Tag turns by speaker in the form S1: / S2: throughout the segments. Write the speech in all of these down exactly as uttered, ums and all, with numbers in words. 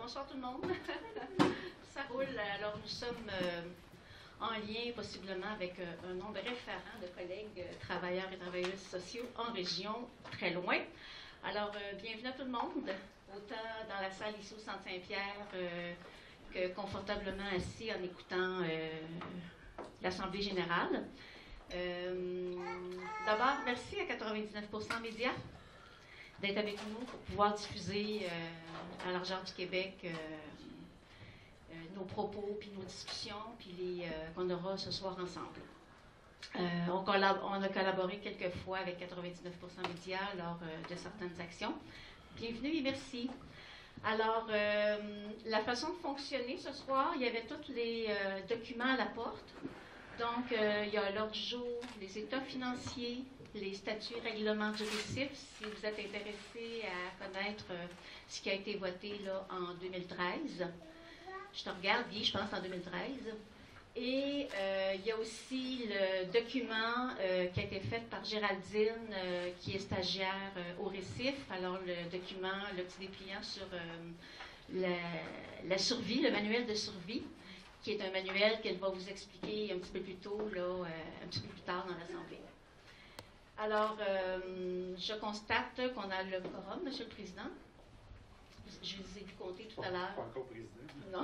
S1: bonsoir tout le monde. Ça roule. Alors, nous sommes euh, en lien possiblement avec euh, un nombre référent de collègues euh, travailleurs et travailleuses sociaux en région, très loin. Alors, euh, bienvenue à tout le monde, autant dans la salle ici au Centre Saint-Pierre euh, que confortablement assis en écoutant euh, l'Assemblée générale. Euh, D'abord, merci à quatre-vingt-dix-neuf pour cent Médias d'être avec nous pour pouvoir diffuser euh, à largeur du Québec euh, euh, nos propos, puis nos discussions, puis les euh, qu'on aura ce soir ensemble. Euh, on, collab on a collaboré quelques fois avec quatre-vingt-dix-neuf pour cent Médias lors euh, de certaines actions. Bienvenue et merci. Alors, euh, la façon de fonctionner ce soir, il y avait tous les euh, documents à la porte. Donc, euh, il y a l'ordre du jour, les états financiers, les statuts règlements du récif, si vous êtes intéressé à connaître euh, ce qui a été voté là, en deux mille treize. Je te regarde, Guy, je pense en deux mille treize. Et euh, il y a aussi le document euh, qui a été fait par Géraldine, euh, qui est stagiaire euh, au récif. Alors, le document, le petit dépliant sur euh, la, la survie, le manuel de survie, qui est un manuel qu'elle va vous expliquer un petit peu plus tôt, là, euh, un petit peu plus tard dans l'Assemblée. Alors, euh, je constate qu'on a le quorum, M. le Président. Je vous ai vu compter tout à l'heure.
S2: Pas encore président.
S1: Non.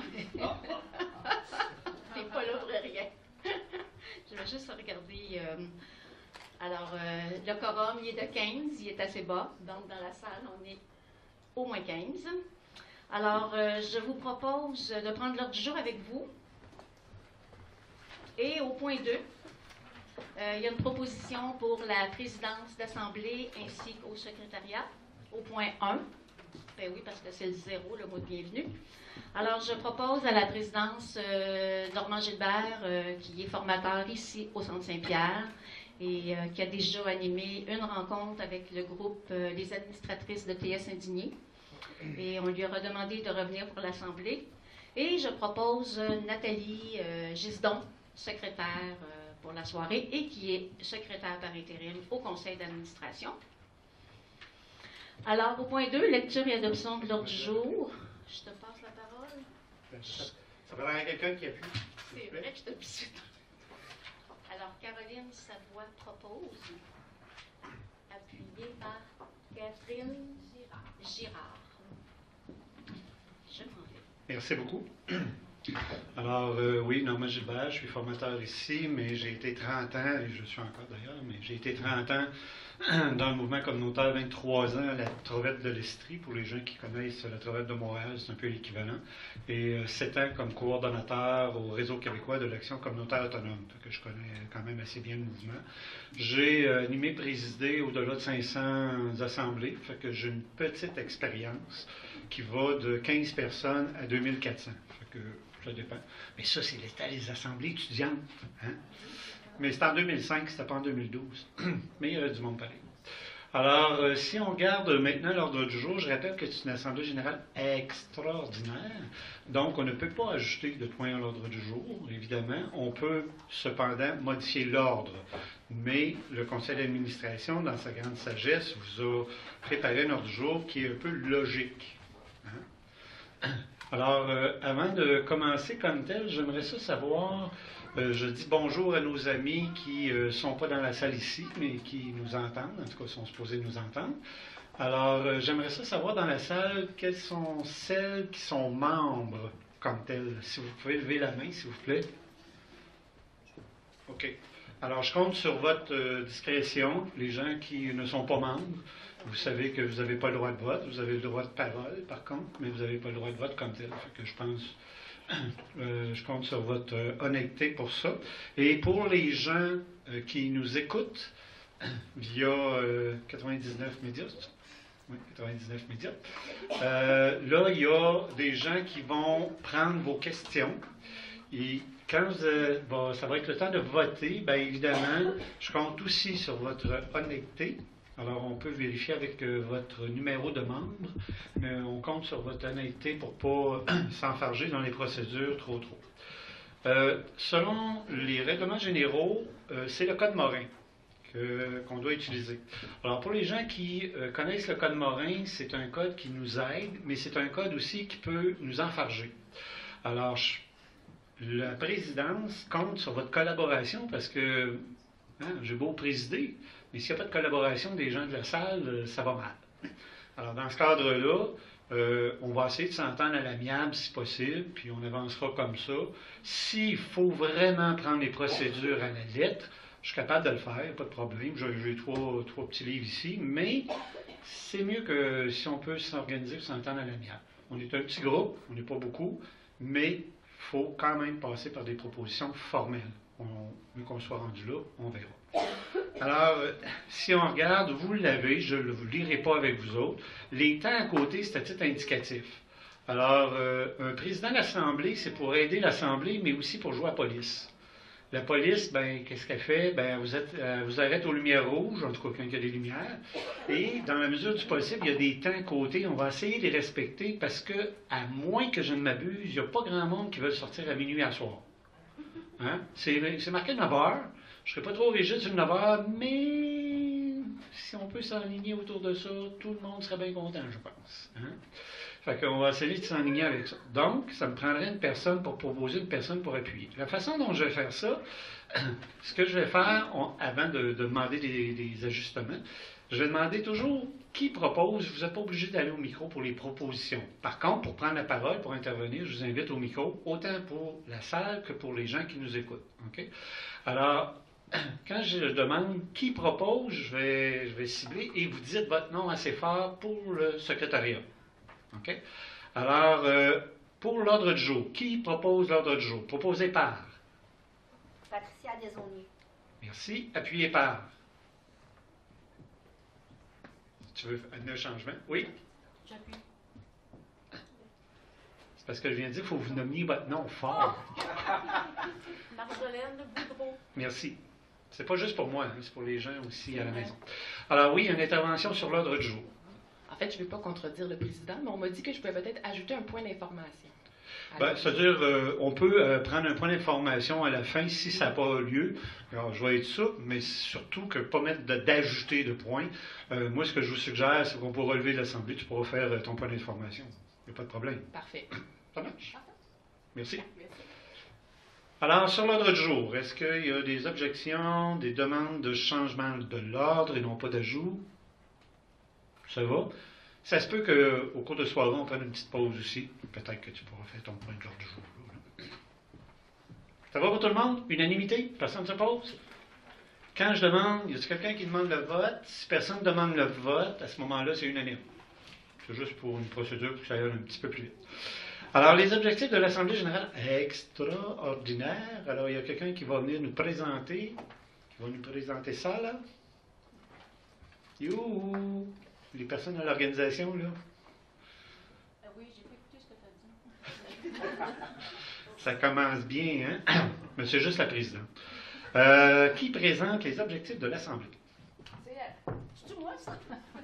S1: T'es pas là pour rien. Je vais juste regarder. Euh, alors, euh, le quorum, il est de quinze, il est assez bas. Donc, dans la salle, on est au moins quinze. Alors, euh, je vous propose de prendre l'ordre du jour avec vous. Et au point deux, euh, il y a une proposition pour la présidence d'Assemblée ainsi qu'au secrétariat. Au point un, ben oui, parce que c'est le zéro, le mot de bienvenue. Alors, je propose à la présidence euh, Normand Gilbert, euh, qui est formateur ici au Centre Saint-Pierre et euh, qui a déjà animé une rencontre avec le groupe euh, Les administratrices de T S Indigné. Et on lui a redemandé de revenir pour l'Assemblée. Et je propose euh, Nathalie euh, Gisdon, secrétaire euh, pour la soirée et qui est secrétaire par intérim au conseil d'administration. Alors, au point deux, lecture et adoption de l'ordre du jour. Je te passe la parole.
S2: Ça, ça va à quelqu'un qui appuie.
S1: C'est vrai que je t'appuie sur toi. Alors, Caroline Savoie propose, appuyée par Catherine Girard. Je m'en vais.
S2: Merci beaucoup. Alors, euh, oui, Normand Gilbert, je suis formateur ici, mais j'ai été trente ans, et je suis encore d'ailleurs, mais j'ai été trente ans dans le mouvement communautaire, vingt-trois ans à la Trovette de l'Estrie, pour les gens qui connaissent la Trovette de Montréal, c'est un peu l'équivalent, et euh, sept ans comme coordonnateur au Réseau québécois de l'action communautaire autonome, que je connais quand même assez bien le mouvement. J'ai euh, animé, présidé au-delà de cinq cents assemblées, fait que j'ai une petite expérience qui va de quinze personnes à deux mille quatre cents. Fait que ça dépend. Mais ça, c'est l'état des assemblées étudiantes. Hein? Mais c'était en deux mille cinq, c'était pas en deux mille douze. Mais il y avait du monde pareil. Alors, euh, si on regarde maintenant l'ordre du jour, je rappelle que c'est une assemblée générale extraordinaire. Donc, on ne peut pas ajouter de points à l'ordre du jour, évidemment. On peut cependant modifier l'ordre. Mais le conseil d'administration, dans sa grande sagesse, vous a préparé un ordre du jour qui est un peu logique. Hein? Alors, euh, avant de commencer comme tel, j'aimerais ça savoir, euh, je dis bonjour à nos amis qui ne euh, sont pas dans la salle ici, mais qui nous entendent, en tout cas sont supposés nous entendre. Alors, euh, j'aimerais ça savoir dans la salle, quelles sont celles qui sont membres comme telles. Si vous pouvez lever la main, s'il vous plaît. OK. Alors, je compte sur votre euh, discrétion, les gens qui ne sont pas membres. Vous savez que vous n'avez pas le droit de vote, vous avez le droit de parole, par contre, mais vous n'avez pas le droit de vote comme tel. Fait que je pense, euh, je compte sur votre euh, honnêteté pour ça. Et pour les gens euh, qui nous écoutent via euh, quatre-vingt-dix-neuf médias, oui, quatre-vingt-dix-neuf médias, euh, là, il y a des gens qui vont prendre vos questions. Et quand vous, euh, bon, ça va être le temps de voter, bien évidemment, je compte aussi sur votre honnêteté. Alors, on peut vérifier avec euh, votre numéro de membre, mais on compte sur votre honnêteté pour ne pas s'enfarger dans les procédures trop trop. Euh, selon les règlements généraux, euh, c'est le Code Morin que- qu'on doit utiliser. Alors, pour les gens qui euh, connaissent le code Morin, c'est un code qui nous aide, mais c'est un code aussi qui peut nous enfarger. Alors, je- la présidence compte sur votre collaboration parce que hein, j'ai beau présider, mais s'il n'y a pas de collaboration des gens de la salle, euh, ça va mal. Alors, dans ce cadre-là, euh, on va essayer de s'entendre à l'amiable si possible, puis on avancera comme ça. S'il faut vraiment prendre les procédures à la lettre, je suis capable de le faire, pas de problème. J'ai j'ai trois, trois petits livres ici, mais c'est mieux que si on peut s'organiser pour s'entendre à l'amiable. On est un petit groupe, on n'est pas beaucoup, mais il faut quand même passer par des propositions formelles. On, vu qu'on soit rendu là, on verra. Alors, euh, si on regarde, vous l'avez, je ne vous lirai pas avec vous autres. Les temps à côté, c'est à titre indicatif. Alors, euh, un président de l'Assemblée, c'est pour aider l'Assemblée, mais aussi pour jouer à la police. La police, ben, qu'est-ce qu'elle fait? Ben, vous, êtes, euh, vous arrête aux lumières rouges, en tout cas quand il y a des lumières, et dans la mesure du possible, il y a des temps à côté, on va essayer de les respecter parce que, à moins que je ne m'abuse, il n'y a pas grand monde qui veut sortir à minuit à soir. Hein? C'est, c'est marqué neuf heures. Je ne serai pas trop rigide sur neuf heures, mais si on peut s'enligner autour de ça, tout le monde serait bien content, je pense. Hein? Fait qu'on va essayer de s'enligner avec ça. Donc, ça me prendrait une personne pour proposer, une personne pour appuyer. La façon dont je vais faire ça, ce que je vais faire, on, avant de, de demander des, des ajustements, je vais demander toujours qui propose. Vous n'êtes pas obligé d'aller au micro pour les propositions. Par contre, pour prendre la parole, pour intervenir, je vous invite au micro, autant pour la salle que pour les gens qui nous écoutent. Okay? Alors, quand je demande qui propose, je vais, je vais cibler et vous dites votre nom assez fort pour le secrétariat. OK? Alors, euh, pour l'ordre du jour, qui propose l'ordre du jour? Proposé par?
S3: Patricia Desaulniers.
S2: Merci. Appuyé par? Tu veux un changement? Oui?
S3: J'appuie.
S2: C'est parce que je viens de dire, il faut que vous nommiez votre nom fort.
S3: Marjolaine Boudreau.
S2: Merci. C'est pas juste pour moi, hein, c'est pour les gens aussi à la maison. Alors oui, une intervention sur l'ordre du jour.
S4: En fait, je ne vais pas contredire le président, mais on m'a dit que je pouvais peut-être ajouter un point d'information.
S2: Ben, c'est-à-dire, euh, on peut euh, prendre un point d'information à la fin si ça n'a pas lieu. Alors, je vais être souple, mais surtout que pas mettre de- d'ajouter de points. Euh, moi, ce que je vous suggère, c'est qu'on peut relever l'Assemblée, tu pourras faire euh, ton point d'information. Il n'y a pas de problème.
S4: Parfait.
S2: Ça marche? Merci.
S4: Merci.
S2: Alors, sur l'ordre du jour, est-ce qu'il y a des objections, des demandes de changement de l'ordre et non pas d'ajout? Ça va? Ça se peut qu'au cours de soirée, on prenne une petite pause aussi. Peut-être que tu pourras faire ton point de l'ordre du jour. Là. Ça va pour tout le monde? Unanimité? Personne ne se pose? Quand je demande, y a-t-il quelqu'un qui demande le vote? Si personne ne demande le vote, à ce moment-là, c'est unanime. C'est juste pour une procédure pour que ça aille un petit peu plus vite. Alors, les objectifs de l'Assemblée générale extraordinaire. Alors, il y a quelqu'un qui va venir nous présenter. Qui va nous présenter ça, là. Youhou! Les personnes à l'organisation, là.
S3: Euh, oui, j'ai pas écouté ce que tu as dit.
S2: Ça commence bien, hein? Mais c'est juste la présidente. Euh, qui présente les objectifs de l'Assemblée?
S3: C'est elle. C'est-tu moi, ça?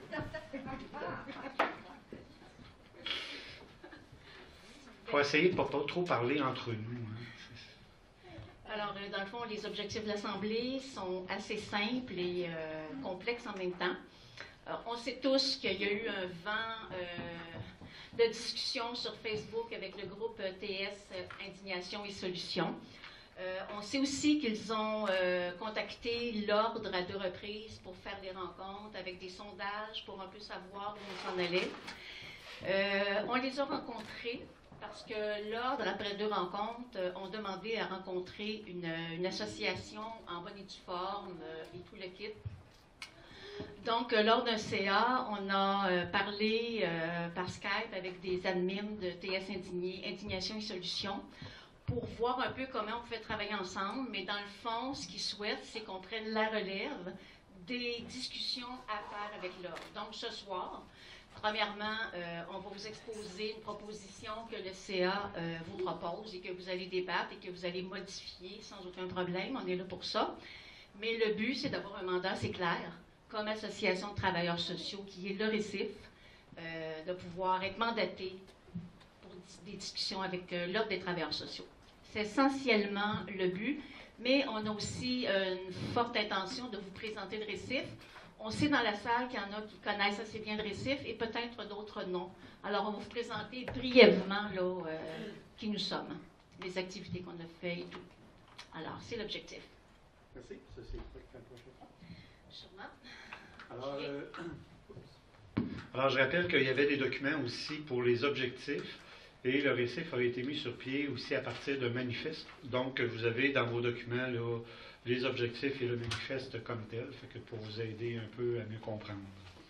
S2: Il faut essayer de ne pas, pas trop parler entre nous. Hein.
S1: Alors, euh, dans le fond, les objectifs de l'Assemblée sont assez simples et euh, complexes en même temps. Euh, on sait tous qu'il y a eu un vent euh, de discussion sur Facebook avec le groupe T S euh, Indignation et Solutions. Euh, on sait aussi qu'ils ont euh, contacté l'ordre à deux reprises pour faire des rencontres avec des sondages pour un peu savoir où on s'en allait. Euh, on les a rencontrés parce que l'ordre, après deux rencontres, euh, ont demandé à rencontrer une, une association en bonne et due forme euh, et tout le kit. Donc, euh, lors d'un C A, on a euh, parlé euh, par Skype avec des admins de T S Indigné, Indignation et Solutions pour voir un peu comment on pouvait travailler ensemble. Mais dans le fond, ce qu'ils souhaitent, c'est qu'on prenne la relève des discussions à faire avec l'ordre. Donc, ce soir, premièrement, euh, on va vous exposer une proposition que le C A euh, vous propose et que vous allez débattre et que vous allez modifier sans aucun problème. On est là pour ça. Mais le but, c'est d'avoir un mandat assez clair, comme association de travailleurs sociaux, qui est le récif, euh, de pouvoir être mandaté pour des discussions avec euh, l'Ordre des travailleurs sociaux. C'est essentiellement le but. mais on a aussi euh, une forte intention de vous présenter le récif. On sait dans la salle qu'il y en a qui connaissent assez bien le récif et peut-être d'autres non. Alors, on va vous présenter brièvement là, euh, qui nous sommes, les activités qu'on a faites et tout. Alors, c'est l'objectif.
S2: Merci. Ça, c'est quoi qui fait le prochain?
S1: Sûrement.
S2: Alors, euh, alors, je rappelle qu'il y avait des documents aussi pour les objectifs et le récif a été mis sur pied aussi à partir d'un manifeste. Donc, vous avez dans vos documents là, les objectifs et le manifeste comme tel, fait que pour vous aider un peu à mieux comprendre.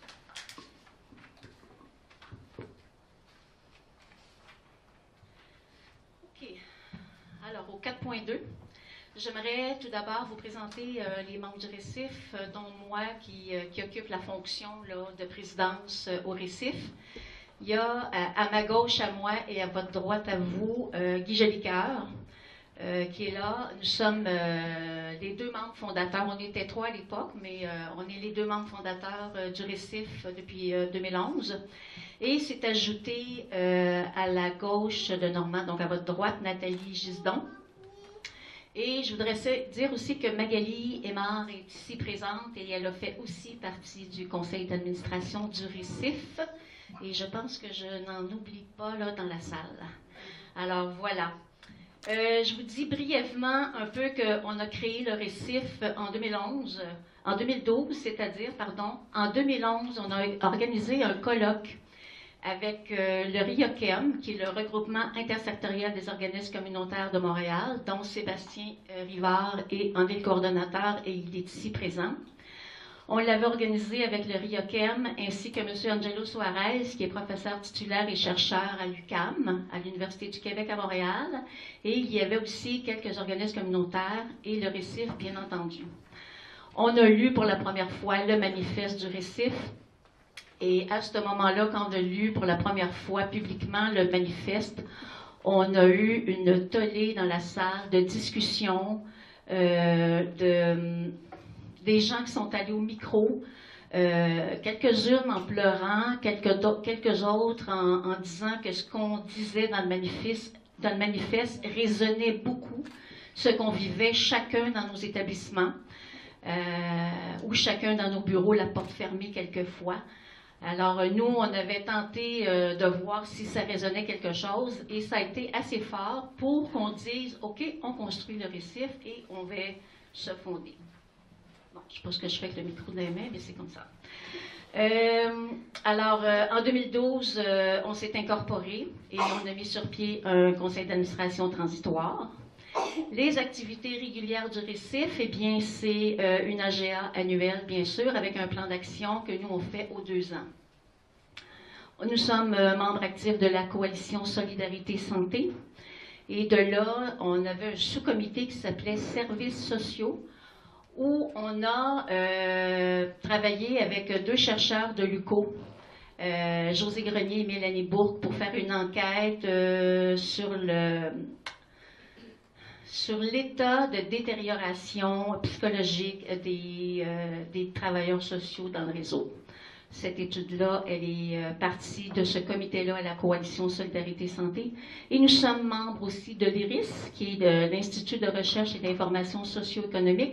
S1: OK. Alors, au quatre point deux, j'aimerais tout d'abord vous présenter euh, les membres du récif, euh, dont moi qui, euh, qui occupe la fonction là, de présidence euh, au récif. Il y a euh, à ma gauche, à moi, et à votre droite, à vous, euh, Guy Jolicoeur, euh, qui est là. Nous sommes euh, les deux membres fondateurs. On était trois à l'époque, mais euh, on est les deux membres fondateurs euh, du récif depuis euh, deux mille onze. Et c'est ajouté euh, à la gauche de Normand, donc à votre droite, Nathalie Gisdon. Et je voudrais dire aussi que Magali Aymar est ici présente et elle a fait aussi partie du conseil d'administration du récif. Et je pense que je n'en oublie pas là dans la salle. Alors voilà. Euh, je vous dis brièvement un peu qu'on a créé le récif en deux mille onze, en deux mille douze, c'est-à-dire, pardon, en deux mille onze, on a organisé un colloque avec euh, le RIOCEM, qui est le regroupement intersectoriel des organismes communautaires de Montréal, dont Sébastien euh, Rivard est en est le coordonnateur et il est ici présent. On l'avait organisé avec le RIOCEM ainsi que M. Angelo Suarez, qui est professeur titulaire et chercheur à l'U Q A M, à l'Université du Québec à Montréal. Et il y avait aussi quelques organismes communautaires et le récif, bien entendu. On a lu pour la première fois le manifeste du récif. Et à ce moment-là, quand on a lu pour la première fois publiquement le manifeste, on a eu une tollée dans la salle de discussion, euh, de... des gens qui sont allés au micro, euh, quelques-unes en pleurant, quelques, quelques autres en, en disant que ce qu'on disait dans le manifeste, dans le manifeste résonnait beaucoup, ce qu'on vivait chacun dans nos établissements, euh, ou chacun dans nos bureaux, la porte fermée quelquefois. Alors, nous, on avait tenté euh, de voir si ça résonnait quelque chose, et ça a été assez fort pour qu'on dise, OK, on construit le récif et on va se fonder. Bon, je ne sais pas ce que je fais avec le micro dans les mains, mais c'est comme ça. Euh, alors, euh, en deux mille douze, euh, on s'est incorporé et on a mis sur pied un conseil d'administration transitoire. Les activités régulières du récif, eh bien, c'est euh, une A G A annuelle, bien sûr, avec un plan d'action que nous, on fait aux deux ans. Nous sommes euh, membres actifs de la coalition Solidarité Santé. Et de là, on avait un sous-comité qui s'appelait Services sociaux, où on a euh, travaillé avec deux chercheurs de l'U Q O, euh, José Grenier et Mélanie Bourque, pour faire une enquête euh, sur le... sur l'état de détérioration psychologique des, euh, des travailleurs sociaux dans le réseau. Cette étude-là, elle est euh, partie de ce comité-là à la Coalition Solidarité Santé. Et nous sommes membres aussi de l'I R I S, qui est l'Institut de recherche et d'information socio-économique.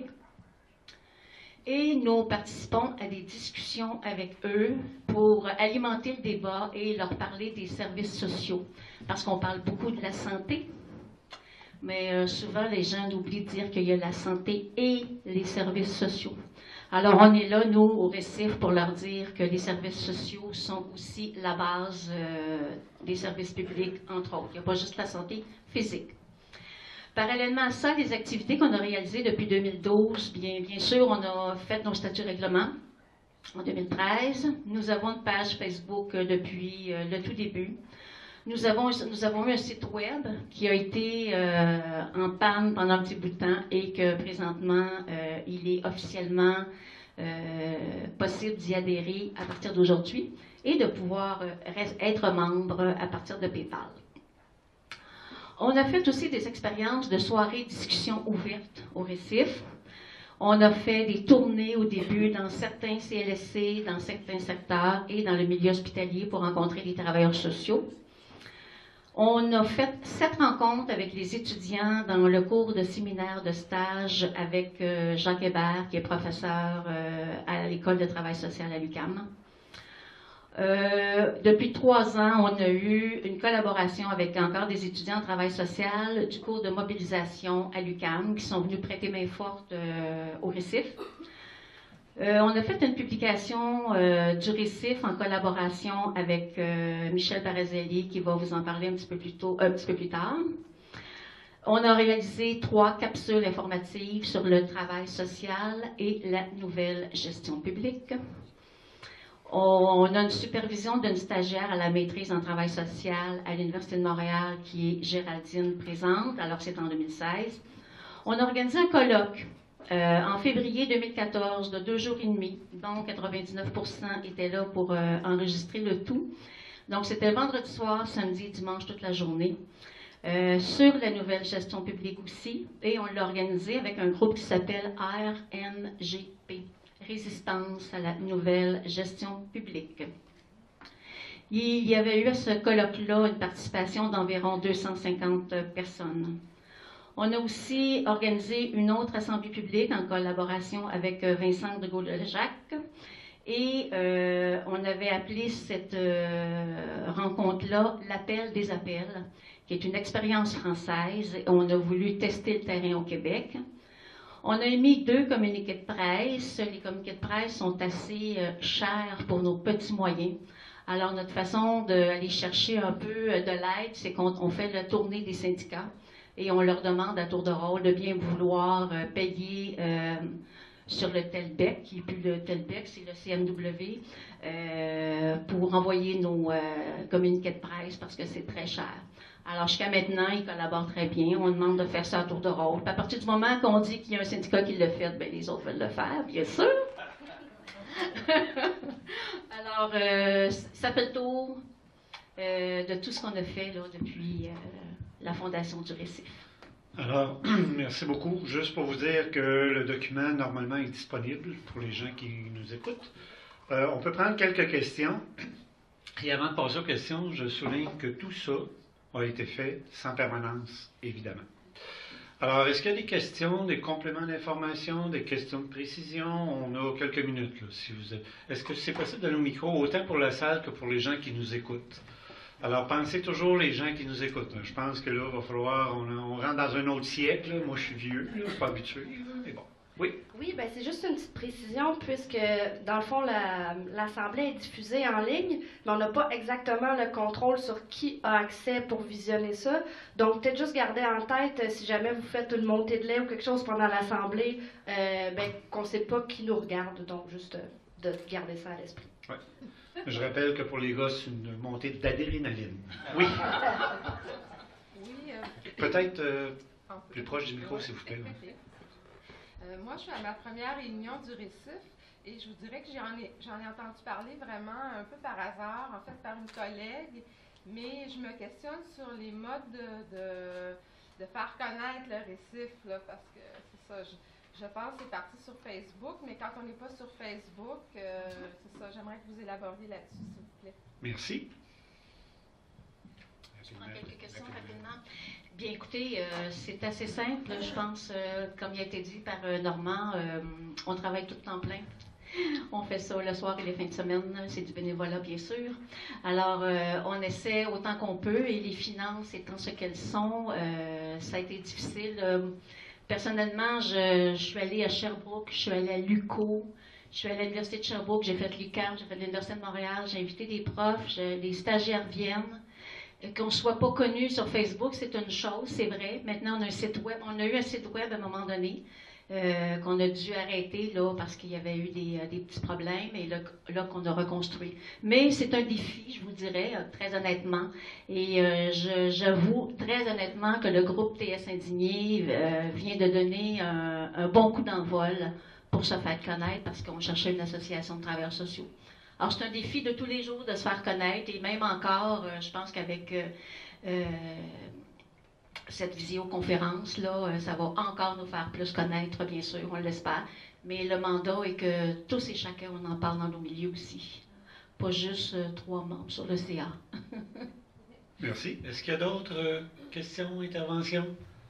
S1: Et nous participons à des discussions avec eux pour alimenter le débat et leur parler des services sociaux. Parce qu'on parle beaucoup de la santé, mais euh, souvent les gens oublient de dire qu'il y a la santé et les services sociaux. Alors on est là, nous, au récif, pour leur dire que les services sociaux sont aussi la base euh, des services publics, entre autres. Il n'y a pas juste la santé physique. Parallèlement à ça, les activités qu'on a réalisées depuis deux mille douze, bien, bien sûr, on a fait nos statuts règlements en deux mille treize. Nous avons une page Facebook euh, depuis euh, le tout début. Nous avons, nous avons eu un site web qui a été euh, en panne pendant un petit bout de temps et que présentement, euh, il est officiellement euh, possible d'y adhérer à partir d'aujourd'hui et de pouvoir euh, être membre à partir de PayPal. On a fait aussi des expériences de soirées discussions ouvertes au récif. On a fait des tournées au début dans certains C L S C, dans certains secteurs et dans le milieu hospitalier pour rencontrer des travailleurs sociaux. On a fait sept rencontres avec les étudiants dans le cours de séminaire de stage avec euh, Jacques Hébert, qui est professeur euh, à l'École de travail social à l'U Q A M. Euh, depuis trois ans, on a eu une collaboration avec encore des étudiants en travail social du cours de mobilisation à l'U Q A M qui sont venus prêter main forte euh, au récif. Euh, on a fait une publication euh, du récif en collaboration avec euh, Michel Parazelli qui va vous en parler un petit peu plus tôt, un petit peu plus tard. On a réalisé trois capsules informatives sur le travail social et la nouvelle gestion publique. On a une supervision d'une stagiaire à la maîtrise en travail social à l'Université de Montréal qui est Géraldine Présente, alors c'est en deux mille seize. On a organisé un colloque euh, en février deux mille quatorze de deux jours et demi, dont quatre-vingt-dix-neuf pour cent étaient là pour euh, enregistrer le tout. Donc c'était vendredi soir, samedi, dimanche, toute la journée. Euh, sur la nouvelle gestion publique aussi, et on l'a organisé avec un groupe qui s'appelle R N G P. Résistance à la nouvelle gestion publique. Il y avait eu à ce colloque-là une participation d'environ deux cent cinquante personnes. On a aussi organisé une autre assemblée publique en collaboration avec Vincent de Gaulle-Jacques et euh, on avait appelé cette euh, rencontre-là l'appel des appels, qui est une expérience française. On a voulu tester le terrain au Québec. On a émis deux communiqués de presse. Les communiqués de presse sont assez euh, chers pour nos petits moyens. Alors, notre façon d'aller chercher un peu de l'aide, c'est qu'on on fait la tournée des syndicats et on leur demande à tour de rôle de bien vouloir euh, payer euh, sur le Telbec, qui n'est plus le Telbec, c'est le C M W, euh, pour envoyer nos euh, communiqués de presse parce que c'est très cher. Alors, jusqu'à maintenant, ils collaborent très bien. On demande de faire ça à tour de rôle. Puis à partir du moment qu'on dit qu'il y a un syndicat qui le fait, bien, les autres veulent le faire, bien sûr. Alors, euh, ça fait le tour euh, de tout ce qu'on a fait là, depuis euh, la fondation du Récif.
S2: Alors, merci beaucoup. Juste pour vous dire que le document, normalement, est disponible pour les gens qui nous écoutent. Euh, on peut prendre quelques questions. Et avant de passer aux questions, je souligne que tout ça a été fait sans permanence, évidemment. Alors, est-ce qu'il y a des questions, des compléments d'information, des questions de précision? On a quelques minutes, là, si vous êtes... Est-ce que c'est possible d'aller au micro, autant pour la salle que pour les gens qui nous écoutent? Alors, pensez toujours les gens qui nous écoutent. Je pense que là, il va falloir... On, on rentre dans un autre siècle. Là. Moi, je suis vieux, là, je ne suis pas habitué, là, mais bon. Oui?
S5: Oui, ben c'est juste une petite précision, puisque, dans le fond, l'Assemblée la, est diffusée en ligne, mais on n'a pas exactement le contrôle sur qui a accès pour visionner ça. Donc, peut-être juste garder en tête, si jamais vous faites une montée de lait ou quelque chose pendant l'Assemblée, euh, ben, qu'on ne sait pas qui nous regarde. Donc, juste euh, de garder ça à l'esprit.
S2: Oui. Je rappelle que pour les gars, c'est une montée d'adrénaline. Oui?
S6: Oui. Euh...
S2: Peut-être euh, plus proche du micro, s'il vous plaît.
S6: Euh, moi, je suis à ma première réunion du Récif et je vous dirais que j'en ai, j'en ai entendu parler vraiment un peu par hasard, en fait par une collègue, mais je me questionne sur les modes de, de, de faire connaître le Récif, là, parce que c'est ça, je, je pense que c'est parti sur Facebook, mais quand on n'est pas sur Facebook, euh, c'est ça, j'aimerais que vous élaboriez là-dessus, s'il vous plaît.
S2: Merci.
S1: Je prends quelques questions rapidement. Bien, écoutez, euh, c'est assez simple. Je pense, euh, comme il a été dit par euh, Normand, euh, on travaille tout le temps plein. On fait ça le soir et les fins de semaine. C'est du bénévolat, bien sûr. Alors, euh, on essaie autant qu'on peut et les finances étant ce qu'elles sont, euh, ça a été difficile. Euh, personnellement, je, je suis allée à Sherbrooke, je suis allée à l'U Q O, je suis allée à l'Université de Sherbrooke, j'ai fait l'U Q A M, j'ai fait l'Université de Montréal, j'ai invité des profs, je, les stagiaires viennent. Qu'on ne soit pas connu sur Facebook, c'est une chose, c'est vrai. Maintenant, on a un site web. On a eu un site web à un moment donné euh, qu'on a dû arrêter là, parce qu'il y avait eu des, des petits problèmes et là, là qu'on a reconstruit. Mais c'est un défi, je vous dirais, très honnêtement. Et euh, je, j'avoue très honnêtement que le groupe T S Indigné euh, vient de donner un, un bon coup d'envol pour se faire connaître parce qu'on cherchait une association de travailleurs sociaux. Alors, c'est un défi de tous les jours de se faire connaître et même encore, euh, je pense qu'avec euh, euh, cette visioconférence-là, euh, ça va encore nous faire plus connaître, bien sûr, on l'espère. Mais le mandat est que tous et chacun, on en parle dans nos milieux aussi. Pas juste euh, trois membres sur le C A.
S2: Merci. Est-ce qu'il y a d'autres euh, questions, interventions?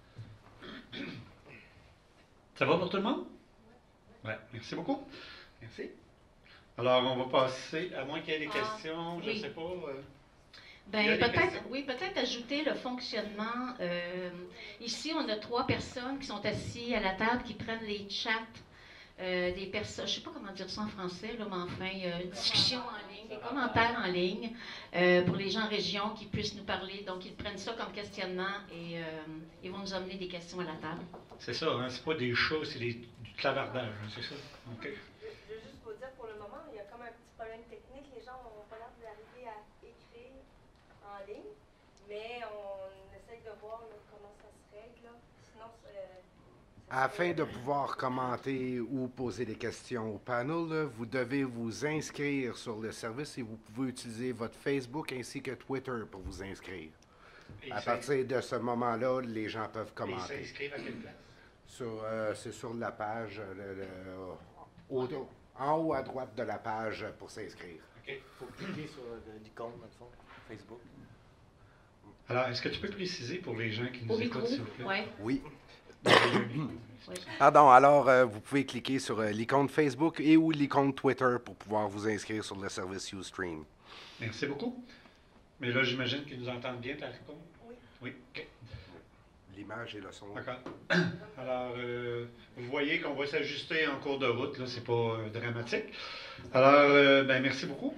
S2: Ça va pour tout le monde? Oui. Merci beaucoup. Merci. Alors, on va passer, à moins qu'il y ait des
S1: Ah,
S2: questions, je ne
S1: oui.
S2: sais pas. euh,
S1: Ben,
S2: Il y a des
S1: peut-être,
S2: questions?
S1: oui, peut-être ajouter le fonctionnement. euh, ici, on a trois personnes qui sont assises à la table qui prennent les chats euh, des personnes. Je ne sais pas comment dire ça en français, là, mais enfin, euh, discussions en ligne, des commentaires en ligne euh, pour les gens en région qui puissent nous parler. Donc, ils prennent ça comme questionnement et euh, ils vont nous amener des questions à la table.
S2: C'est ça, hein? C'est pas des chats, c'est des- du clavardage, hein, c'est ça? OK.
S7: Je, je veux juste vous dire, pour le moment, il y a comme un petit problème technique. Les gens n'ont pas l'air d'arriver à écrire en ligne, mais on essaye de voir là, comment ça se règle. Là. Sinon, euh, ça
S8: Afin
S7: serait-
S8: de pouvoir commenter ou poser des questions au panel, là, vous devez vous inscrire sur le service et vous pouvez utiliser votre Facebook ainsi que Twitter pour vous inscrire.
S2: Et
S8: À
S2: ça-
S8: partir de ce moment-là, les gens peuvent
S2: et
S8: commenter.
S2: s'inscrivent à quelle place?
S8: Sur, euh, c'est sur la page, euh, le- le- au- en haut à droite de la page pour s'inscrire.
S2: OK.
S9: Il faut cliquer sur euh, l'icône, dans le fond, Facebook.
S2: Alors, est-ce que tu peux préciser pour les gens qui nous
S1: Au micro,
S2: écoutent, s'il vous plaît?
S1: ouais.
S8: Oui.
S1: Oui.
S8: Pardon, alors euh, vous pouvez cliquer sur euh, l'icône Facebook et ou l'icône Twitter pour pouvoir vous inscrire sur le service Ustream.
S2: Merci beaucoup. Mais là, j'imagine qu'ils nous entendent bien, ta réponse?
S7: Oui.
S2: Oui, OK.
S8: L'image et le son.
S2: D'accord. Alors, euh, vous voyez qu'on va s'ajuster en cours de route, là, c'est pas euh, dramatique. Alors, euh, ben, merci beaucoup.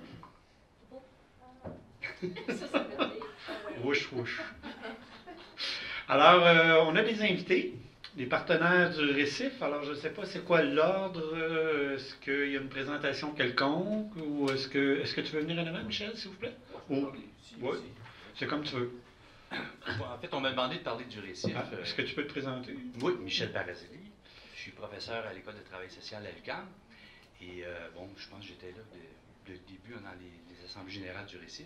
S3: Ça, ça veut dire.
S2: Wouch, wouch. Alors, euh, on a des invités, des partenaires du récif. Alors, je ne sais pas c'est quoi l'ordre. euh, Est-ce qu'il y a une présentation quelconque ou est-ce que est-ce que tu veux venir en avant, Michel, s'il vous plaît? Ou- oui, c'est comme tu veux.
S10: Bon, en fait, on m'a demandé de parler du récif.
S2: Ah,
S10: Euh,
S2: est-ce que tu peux te présenter?
S10: Oui, Michel Parazelli. Je suis professeur à l'École de travail social à l'U Q A M. Et euh, bon, je pense que j'étais là de, de début dans les, les assemblées générales du récif.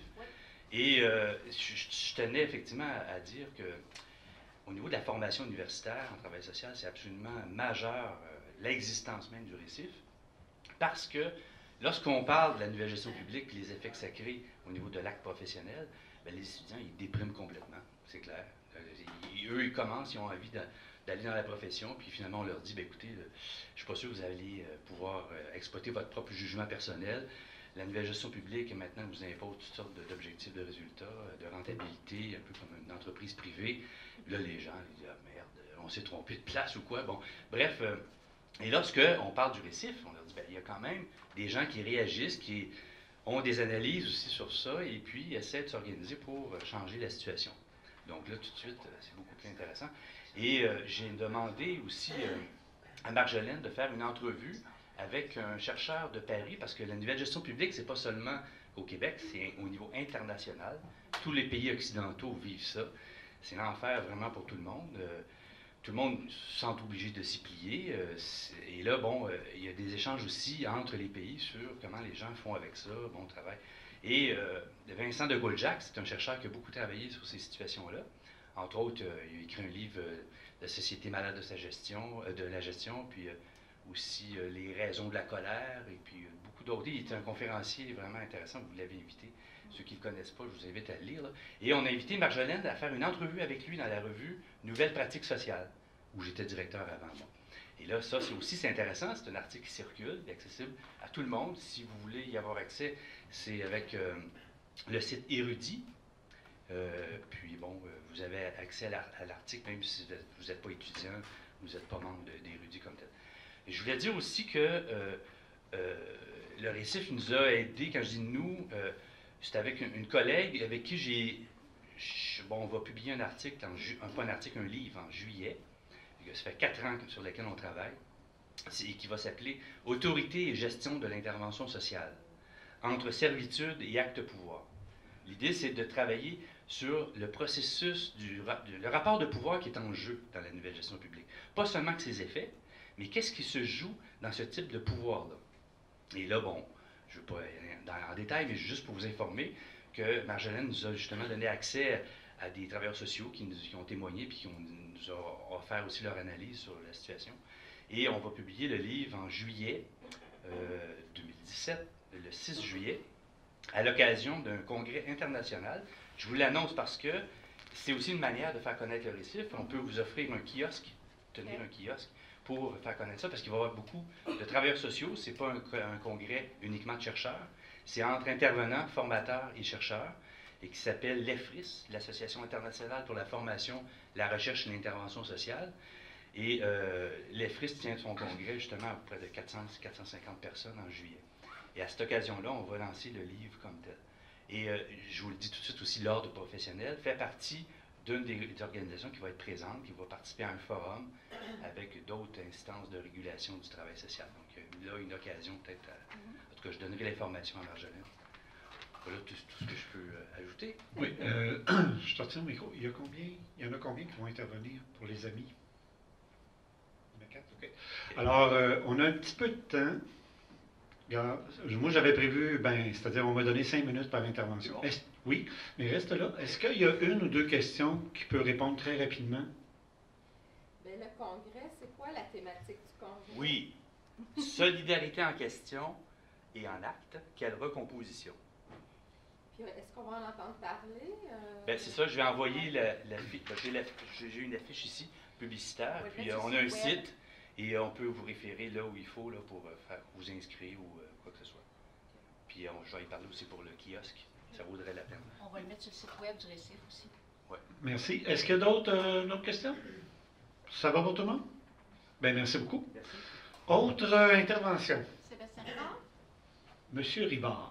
S10: Et euh, je, je tenais effectivement à, à dire que au niveau de la formation universitaire en travail social, c'est absolument majeur euh, l'existence même du récif. Parce que lorsqu'on parle de la nouvelle gestion publique et les effets que ça crée au niveau de l'acte professionnel, bien, les étudiants, ils dépriment complètement, c'est clair. Euh, ils- eux, ils commencent, ils ont envie de- d'aller dans la profession, puis finalement, on leur dit, bien, écoutez, euh, je ne suis pas sûr que vous allez euh, pouvoir euh, exploiter votre propre jugement personnel. La nouvelle gestion publique, maintenant, vous impose toutes sortes de- d'objectifs de résultats, euh, de rentabilité, un peu comme une entreprise privée. Là, les gens, ils disent, ah, merde, on s'est trompé de place ou quoi. Bon, bref, euh, et lorsque on parle du récif, on leur dit, bien, il y a quand même des gens qui réagissent, qui ont des analyses aussi sur ça, et puis essaient de s'organiser pour euh, changer la situation. Donc là, tout de suite, euh, c'est beaucoup plus intéressant. Et euh, j'ai demandé aussi euh, à Marjolaine de faire une entrevue avec un chercheur de Paris, parce que la nouvelle gestion publique, c'est pas seulement au Québec, c'est au niveau international. Tous les pays occidentaux vivent ça. C'est l'enfer vraiment pour tout le monde. Euh, tout le monde se sent obligé de s'y plier. euh, c'est- et là, bon, euh, il y a des échanges aussi entre les pays sur comment les gens font avec ça, bon travail. Et euh, Vincent de Gaulle-Jacques, c'est un chercheur qui a beaucoup travaillé sur ces situations-là. Entre autres, euh, il a écrit un livre, euh, La société malade de sa gestion, euh, de la gestion, puis euh, aussi euh, Les raisons de la colère, et puis euh, beaucoup d'autres. Il était un conférencier vraiment intéressant, vous l'avez invité. Ceux qui ne le connaissent pas, je vous invite à le lire. là. Et on a invité Marjolaine à faire une entrevue avec lui dans la revue Nouvelles pratiques sociales, où j'étais directeur avant. Bon. Et là, ça, c'est aussi c'est intéressant. C'est un article qui circule, accessible à tout le monde. Si vous voulez y avoir accès, c'est avec euh, le site Érudit. Euh, puis, bon, euh, vous avez accès à l'ar- à l'article, même si vous n'êtes pas étudiant, vous n'êtes pas membre de- d'Érudit comme tel. Et je voulais dire aussi que euh, euh, le récif nous a aidés, quand je dis nous, euh, c'est avec une, une collègue avec qui j'ai. je- Bon, on va publier un article, en ju, un, pas un article, un livre en juillet. Ça fait quatre ans sur lequel on travaille. C'est, qui va s'appeler Autorité et gestion de l'intervention sociale, entre servitude et acte de pouvoir. L'idée, c'est de travailler sur le processus, du, ra- du- le rapport de pouvoir qui est en jeu dans la nouvelle gestion publique. Pas seulement que ses effets, mais qu'est-ce qui se joue dans ce type de pouvoir-là. Et là, bon, je ne veux pas aller dans, en détail, mais juste pour vous informer que Marjolaine nous a justement donné accès à des travailleurs sociaux qui, nous, qui ont témoigné puis qui ont, nous ont offert aussi leur analyse sur la situation. Et on va publier le livre en juillet euh, deux mille dix-sept, le six juillet. à l'occasion d'un congrès international. Je vous l'annonce parce que c'est aussi une manière de faire connaître le récif. On peut vous offrir un kiosque, tenir un kiosque, pour faire connaître ça, parce qu'il va y avoir beaucoup de travailleurs sociaux. Ce n'est pas un, un congrès uniquement de chercheurs, c'est entre intervenants, formateurs et chercheurs, et qui s'appelle l'E F R I S, l'Association internationale pour la formation, la recherche et l'intervention sociale. Et euh, l'E F R I S tient son congrès justement à près de quatre cents à quatre cent cinquante personnes en juillet. Et à cette occasion-là, on va lancer le livre comme tel. Et euh, je vous le dis tout de suite aussi, l'Ordre professionnel fait partie d'une des, des organisations qui va être présente, qui va participer à un forum avec d'autres instances de régulation du travail social. Donc euh, là, une occasion peut-être, à, en tout cas, je donnerai l'information à Marjolaine. Voilà tout, tout ce que je peux euh, ajouter.
S2: Oui, euh, je te retiens au micro. Il y a combien, il y en a combien qui vont intervenir pour les amis? Il y en a quatre, OK. Alors, euh, on a un petit peu de temps. Regarde, moi, j'avais prévu, ben, c'est-à-dire, on m'a donné cinq minutes par intervention. Est-ce, oui, mais reste là. Est-ce qu'il y a une ou deux questions qui peut répondre très rapidement?
S6: Bien, le congrès, c'est quoi la thématique du congrès?
S10: Oui. Solidarité en question et en acte, quelle recomposition?
S6: Puis, est-ce qu'on va en entendre parler? Euh...
S10: Bien, c'est ça, je vais envoyer la, la, la, j'ai une affiche ici, publicitaire,
S6: Oui,
S10: puis euh, on a un site, et euh, on peut vous référer là où il faut là, pour euh, faire, vous inscrire ou euh, quoi que ce soit. Puis euh, je vais y parler aussi pour le kiosque, ça vaudrait la peine.
S3: On va le mettre sur le site web du récif aussi.
S10: Ouais.
S2: Merci. Est-ce qu'il y a d'autres, euh, d'autres questions? Ça va pour tout le monde? Bien, merci beaucoup.
S10: Merci.
S2: Autre euh, intervention?
S3: Sébastien Rivard?
S2: Monsieur Rivard.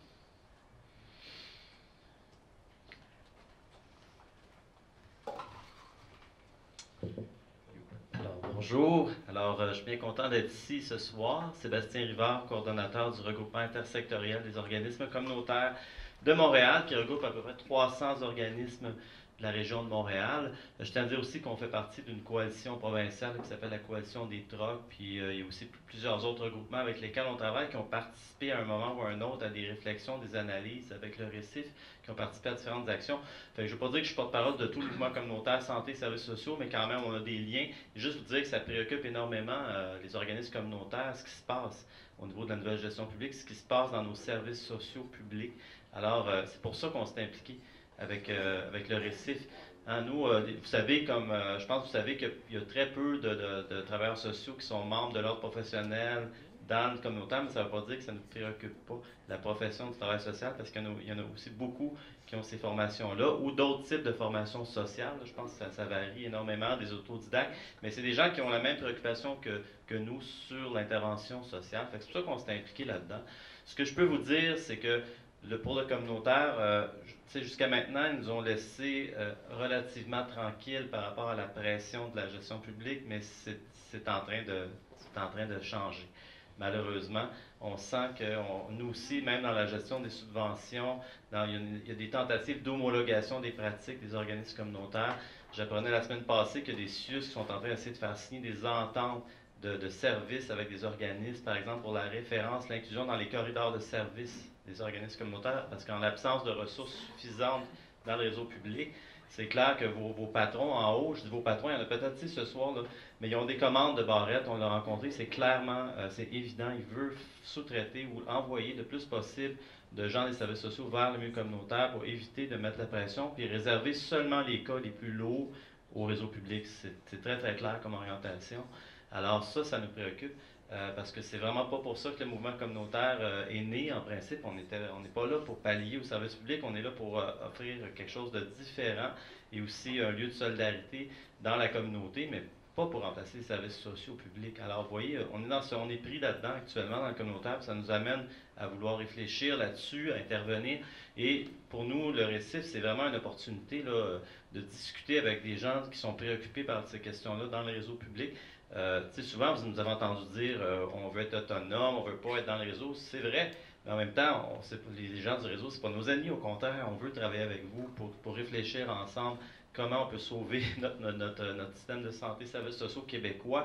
S11: Alors, bonjour. Alors, euh, je suis bien content d'être ici ce soir. Sébastien Rivard, coordonnateur du regroupement intersectoriel des organismes communautaires de Montréal, qui regroupe à peu près trois cents organismes de la région de Montréal. Je tiens à dire aussi qu'on fait partie d'une coalition provinciale qui s'appelle la Coalition des Trocs, puis euh, il y a aussi plusieurs autres regroupements avec lesquels on travaille qui ont participé à un moment ou à un autre à des réflexions, des analyses avec le récif, qui ont participé à différentes actions. Fait que je ne veux pas dire que je suis porte-parole de tout le mouvement communautaire, santé, services sociaux, mais quand même on a des liens. Et juste vous dire que ça préoccupe énormément euh, les organismes communautaires, ce qui se passe au niveau de la nouvelle gestion publique, ce qui se passe dans nos services sociaux publics. Alors, euh, c'est pour ça qu'on s'est impliqué avec, euh, avec le récif. Hein, nous, euh, vous savez, comme euh, je pense que vous savez qu'il y a très peu de, de, de travailleurs sociaux qui sont membres de l'ordre professionnel dans le communautaire, mais ça ne veut pas dire que ça ne nous préoccupe pas, la profession du travail social, parce qu'il y en a, il y en a aussi beaucoup qui ont ces formations-là, ou d'autres types de formations sociales. Je pense que ça, ça varie énormément, des autodidactes, mais c'est des gens qui ont la même préoccupation que, que nous sur l'intervention sociale. Fait que c'est pour ça qu'on s'est impliqué là-dedans. Ce que je peux vous dire, c'est que le, pour le communautaire, euh, jusqu'à maintenant, ils nous ont laissé euh, relativement tranquilles par rapport à la pression de la gestion publique, mais c'est, c'est, en, train de, c'est en train de changer. Malheureusement, on sent que on, nous aussi, même dans la gestion des subventions, dans, il, y a une, il y a des tentatives d'homologation des pratiques des organismes communautaires. J'apprenais la semaine passée qu'il y a des C I U S qui sont en train d'essayer de faire signer des ententes de, de services avec des organismes, par exemple pour la référence, l'inclusion dans les corridors de services des organismes communautaires, parce qu'en l'absence de ressources suffisantes dans le réseau public, c'est clair que vos, vos patrons en haut, je dis vos patrons, il y en a peut-être six ce soir, là, mais ils ont des commandes de barrettes, on l'a rencontré, c'est clairement, euh, c'est évident, ils veulent sous-traiter ou envoyer le plus possible de gens des services sociaux vers le milieu communautaire pour éviter de mettre la pression, puis réserver seulement les cas les plus lourds au réseau public. C'est, c'est très très clair comme orientation. Alors ça, ça nous préoccupe. Euh, parce que c'est vraiment pas pour ça que le mouvement communautaire euh, est né, en principe. On était, on n'est pas là pour pallier au service public, on est là pour euh, offrir quelque chose de différent et aussi un lieu de solidarité dans la communauté, mais pas pour remplacer les services sociaux publics. Alors, vous voyez, on est, dans ce, on est pris là-dedans actuellement dans le communautaire, puis ça nous amène à vouloir réfléchir là-dessus, à intervenir. Et pour nous, le récif, c'est vraiment une opportunité là, de discuter avec des gens qui sont préoccupés par ces questions-là dans le réseau public. Euh, souvent, vous nous avez entendu dire euh, on veut être autonome, on ne veut pas être dans le réseau. C'est vrai, mais en même temps, on, c'est, les gens du réseau, ce n'est pas nos amis. Au contraire, on veut travailler avec vous pour, pour réfléchir ensemble comment on peut sauver notre, notre, notre système de santé, services sociaux québécois.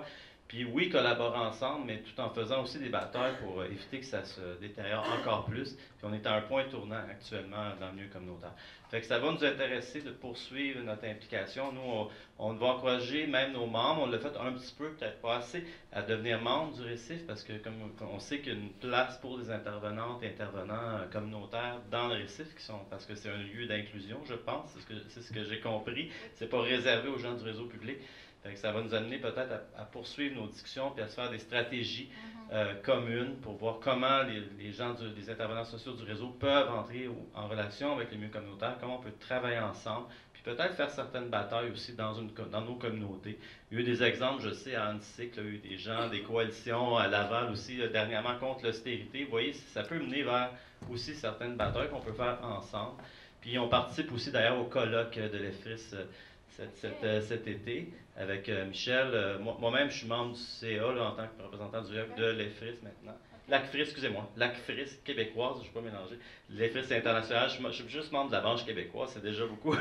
S11: Puis oui, collaborer ensemble, mais tout en faisant aussi des batailles pour euh, éviter que ça se détériore encore plus. Puis on est à un point tournant actuellement dans le milieu communautaire. Fait que ça va nous intéresser de poursuivre notre implication. Nous, on, on va encourager même nos membres, on l'a fait un petit peu, peut-être pas assez, à devenir membres du récif parce que comme on sait qu'il y a une place pour des intervenantes et intervenants euh, communautaires dans le récif, qui sont, parce que c'est un lieu d'inclusion, je pense, c'est ce que, c'est ce que j'ai compris. C'est pas réservé aux gens du réseau public. Fait que ça va nous amener peut-être à, à poursuivre nos discussions puis à se faire des stratégies euh, communes pour voir comment les, les gens, du, les intervenants sociaux du réseau peuvent entrer au, en relation avec les milieux communautaires, comment on peut travailler ensemble, puis peut-être faire certaines batailles aussi dans, une, dans nos communautés. Il y a eu des exemples, je sais, à Annecy, il y a eu des gens, des coalitions à Laval aussi, là, dernièrement contre l'austérité. Vous voyez, ça peut mener vers aussi certaines batailles qu'on peut faire ensemble. Puis on participe aussi d'ailleurs au colloque de l'E F R I S Cet, cet, euh, cet été avec euh, Michel. Euh, moi, moi-même, je suis membre du C A là, en tant que représentant du de l'E F R I S maintenant. L'A C F R I S, excusez-moi. L'A C F R I S québécoise, je ne suis pas mélangé. L'E F R I S international, je, je suis juste membre de la branche québécoise, c'est déjà beaucoup.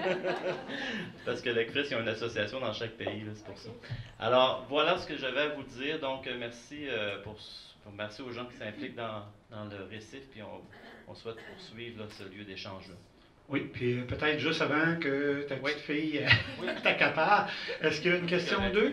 S11: Parce que l'A C F R I S, il y a une association dans chaque pays, là, c'est pour ça. Alors, voilà ce que j'avais à vous dire. Donc, euh, merci, euh, pour, pour, merci aux gens qui s'impliquent dans, dans le récif, puis on, on souhaite poursuivre là, ce lieu d'échange-là.
S2: Oui, puis peut-être juste avant que ta petite fille oui. t'accapare, est-ce qu'il y a une question deux?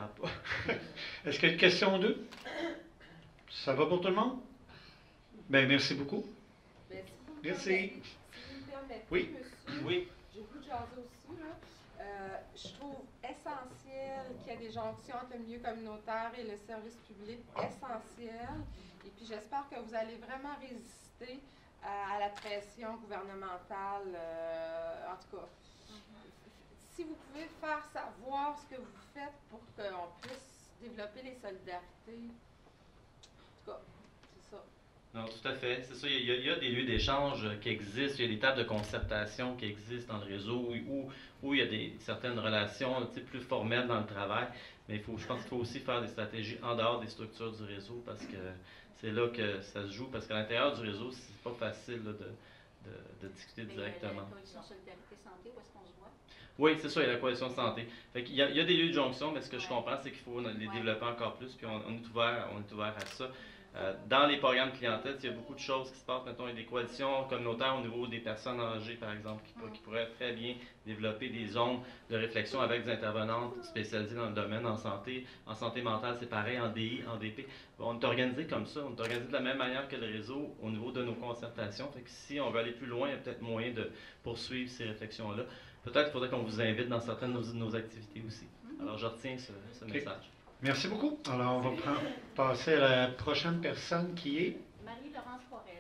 S2: Est-ce qu'il y a une question deux? Ça va pour tout le monde? Bien, merci beaucoup.
S6: Bien, si
S2: merci.
S6: Si vous me permettez,
S11: oui.
S6: monsieur,
S11: oui.
S6: j'ai beaucoup de jaser aussi. Là. Euh, je trouve essentiel qu'il y ait des jonctions entre le milieu communautaire et le service public. Essentiel. Et puis j'espère que vous allez vraiment résister à la pression gouvernementale, euh, en tout cas. Mm-hmm. Si vous pouvez faire savoir ce que vous faites pour qu'on puisse développer les solidarités, en tout cas, c'est ça.
S11: Non, tout à fait. C'est ça. Il y, a, il y a des lieux d'échange qui existent, il y a des tables de concertation qui existent dans le réseau où, où il y a des, certaines relations plus formelles dans le travail, mais il faut, je pense qu'il faut aussi faire des stratégies en dehors des structures du réseau parce que c'est là que ça se joue, parce qu'à l'intérieur du réseau, c'est pas facile là, de, de, de discuter
S3: mais
S11: directement.
S3: La coalition Solidarité Santé, où est-ce qu'on se voit?
S11: Oui, c'est ça, il y a la coalition de santé. Fait qu'il y a, il y a des lieux de jonction, mais ce que ouais. je comprends, c'est qu'il faut les ouais. développer encore plus, puis on, on, est ouvert, on est ouvert à ça. Euh, dans les programmes clientèle, il y a beaucoup de choses qui se passent. Mettons, il y a des coalitions communautaires au niveau des personnes âgées, par exemple, qui, qui pourraient très bien développer des zones de réflexion avec des intervenantes spécialisées dans le domaine en santé. En santé mentale, c'est pareil, en D I, en D P. Bon, on est organisé comme ça. On est organisé de la même manière que le réseau au niveau de nos concertations. Fait que si on veut aller plus loin, il y a peut-être moyen de poursuivre ces réflexions-là. Peut-être qu'il faudrait qu'on vous invite dans certaines de nos, nos activités aussi. Alors, je retiens ce, ce okay. message.
S2: Merci beaucoup. Alors, on va prendre, passer à la prochaine personne qui est...
S3: Marie-Laurence Forel.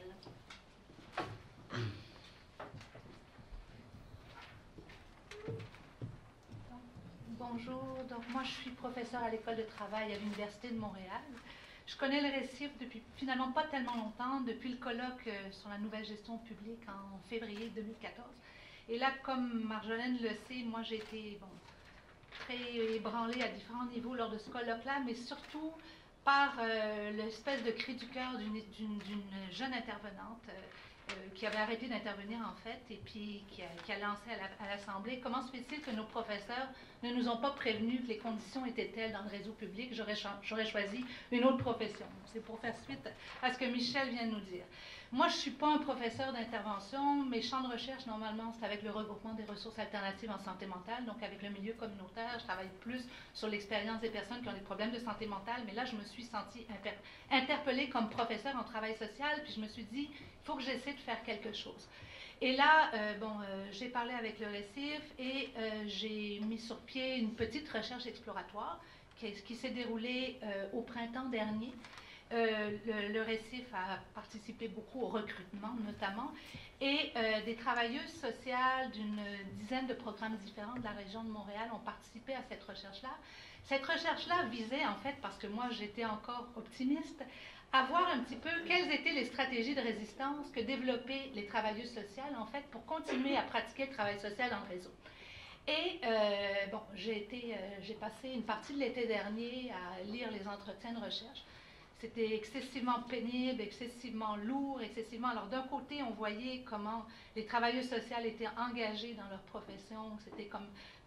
S3: Bonjour. Donc, moi, je suis professeure à l'école de travail à l'Université de Montréal. Je connais le récif depuis finalement pas tellement longtemps, depuis le colloque sur la nouvelle gestion publique en février deux mille quatorze. Et là, comme Marjolaine le sait, moi, j'ai été... Bon, très ébranlée à différents niveaux lors de ce colloque-là, mais surtout par euh, l'espèce de cri du cœur d'une, d'une, d'une jeune intervenante euh, euh, qui avait arrêté d'intervenir en fait et puis qui a, qui a lancé à, la, à l'Assemblée. Comment se fait-il que nos professeurs ne nous ont pas prévenus que les conditions étaient telles dans le réseau public? J'aurais, j'aurais choisi une autre profession. C'est pour faire suite à ce que Michel vient de nous dire. Moi, je ne suis pas un professeur d'intervention. Mes champs de recherche, normalement, c'est avec le regroupement des ressources alternatives en santé mentale, donc avec le milieu communautaire. Je travaille plus sur l'expérience des personnes qui ont des problèmes de santé mentale, mais là, je me suis sentie inter- interpellée comme professeur en travail social, puis je me suis dit, il faut que j'essaie de faire quelque chose. Et là, euh, bon, euh, j'ai parlé avec le récif et euh, j'ai mis sur pied une petite recherche exploratoire qui, qui s'est déroulée euh, au printemps dernier. Euh, le, le récif a participé beaucoup au recrutement notamment et euh, des travailleuses sociales d'une dizaine de programmes différents de la région de Montréal ont participé à cette recherche-là. Cette recherche-là visait en fait, parce que moi j'étais encore optimiste, à voir un petit peu quelles étaient les stratégies de résistance que développaient les travailleuses sociales en fait pour continuer à pratiquer le travail social dans le réseau. Et euh, bon, j'ai été, euh, j'ai passé une partie de l'été dernier à lire les entretiens de recherche. C'était excessivement pénible, excessivement lourd, excessivement... Alors, d'un côté, on voyait comment les travailleuses sociales étaient engagées dans leur profession. C'était comme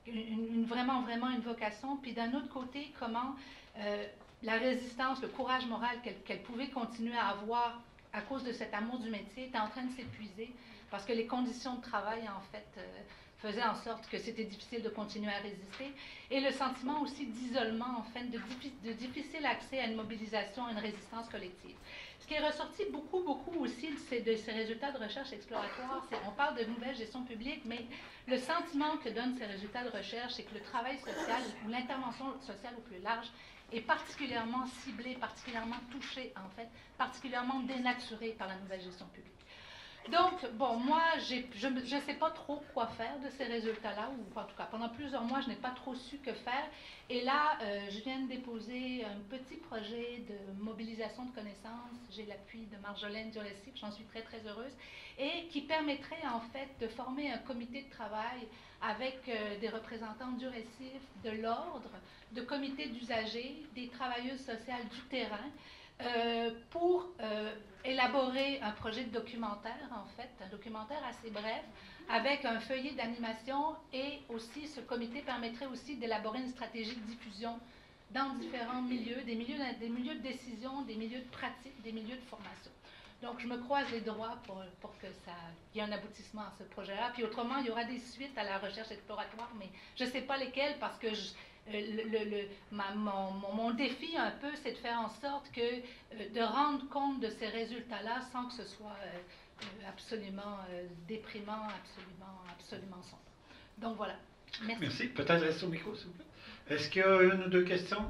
S3: une, une, vraiment, vraiment une vocation. Puis d'un autre côté, comment euh, la résistance, le courage moral qu'elle qu'elle pouvait continuer à avoir à cause de cet amour du métier était en train de s'épuiser parce que les conditions de travail, en fait, euh, faisaient en sorte que c'était difficile de continuer à résister. Et le sentiment aussi d'isolement, en fait, de, de difficile accès à une mobilisation, à une résistance collective. Ce qui est ressorti beaucoup, beaucoup aussi de ces, de ces résultats de recherche exploratoire, c'est on parle de nouvelle gestion publique, mais le sentiment que donnent ces résultats de recherche, c'est que le travail social ou l'intervention sociale au plus large est particulièrement ciblé, particulièrement touché, en fait, particulièrement dénaturé par la nouvelle gestion publique. Donc, bon, moi, je ne sais pas trop quoi faire de ces résultats-là, ou en tout cas, pendant plusieurs mois, je n'ai pas trop su que faire. Et là, euh, je viens de déposer un petit projet de mobilisation de connaissances. J'ai l'appui de Marjolaine du Récif, j'en suis très, très heureuse, et qui permettrait, en fait, de former un comité de travail avec euh, des représentants du Récif, de l'ordre, de comités d'usagers, des travailleuses sociales du terrain, Euh, pour euh, élaborer un projet de documentaire, en fait, un documentaire assez bref, avec un feuillet d'animation, et aussi ce comité permettrait aussi d'élaborer une stratégie de diffusion dans différents milieux, des milieux, des milieux de décision, des milieux de pratique, des milieux de formation. Donc, je me croise les doigts pour, pour que ça y ait un aboutissement à ce projet-là. Puis autrement, il y aura des suites à la recherche exploratoire, mais je ne sais pas lesquelles parce que je, Le, le, le, ma, mon, mon défi un peu, c'est de faire en sorte que, euh, de rendre compte de ces résultats-là sans que ce soit euh, absolument euh, déprimant, absolument, absolument sombre. Donc voilà. Merci.
S2: Merci. Peut-être rester au micro, s'il vous plaît. Est-ce qu'il y a une ou deux questions?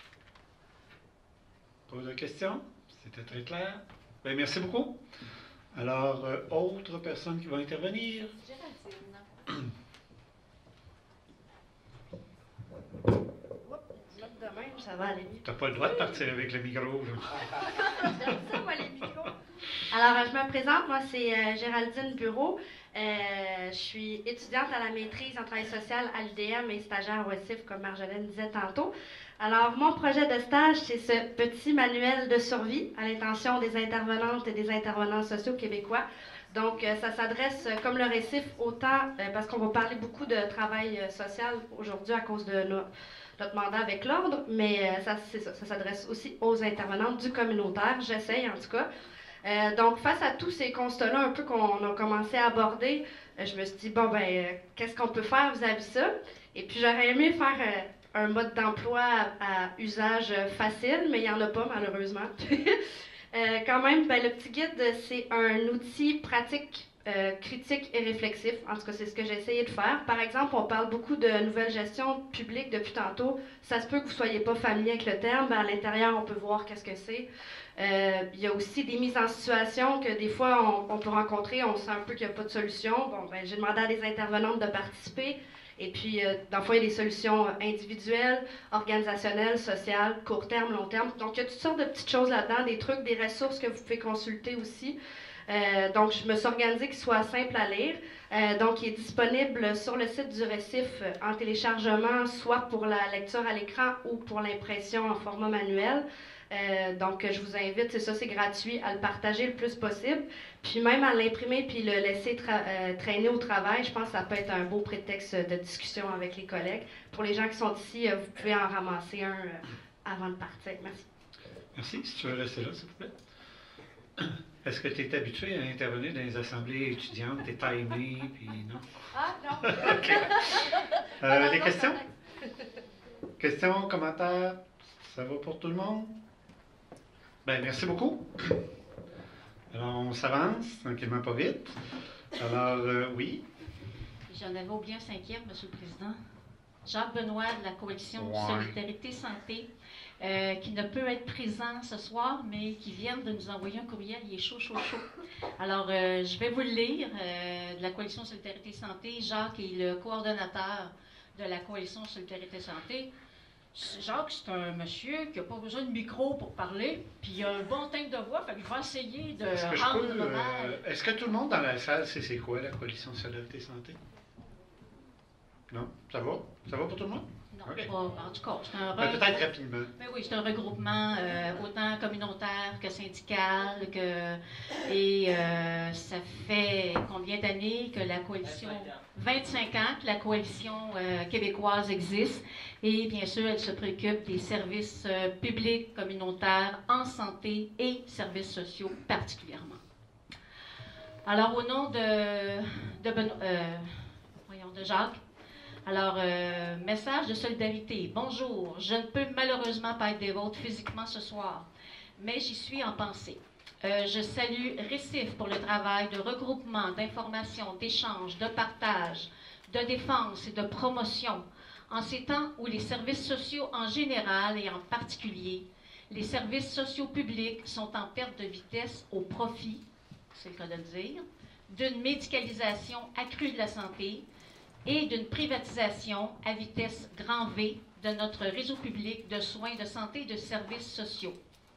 S2: Pas de questions? C'était très clair. Bien, merci beaucoup. Alors, euh, autre personne qui va intervenir?
S5: Géraldine. De même, ça va aller mieux.
S2: Tu n'as pas le droit de partir avec le micro.
S5: Ça, moi, les micros. Alors, je me présente. Moi, c'est euh, Géraldine Bureau. Euh, je suis étudiante à la maîtrise en travail social à l'U D M et stagiaire au R E C I F, comme Marjolaine disait tantôt. Alors, mon projet de stage, c'est ce petit manuel de survie à l'intention des intervenantes et des intervenants sociaux québécois. Donc, euh, ça s'adresse, euh, comme le récif, autant, euh, parce qu'on va parler beaucoup de travail euh, social aujourd'hui à cause de nos, notre mandat avec l'ordre, mais euh, ça, c'est ça, ça s'adresse aussi aux intervenantes du communautaire, j'essaye en tout cas. Euh, donc, face à tous ces constats-là, un peu qu'on a commencé à aborder, euh, je me suis dit, bon, ben, euh, qu'est-ce qu'on peut faire vis-à-vis ça? Et puis, j'aurais aimé faire euh, un mode d'emploi à, à usage facile, mais il n'y en a pas, malheureusement. Euh, quand même, ben, le petit guide, c'est un outil pratique, euh, critique et réflexif. En tout cas, c'est ce que j'ai essayé de faire. Par exemple, on parle beaucoup de nouvelle gestion publique depuis tantôt. Ça se peut que vous ne soyez pas familier avec le terme. Ben, à l'intérieur, on peut voir qu'est-ce que c'est. Euh, il y a aussi des mises en situation que des fois, on, on peut rencontrer. On sent un peu qu'il n'y a pas de solution. Bon, ben, j'ai demandé à des intervenantes de participer. Et puis, euh, dans le fond, il y a des solutions individuelles, organisationnelles, sociales, court terme, long terme. Donc, il y a toutes sortes de petites choses là-dedans, des trucs, des ressources que vous pouvez consulter aussi. Euh, donc, je me suis organisée qu'il soit simple à lire. Euh, donc, il est disponible sur le site du Récif en téléchargement, soit pour la lecture à l'écran ou pour l'impression en format manuel. Euh, donc, je vous invite, c'est ça, c'est gratuit, à le partager le plus possible. Puis même à l'imprimer puis le laisser tra euh, traîner au travail, je pense que ça peut être un beau prétexte de discussion avec les collègues. Pour les gens qui sont ici, euh, vous pouvez en ramasser un euh, avant de partir. Merci.
S2: Merci. Si tu veux rester là, s'il vous plaît. Est-ce que tu es habitué à intervenir dans les assemblées étudiantes? Tu es timé, puis non?
S5: Ah, non.
S2: OK. Euh, des questions? Questions, commentaires? Ça va pour tout le monde? Bien, merci beaucoup. Alors, on s'avance, tranquillement, pas vite. Alors, euh, oui.
S1: J'en avais oublié un cinquième, M. le Président. Jacques Benoît de la Coalition
S2: Ouais.
S1: Solidarité Santé, euh, qui ne peut être présent ce soir, mais qui vient de nous envoyer un courriel. Il est chaud, chaud, chaud. Alors, euh, je vais vous le lire. Euh, de la Coalition Solidarité Santé, Jacques est le coordonnateur de la Coalition Solidarité Santé. Jacques, c'est un monsieur qui n'a pas besoin de micro pour parler, puis il a un bon timbre de voix, fait que je vais essayer de
S2: Est-ce que, je
S1: rendre
S2: peux,
S1: l'hommage.
S2: euh, est-ce que tout le monde dans la salle sait c'est quoi la Coalition Solidarité Santé? Non? Ça va? Ça va pour tout le monde?
S1: Non,
S2: Okay.
S1: pas, en tout cas, c'est un,
S2: Ben,
S1: re-
S2: peut-être rapidement.
S1: ben oui, c'est un regroupement euh, autant communautaire que syndical, que, et euh, ça fait combien d'années que la coalition... vingt-cinq ans que la coalition euh, québécoise existe. Et bien sûr, elle se préoccupe des services euh, publics communautaires en santé et services sociaux particulièrement. Alors, au nom de, de, Beno- euh, voyons, de Jacques, alors, euh, message de solidarité. Bonjour, je ne peux malheureusement pas être des vôtres physiquement ce soir, mais j'y suis en pensée. Euh, je salue Récif pour le travail de regroupement, d'information, d'échange, de partage, de défense et de promotion en ces temps où les services sociaux en général et en particulier, les services sociaux publics sont en perte de vitesse au profit, c'est le cas de le dire, d'une médicalisation accrue de la santé et d'une privatisation à vitesse grand V de notre réseau public de soins de santé et de services sociaux.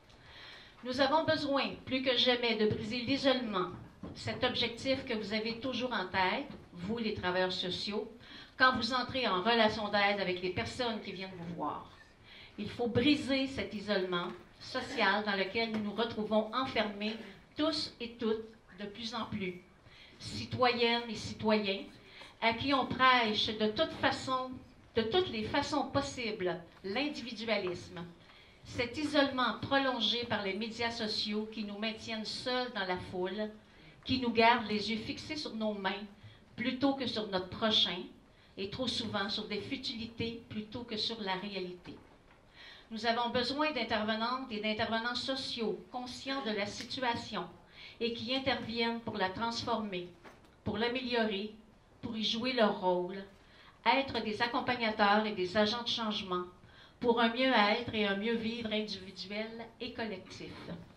S1: Nous avons besoin, plus que jamais, de briser l'isolement, cet objectif que vous avez toujours en tête, vous les travailleurs sociaux, quand vous entrez en relation d'aide avec les personnes qui viennent vous voir. Il faut briser cet isolement social dans lequel nous nous retrouvons enfermés tous et toutes de plus en plus, citoyennes et citoyens, à qui on prêche de toute façon, de toutes les façons possibles, l'individualisme. Cet isolement prolongé par les médias sociaux qui nous maintiennent seuls dans la foule, qui nous gardent les yeux fixés sur nos mains plutôt que sur notre prochain, et trop souvent sur des futilités plutôt que sur la réalité. Nous avons besoin d'intervenantes et d'intervenants sociaux conscients de la situation et qui interviennent pour la transformer, pour l'améliorer, pour y jouer leur rôle, être des accompagnateurs et des agents de changement, pour un mieux-être et un mieux-vivre individuel et collectif.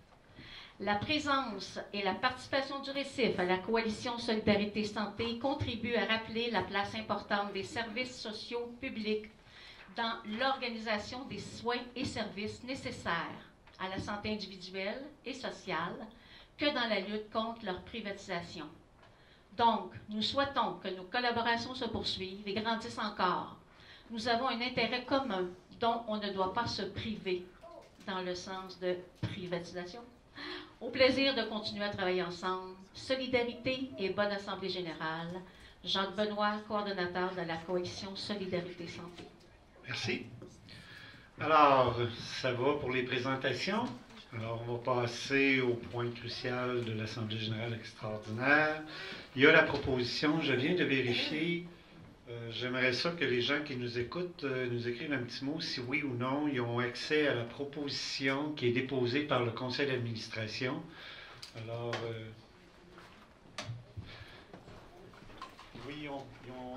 S1: La présence et la participation du Récif à la Coalition Solidarité Santé contribuent à rappeler la place importante des services sociaux publics dans l'organisation des soins et services nécessaires à la santé individuelle et sociale que dans la lutte contre leur privatisation. Donc, nous souhaitons que nos collaborations se poursuivent et grandissent encore. Nous avons un intérêt commun dont on ne doit pas se priver dans le sens de privatisation. Au plaisir de continuer à travailler ensemble. Solidarité et bonne assemblée générale. Jacques Benoît, coordonnateur de la Coalition Solidarité Santé.
S2: Merci. Alors, ça va pour les présentations. Alors, on va passer au point crucial de l'Assemblée générale extraordinaire. Il y a la proposition, je viens de vérifier. Euh, J'aimerais ça que les gens qui nous écoutent euh, nous écrivent un petit mot si oui ou non ils ont accès à la proposition qui est déposée par le conseil d'administration. Alors, euh, oui, ils ont, ils ont...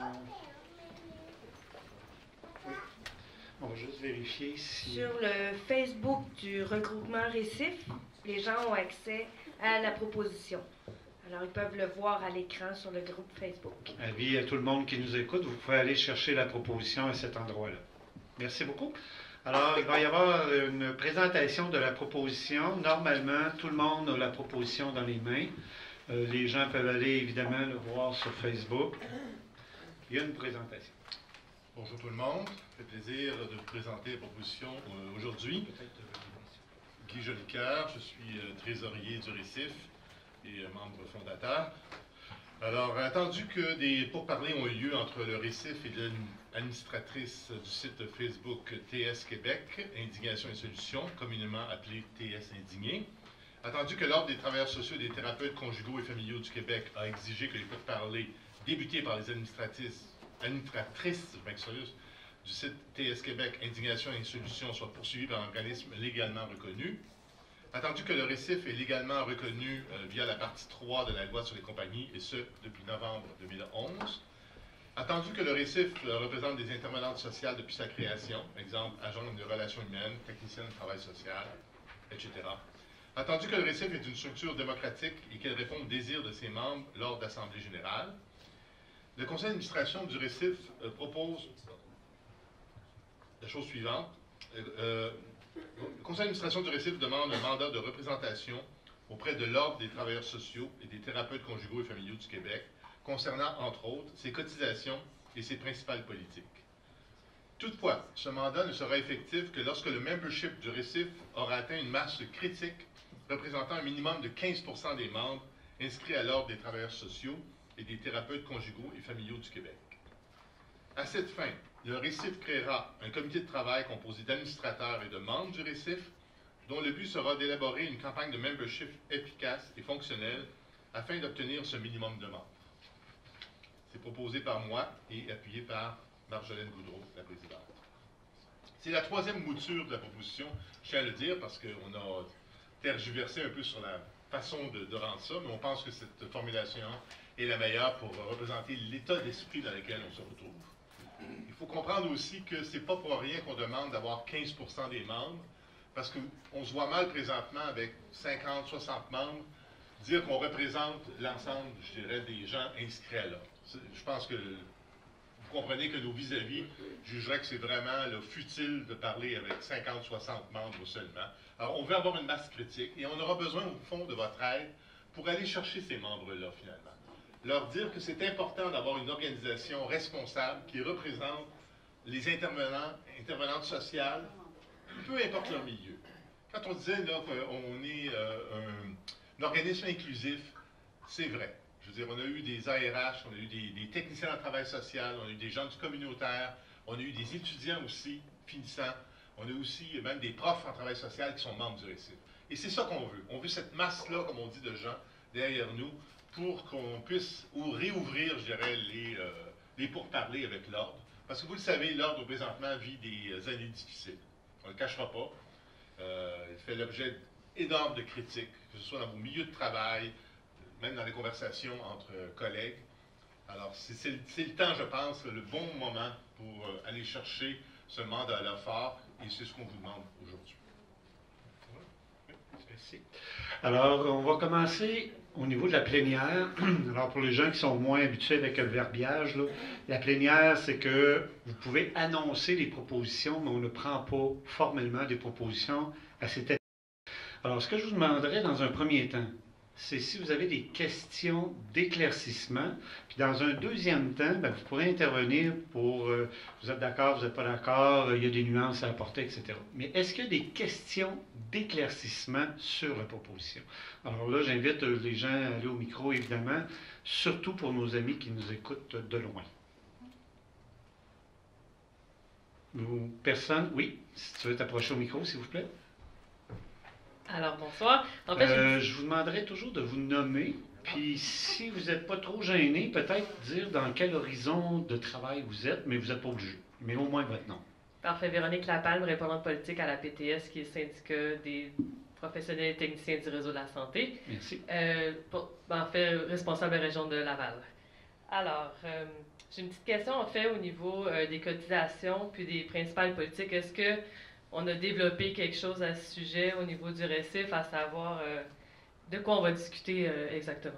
S2: Oui. On va juste vérifier si...
S7: Sur le Facebook du regroupement Récif, les gens ont accès à la proposition. Alors, ils peuvent le voir à l'écran sur le groupe Facebook.
S2: Avis à tout le monde qui nous écoute, vous pouvez aller chercher la proposition à cet endroit-là. Merci beaucoup. Alors, il va y avoir une présentation de la proposition. Normalement, tout le monde a la proposition dans les mains. Euh, les gens peuvent aller, évidemment, le voir sur Facebook. Il y a une présentation.
S12: Bonjour tout le monde. Ça fait plaisir de vous présenter la proposition euh, aujourd'hui. Guy Jolicoeur, je suis euh, trésorier du Récif et membre fondateur. Alors, attendu que des pourparlers ont eu lieu entre le Récif et l'administratrice du site Facebook T S Québec, Indignation et Solutions, communément appelé T S Indigné, attendu que l'Ordre des travailleurs sociaux et des thérapeutes conjugaux et familiaux du Québec a exigé que les pourparlers débutés par les administratrices, administratrices je m'excuse, du site T S Québec, Indignation et Solutions soient poursuivis par un organisme légalement reconnu, attendu que le Récif est légalement reconnu euh, via la partie trois de la loi sur les compagnies, et ce, depuis novembre deux mille onze. Attendu que le Récif euh, représente des intervenantes sociales depuis sa création, exemple, agent de relations humaines, technicienne de travail social, et cetera. Attendu que le Récif est une structure démocratique et qu'elle répond aux désirs de ses membres lors d'assemblée générale, le conseil d'administration du Récif euh, propose la chose suivante. Euh, euh, Le conseil d'administration du Récif demande un mandat de représentation auprès de l'Ordre des travailleurs sociaux et des thérapeutes conjugaux et familiaux du Québec, concernant, entre autres, ses cotisations et ses principales politiques. Toutefois, ce mandat ne sera effectif que lorsque le membership du Récif aura atteint une masse critique représentant un minimum de quinze pour cent des membres inscrit à l'Ordre des travailleurs sociaux et des thérapeutes conjugaux et familiaux du Québec. À cette fin, le récif créera un comité de travail composé d'administrateurs et de membres du récif, dont le but sera d'élaborer une campagne de membership efficace et fonctionnelle afin d'obtenir ce minimum de membres. C'est proposé par moi et appuyé par Marjolaine Goudreau, la présidente. C'est la troisième mouture de la proposition, je tiens à le dire, parce qu'on a tergiversé un peu sur la façon de, de rendre ça, mais on pense que cette formulation est la meilleure pour représenter l'état d'esprit dans lequel on se retrouve. Il faut comprendre aussi que ce n'est pas pour rien qu'on demande d'avoir quinze pour cent des membres, parce qu'on se voit mal présentement avec cinquante, soixante membres, dire qu'on représente l'ensemble, je dirais, des gens inscrits à l'ordre. Je pense que vous comprenez que nos vis-à-vis jugeraient que c'est vraiment là, futile de parler avec cinquante, soixante membres seulement. Alors, on veut avoir une masse critique et on aura besoin, au fond, de votre aide pour aller chercher ces membres-là, finalement. Leur dire que c'est important d'avoir une organisation responsable qui représente les intervenants, intervenantes sociales, peu importe leur milieu. Quand on disait là qu'on est euh, un, un organisme inclusif, c'est vrai. Je veux dire, on a eu des A R H, on a eu des, des techniciens en travail social, on a eu des gens du communautaire, on a eu des étudiants aussi, finissants, on a aussi même des profs en travail social qui sont membres du récif. Et c'est ça qu'on veut. On veut cette masse-là, comme on dit, de gens derrière nous, pour qu'on puisse ou réouvrir, je dirais, les, euh, les pourparlers avec l'ordre. Parce que vous le savez, l'ordre, présentement, vit des années difficiles. On ne le cachera pas. Euh, il fait l'objet d'énormes de critiques, que ce soit dans vos milieux de travail, même dans les conversations entre collègues. Alors, c'est le, le temps, je pense, le bon moment pour euh, aller chercher ce mandat-là fort, et c'est ce qu'on vous demande aujourd'hui.
S2: Merci. Alors, on va commencer au niveau de la plénière. Alors, pour les gens qui sont moins habitués avec le verbiage, là, la plénière, c'est que vous pouvez annoncer les propositions, mais on ne prend pas formellement des propositions à cette étape. Alors, ce que je vous demanderais dans un premier temps, c'est si vous avez des questions d'éclaircissement. Puis dans un deuxième temps, bien, vous pourrez intervenir pour euh, vous êtes d'accord, vous n'êtes pas d'accord, il y a des nuances à apporter, et cetera. Mais est-ce qu'il y a des questions d'éclaircissement sur la proposition? Alors là, j'invite les gens à aller au micro, évidemment, surtout pour nos amis qui nous écoutent de loin. Ou personne? Oui, si tu veux t'approcher au micro, s'il vous plaît.
S13: Alors, bonsoir. En fait,
S2: euh, je vous demanderai toujours de vous nommer, puis si vous n'êtes pas trop gêné, peut-être dire dans quel horizon de travail vous êtes, mais vous n'êtes pas obligé. Mais au moins votre nom.
S13: Parfait. Véronique Lapalme, répondante politique à la P T S, qui est le syndicat des professionnels et techniciens du réseau de la santé.
S2: Merci.
S13: Euh, pour, en fait, responsable de la région de Laval. Alors, euh, j'ai une petite question, en fait, au niveau euh, des cotisations puis des principales politiques. Est-ce que on a développé quelque chose à ce sujet au niveau du récif, à savoir euh, de quoi on va discuter euh, exactement?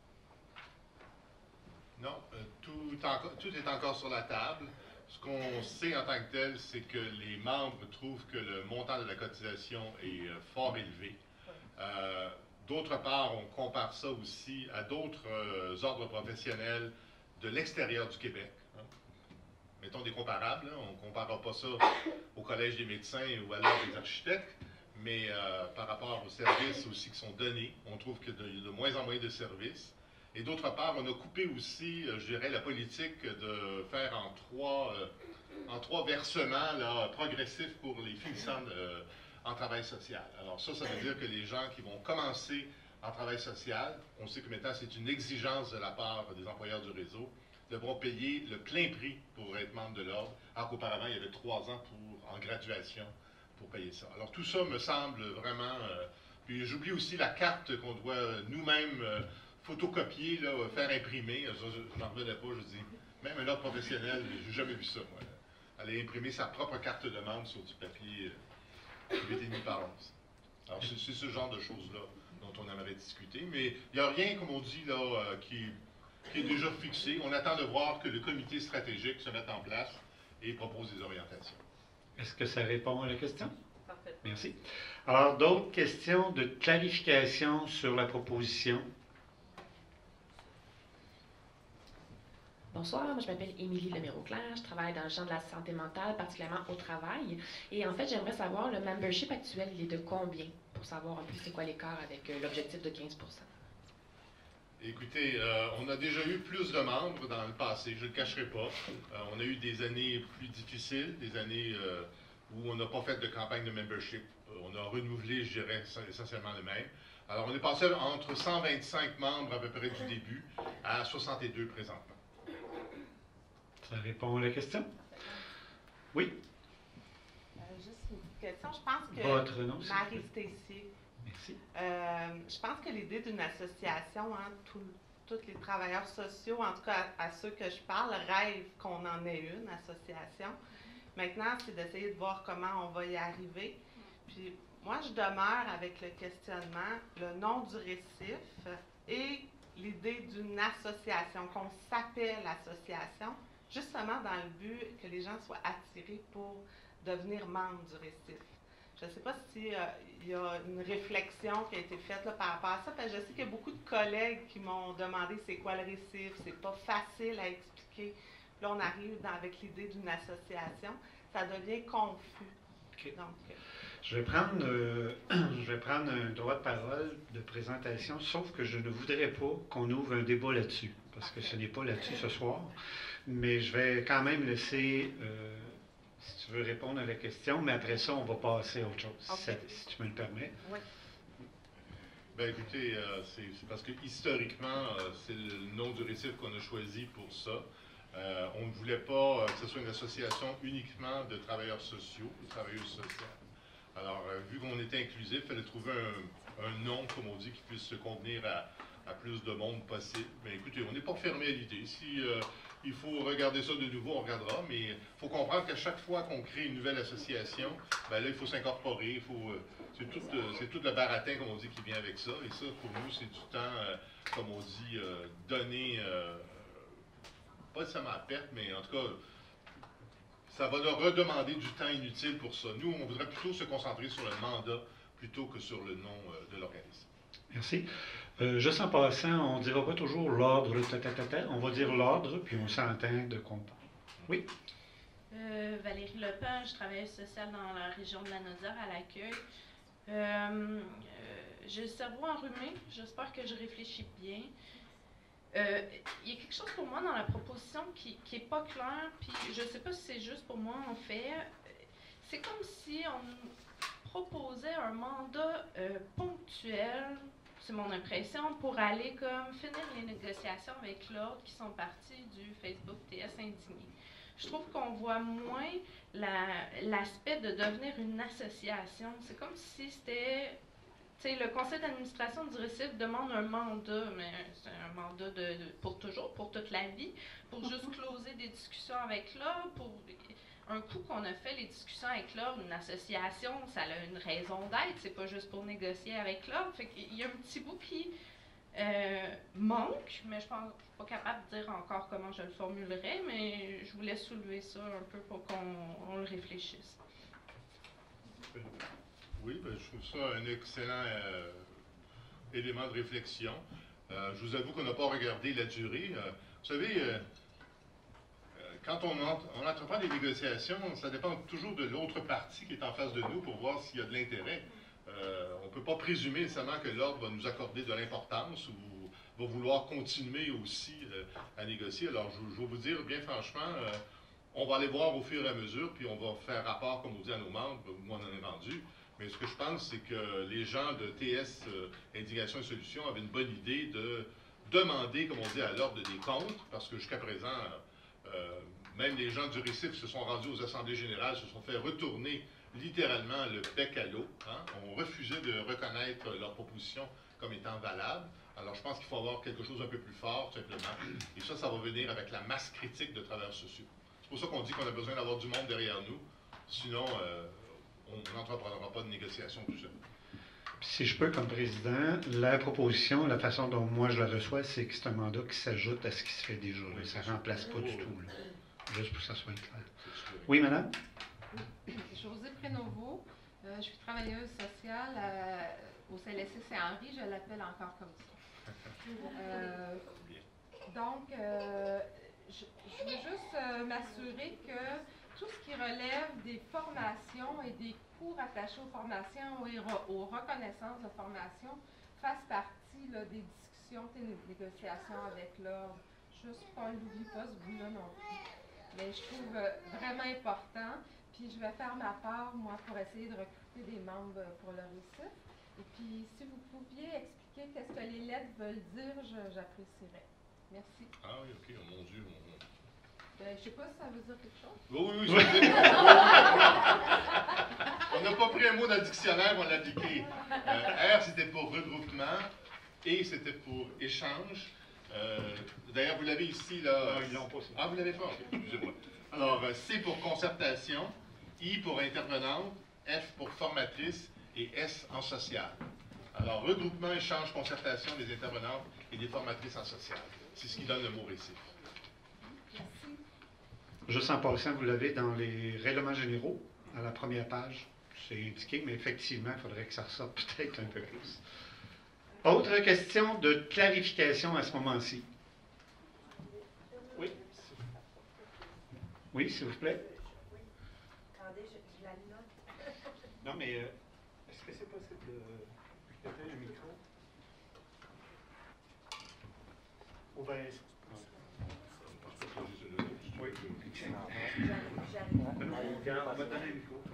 S12: Non, euh, tout, tout est encore sur la table. Ce qu'on sait en tant que tel, c'est que les membres trouvent que le montant de la cotisation est euh, fort élevé. Euh, D'autre part, on compare ça aussi à d'autres euh, ordres professionnels de l'extérieur du Québec. Mettons des comparables, hein. On ne comparera pas ça au Collège des médecins ou à l'Ordre des architectes, mais euh, par rapport aux services aussi qui sont donnés, on trouve qu'il y a de moins en moins de services. Et d'autre part, on a coupé aussi, euh, je dirais, la politique de faire en trois, euh, en trois versements là, progressifs pour les finissants euh, en travail social. Alors ça, ça veut dire que les gens qui vont commencer en travail social, on sait que maintenant c'est une exigence de la part des employeurs du réseau, devront payer le plein prix pour être membre de l'ordre, alors qu'auparavant, il y avait trois ans pour, en graduation pour payer ça. Alors, tout ça me semble vraiment... Euh, puis, j'oublie aussi la carte qu'on doit nous-mêmes euh, photocopier, là, faire imprimer. Je n'en revenais pas, je dis. Même un ordre professionnel, je n'ai jamais vu ça, moi. Aller imprimer sa propre carte de membre sur du papier euh, huit virgule cinq par onze. Alors, c'est ce genre de choses-là dont on aimerait discuter. Mais il n'y a rien, comme on dit, là, euh, qui... qui est déjà fixé. On attend de voir que le comité stratégique se mette en place et propose des orientations.
S2: Est-ce que ça répond à la question?
S13: Parfait.
S2: Merci. Alors, d'autres questions de clarification sur la proposition?
S4: Bonsoir, moi je m'appelle Émilie Lemire-Auclair, je travaille dans le champ de la santé mentale, particulièrement au travail. Et en fait, j'aimerais savoir, le membership actuel, il est de combien? Pour savoir un peu c'est quoi l'écart avec euh, l'objectif de quinze pour cent.
S12: Écoutez, euh, on a déjà eu plus de membres dans le passé, je ne le cacherai pas. Euh, on a eu des années plus difficiles, des années euh, où on n'a pas fait de campagne de membership. Euh, on a renouvelé, je dirais, essentiellement le même. Alors, on est passé entre cent vingt-cinq membres à peu près du début à soixante-deux présentement.
S2: Ça répond à la question? Oui?
S14: Euh, juste une petite question. Je pense que...
S2: Votre nom, s'il vous plaît.
S14: Marie-Stécie.
S2: Merci.
S14: Euh, je pense que l'idée d'une association, hein, tous les travailleurs sociaux, en tout cas à, à ceux que je parle, rêvent qu'on en ait une association. Maintenant, c'est d'essayer de voir comment on va y arriver. Puis moi, je demeure avec le questionnement, le nom du récif et l'idée d'une association, qu'on s'appelle association, justement dans le but que les gens soient attirés pour devenir membres du récif. Je ne sais pas s'il euh, y a une réflexion qui a été faite là, par rapport à ça, parce que je sais qu'il y a beaucoup de collègues qui m'ont demandé c'est quoi le récif, c'est pas facile à expliquer. Puis là, on arrive dans, avec l'idée d'une association, ça devient confus.
S2: Okay.
S14: Donc, euh,
S2: je, vais prendre, euh, je vais prendre un droit de parole de présentation, sauf que je ne voudrais pas qu'on ouvre un débat là-dessus, parce que ce n'est pas là-dessus ce soir. Mais je vais quand même laisser... Euh, si tu veux répondre à la question, mais après ça, on va passer à autre chose, okay. si, si tu me le permets.
S14: Oui.
S12: Bien, écoutez, euh, c'est parce que historiquement, euh, c'est le nom du récif qu'on a choisi pour ça. Euh, on ne voulait pas euh, que ce soit une association uniquement de travailleurs sociaux, de travailleuses sociales. Alors, euh, vu qu'on était inclusif, il fallait trouver un, un nom, comme on dit, qui puisse se convenir à, à plus de monde possible. Mais écoutez, on n'est pas fermé à l'idée. Si euh, il faut regarder ça de nouveau, on regardera, mais il faut comprendre qu'à chaque fois qu'on crée une nouvelle association, ben là, il faut s'incorporer, il faut, euh, c'est tout, euh, c'est tout le baratin, comme on dit, qui vient avec ça, et ça, pour nous, c'est du temps, euh, comme on dit, euh, donné, euh, pas nécessairement à perte, mais en tout cas, ça va leur redemander du temps inutile pour ça. Nous, on voudrait plutôt se concentrer sur le mandat, plutôt que sur le nom euh, de l'organisme.
S2: Merci. Euh, juste en passant, on ne dira pas toujours l'ordre, on va dire l'ordre, puis on s'entend de quoi on parle. Oui?
S15: Euh, Valérie Lepin, je travaille sociale dans la région de la Naudière à l'accueil. Euh, euh, J'ai le cerveau enrhumé, j'espère que je réfléchis bien. Euh, il y a quelque chose pour moi dans la proposition qui n'est pas clair, puis je ne sais pas si c'est juste pour moi en fait. C'est comme si on proposait un mandat euh, ponctuel, c'est mon impression, pour aller comme finir les négociations avec l'ordre qui sont partis du Facebook T S Indigné. Je trouve qu'on voit moins l'aspect la, de devenir une association. C'est comme si c'était... Tu sais, le conseil d'administration du récif demande un mandat, mais c'est un mandat de, de, pour toujours, pour toute la vie, pour juste closer des discussions avec l'ordre, pour... Un coup qu'on a fait les discussions avec l'ordre, une association, ça a une raison d'être, c'est pas juste pour négocier avec l'ordre. Fait qu'il y a un petit bout qui euh, manque, mais je pense, je suis pas capable de dire encore comment je le formulerais, mais je voulais soulever ça un peu pour qu'on le réfléchisse.
S12: Oui, ben, je trouve ça un excellent euh, élément de réflexion. Euh, je vous avoue qu'on n'a pas regardé la durée. Euh, vous savez, euh, quand on, on entreprend des négociations, ça dépend toujours de l'autre partie qui est en face de nous pour voir s'il y a de l'intérêt. Euh, on ne peut pas présumer nécessairement que l'ordre va nous accorder de l'importance ou va vouloir continuer aussi euh, à négocier. Alors, je, je vais vous dire bien franchement, euh, on va aller voir au fur et à mesure, puis on va faire rapport, comme on dit, à nos membres, moi on en est rendu. Mais ce que je pense, c'est que les gens de T S, euh, Indignation et Solutions, avaient une bonne idée de demander, comme on dit, à l'ordre des comptes, parce que jusqu'à présent, euh, même les gens du récif se sont rendus aux assemblées générales, se sont fait retourner littéralement le bec à l'eau, hein, ont refusé de reconnaître leur proposition comme étant valable. Alors je pense qu'il faut avoir quelque chose un peu plus fort, tout simplement. Et ça, ça va venir avec la masse critique de travailleurs sociaux. C'est pour ça qu'on dit qu'on a besoin d'avoir du monde derrière nous. Sinon, euh, on n'entreprendra pas de négociation tout seul.
S2: Si je peux, comme président, la proposition, la façon dont moi je la reçois, c'est que c'est un mandat qui s'ajoute à ce qui se fait déjà. Oui, ça ne remplace pas du tout. Là. Juste pour que ça soit clair. Oui, madame?
S6: Josée Prénovo, euh, je suis travailleuse sociale euh, au C L S C Saint-Henri, je l'appelle encore comme ça. Euh, donc, euh, je, je veux juste euh, m'assurer que tout ce qui relève des formations et des cours attachés aux formations et re, aux reconnaissances de formation fasse partie là, des discussions discussions, tes né- négociations avec l'ordre. Juste pas, n'oublie pas ce bout-là non plus. Mais je trouve euh, vraiment important. Puis je vais faire ma part, moi, pour essayer de recruter des membres euh, pour le récif. Et puis, si vous pouviez expliquer qu'est-ce que les lettres veulent dire, je- j'apprécierais. Merci.
S12: Ah oui, ok, oh mon Dieu. Mon...
S6: Ben, je sais pas si ça veut dire quelque chose.
S12: Oui, oui, oui. Ça veut dire... On n'a pas pris un mot dans le dictionnaire, on l'a appliqué. Euh, R, c'était pour regroupement. E, c'était pour échange. Euh, D'ailleurs, vous l'avez ici, là.
S2: Non, ils l'ont pas, ça.
S12: Ah, vous l'avez pas? Excusez-moi. Alors, euh, C pour concertation, I pour intervenante, F pour formatrice et S en social. Alors, regroupement, échange, concertation des intervenantes et des formatrices en social. C'est ce qui donne le mot récif.
S6: Merci.
S2: Juste en passant, vous l'avez dans les règlements généraux, à la première page. C'est indiqué, mais effectivement, il faudrait que ça ressorte peut-être un peu plus. Autre question de clarification à ce moment-ci. Oui. Oui, s'il vous plaît.
S7: Oui. Attendez, je, je la note.
S2: Non, mais euh, est-ce que c'est possible de mettre un micro? Ou bien... Oui. On va te donner un micro.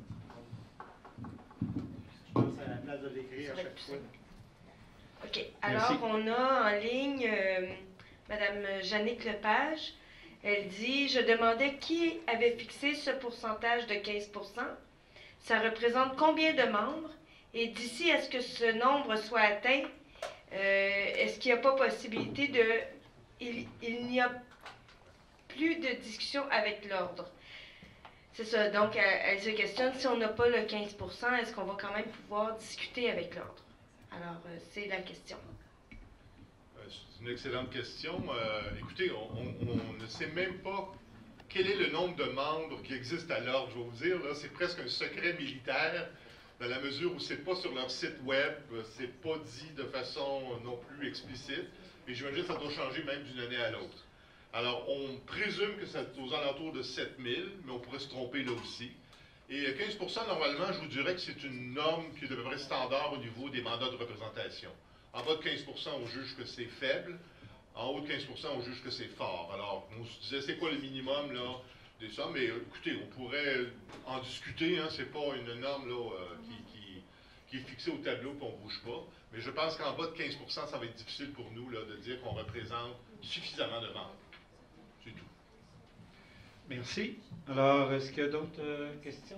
S2: Je pense à la place de l'écrire à chaque fois.
S16: OK. Alors,
S2: Merci.
S16: on a en ligne euh, Mme Jannick Lepage. Elle dit « Je demandais qui avait fixé ce pourcentage de quinze pour cent. Ça représente combien de membres? Et d'ici à ce que ce nombre soit atteint, euh, est-ce qu'il n'y a pas possibilité de... Il, il n'y a plus de discussion avec l'ordre. » C'est ça. Donc, elle, elle se questionne, si on n'a pas le quinze pour cent, est-ce qu'on va quand même pouvoir discuter avec l'ordre? Alors, euh, c'est la question.
S12: Euh, C'est une excellente question. Euh, écoutez, on, on- on ne sait même pas quel est le nombre de membres qui existent à l'ordre. Je vais vous dire, là, c'est presque un secret militaire, dans la mesure où c'est pas sur leur site web, euh, c'est pas dit de façon non plus explicite, et j'imagine que ça doit changer même d'une année à l'autre. Alors, on présume que c'est aux alentours de sept mille, mais on pourrait se tromper là aussi. Et quinze pour cent, normalement, je vous dirais que c'est une norme qui est de peu près standard au niveau des mandats de représentation. En bas de quinze pour cent, on juge que c'est faible. En haut de quinze pour cent, on juge que c'est fort. Alors, on se disait, c'est quoi le minimum là, des sommes? Mais euh, écoutez, on pourrait en discuter. Hein, c'est pas une norme là, euh, qui, qui, qui est fixée au tableau et on ne bouge pas. Mais je pense qu'en bas de quinze pour cent, ça va être difficile pour nous là, de dire qu'on représente suffisamment de membres. C'est tout.
S2: Merci. Alors, est-ce qu'il y a d'autres euh, questions?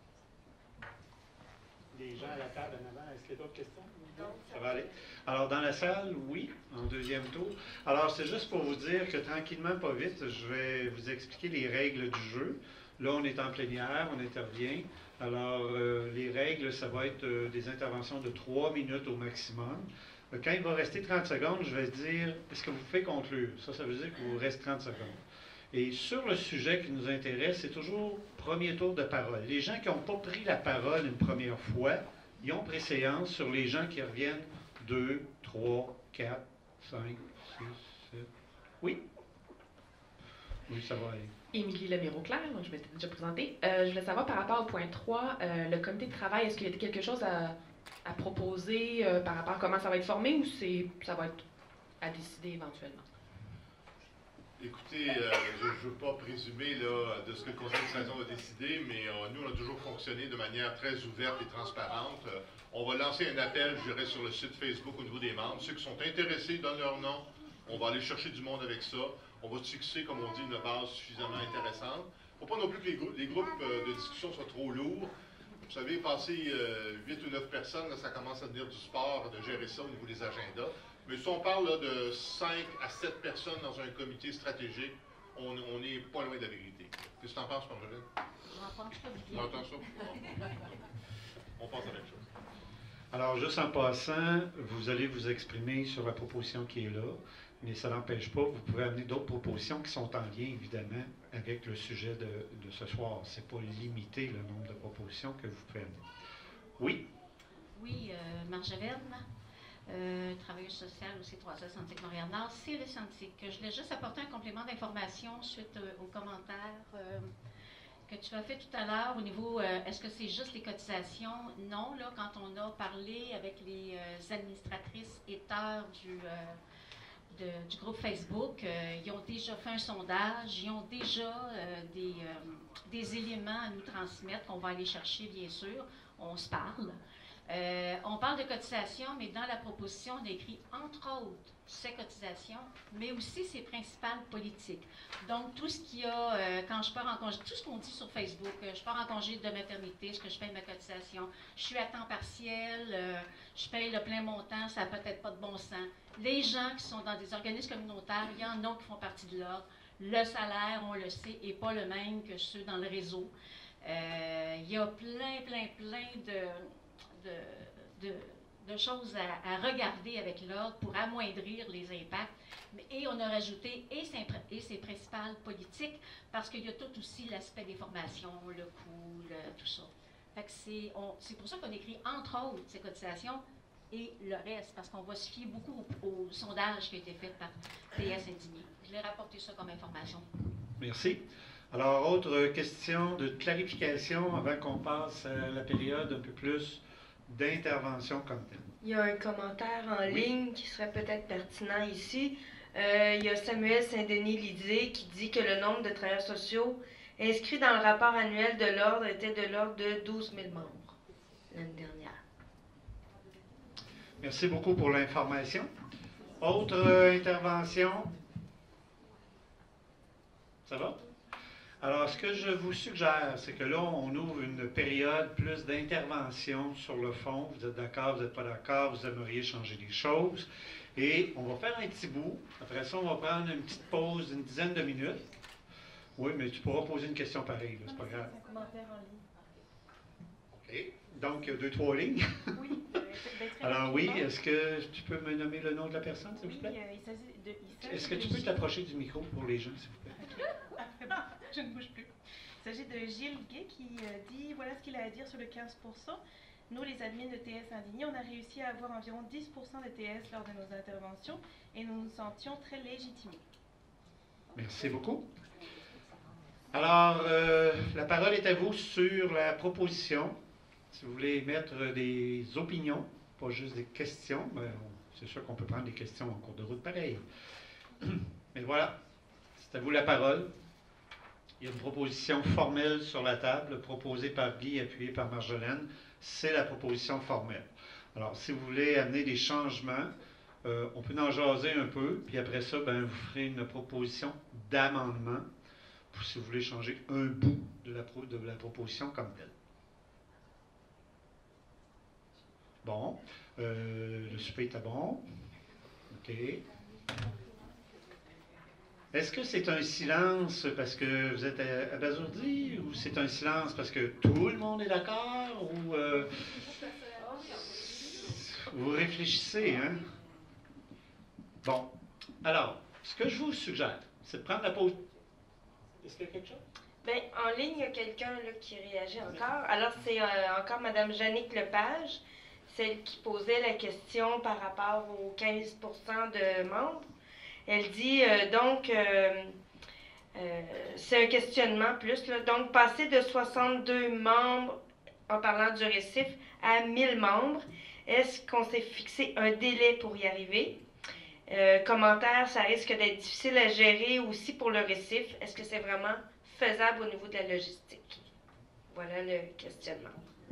S2: Les gens à la table en avant, est-ce qu'il y a d'autres questions? Ça va aller. Alors, dans la salle, oui, en deuxième tour. Alors, c'est juste pour vous dire que tranquillement, pas vite, je vais vous expliquer les règles du jeu. Là, on est en plénière, on intervient. Alors, euh, les règles, ça va être euh, des interventions de trois minutes au maximum. Euh, Quand il va rester trente secondes, je vais dire, est-ce que vous pouvez conclure? Ça, ça veut dire qu'il vous reste trente secondes. Et sur le sujet qui nous intéresse, c'est toujours premier tour de parole. Les gens qui n'ont pas pris la parole une première fois, ils ont préséance sur les gens qui reviennent deux, trois, quatre, cinq, six, sept. Oui? Oui, ça va aller.
S4: Émilie Lemire-Auclair, donc je m'étais déjà présentée. Euh, je voulais savoir par rapport au point trois, euh, le comité de travail, est-ce qu'il y a quelque chose à, à proposer euh, par rapport à comment ça va être formé ou c'est, ça va être à décider éventuellement?
S12: Écoutez, euh, je ne veux pas présumer là, de ce que le conseil d'administration va décider, mais euh, nous, on a toujours fonctionné de manière très ouverte et transparente. Euh, on va lancer un appel, je dirais, sur le site Facebook au niveau des membres. Ceux qui sont intéressés donnent leur nom. On va aller chercher du monde avec ça. On va fixer, comme on dit, une base suffisamment intéressante. Il ne faut pas non plus que les, grou- les groupes euh, de discussion soient trop lourds. Vous savez, passer euh, huit ou neuf personnes, là, ça commence à devenir du sport, de gérer ça au niveau des agendas. Mais si on parle là, de cinq à sept personnes dans un comité stratégique, on n'est pas loin de la vérité. Qu'est-ce que tu en penses, Marjolaine?
S1: J'en pense pas
S12: Tu
S1: bien.
S12: entends ça? On pense à la même chose.
S2: Alors, juste en passant, vous allez vous exprimer sur la proposition qui est là, mais ça n'empêche pas, vous pouvez amener d'autres propositions qui sont en lien, évidemment, avec le sujet de, de ce soir. Ce n'est pas limité le nombre de propositions que vous pouvez amener. Oui?
S1: Oui, euh, Marjolaine, euh, travailleuse sociale au C trois S Antique Montréal-Nord, c'est Antique. Je voulais juste apporter un complément d'information suite euh, aux commentaires euh, que tu as fait tout à l'heure au niveau, euh, est-ce que c'est juste les cotisations? Non, là, quand on a parlé avec les euh, administratrices éteurs du, euh, de- du groupe Facebook, euh, ils ont déjà fait un sondage, ils ont déjà euh, des, euh, des éléments à nous transmettre qu'on va aller chercher, bien sûr. On se parle. Euh, on parle de cotisations, mais dans la proposition, on a écrit entre autres ces cotisations, mais aussi ses principales politiques. Donc, tout ce qu'il y a, euh, quand je pars en congé, tout ce qu'on dit sur Facebook, euh, je pars en congé de maternité, est-ce que je paye ma cotisation, je suis à temps partiel, euh, je paye le plein montant, ça n'a peut-être pas de bon sens. Les gens qui sont dans des organismes communautaires, il y en a qui font partie de l'ordre. Le salaire, on le sait, n'est pas le même que ceux dans le réseau. Euh, il y a plein, plein, plein de... de, de de choses à, à regarder avec l'ordre pour amoindrir les impacts. Et on a rajouté et ses, et ses principales politiques, parce qu'il y a tout aussi l'aspect des formations, le coût, le, tout ça. Fait que c'est, on, c'est pour ça qu'on écrit entre autres ces cotisations et le reste, parce qu'on va se fier beaucoup au, au sondage qui a été fait par P S Indigné. Je l'ai rapporté ça comme information.
S2: Merci. Alors, autre question de clarification avant qu'on passe à la période un peu plus d'intervention comme telle.
S16: Il y a un commentaire en
S2: Oui.
S16: ligne qui serait peut-être pertinent ici. Euh, il y a Samuel Saint-Denis-Lidé qui dit que le nombre de travailleurs sociaux inscrits dans le rapport annuel de l'Ordre était de l'ordre de douze mille membres l'année dernière.
S2: Merci beaucoup pour l'information. Autre euh, intervention? Ça va? Alors, ce que je vous suggère, c'est que là, on ouvre une période plus d'intervention sur le fond. Vous êtes d'accord, vous n'êtes pas d'accord, vous aimeriez changer des choses. Et on va faire un petit bout. Après ça, on va prendre une petite pause d'une dizaine de minutes. Oui, mais tu pourras poser une question pareille, là, c'est pas grave.
S15: C'est un commentaire en ligne.
S2: OK. Donc, deux, trois lignes.
S15: Oui. euh, ben, très
S2: Alors oui,
S15: rapidement.
S2: est-ce que tu peux me nommer le nom de la personne, s'il vous
S15: Oui,
S2: plaît?
S15: euh, il s'agit de... il s'agit
S2: Est-ce que
S15: de
S2: tu peux
S15: Gilles-
S2: t'approcher du micro pour les gens, s'il vous plaît?
S15: Après, bon, je ne bouge plus. Il s'agit de Gilles Gay qui euh, dit voilà ce qu'il a à dire sur le quinze pour cent. Nous, les admins de T S indignés, on a réussi à avoir environ dix pour cent de T S lors de nos interventions et nous nous sentions très légitimés.
S2: Merci beaucoup. Alors, euh, la parole est à vous sur la proposition. Si vous voulez mettre des opinions, pas juste des questions, ben, on- c'est sûr qu'on peut prendre des questions en cours de route pareil. Mais voilà, c'est à vous la parole. Il y a une proposition formelle sur la table, proposée par Guy, appuyée par Marjolaine. C'est la proposition formelle. Alors, si vous voulez amener des changements, euh, on peut en jaser un peu, puis après ça, ben, vous ferez une proposition d'amendement, pour si vous voulez changer un bout de la, pro- de la proposition comme telle. Bon. Euh, le souper était bon. OK. Est-ce que c'est un silence parce que vous êtes a- abasourdi ou c'est un silence parce que tout le monde est d'accord ou euh, vous réfléchissez, hein? Bon. Alors, ce que je vous suggère, c'est de prendre la pause. Est-ce qu'il y a quelque chose?
S16: Ben, en ligne, il y a quelqu'un là, qui réagit encore. Alors, c'est euh, encore Mme Jannick Lepage, celle qui posait la question par rapport aux quinze pour cent de membres. Elle dit euh, donc, euh, euh, c'est un questionnement plus, là, donc passer de soixante-deux membres, en parlant du récif, à mille membres, est-ce qu'on s'est fixé un délai pour y arriver? Euh, commentaire, ça risque d'être difficile à gérer aussi pour le récif. Est-ce que c'est vraiment faisable au niveau de la logistique? Voilà le questionnement.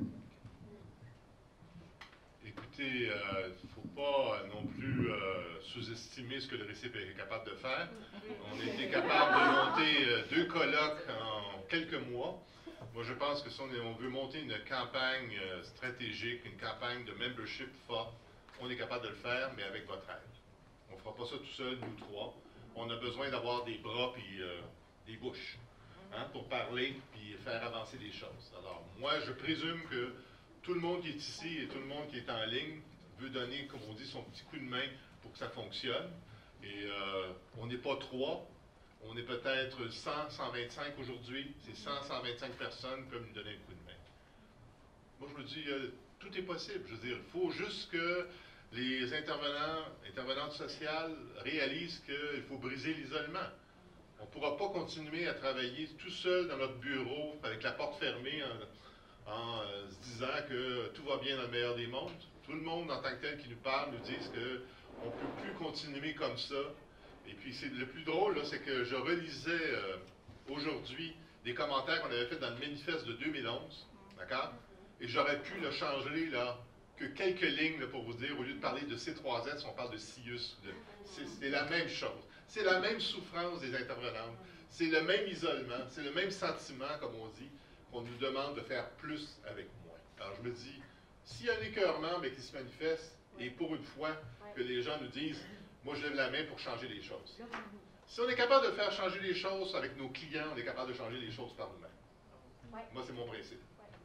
S12: Écoutez, il ne faut pas non plus euh, sous-estimer ce que le récif est capable de faire. On a été capable de monter euh, deux colloques en quelques mois. Moi, je pense que si on, est- on veut monter une campagne euh, stratégique, une campagne de membership forte, on est capable de le faire, mais avec votre aide. On ne fera pas ça tout seul, nous trois. On a besoin d'avoir des bras et des bouches hein, pour parler et faire avancer les choses. Alors, moi, je présume que tout le monde qui est ici et tout le monde qui est en ligne veut donner, comme on dit, son petit coup de main pour que ça fonctionne. Et euh, on n'est pas trois, on est peut-être cent, cent vingt-cinq aujourd'hui. Ces cent, cent vingt-cinq personnes peuvent nous donner un coup de main. Moi, je me dis, euh, tout est possible. Je veux dire, il faut juste que les intervenants, intervenantes sociales réalisent qu'il faut briser l'isolement. On ne pourra pas continuer à travailler tout seul dans notre bureau avec la porte fermée en, en euh, se disant que tout va bien dans le meilleur des mondes. Tout le monde en tant que tel qui nous parle nous disent qu'on ne peut plus continuer comme ça. Et puis c'est le plus drôle, c'est que je relisais euh, aujourd'hui des commentaires qu'on avait faits dans le manifeste de deux mille onze, d'accord? Et j'aurais pu le changer là, que quelques lignes là, pour vous dire, au lieu de parler de C trois S, on parle de C I U S. C'est la même chose. C'est la même souffrance des intervenantes. C'est le même isolement. C'est le même sentiment, comme on dit, qu'on nous demande de faire plus avec moins. Alors je me dis, s'il y a un écœurement mais qui se manifeste, et pour une fois que les gens nous disent, moi je lève la main pour changer les choses. Si on est capable de faire changer les choses avec nos clients, on est capable de changer les choses par nous-mêmes. Moi, c'est mon principe.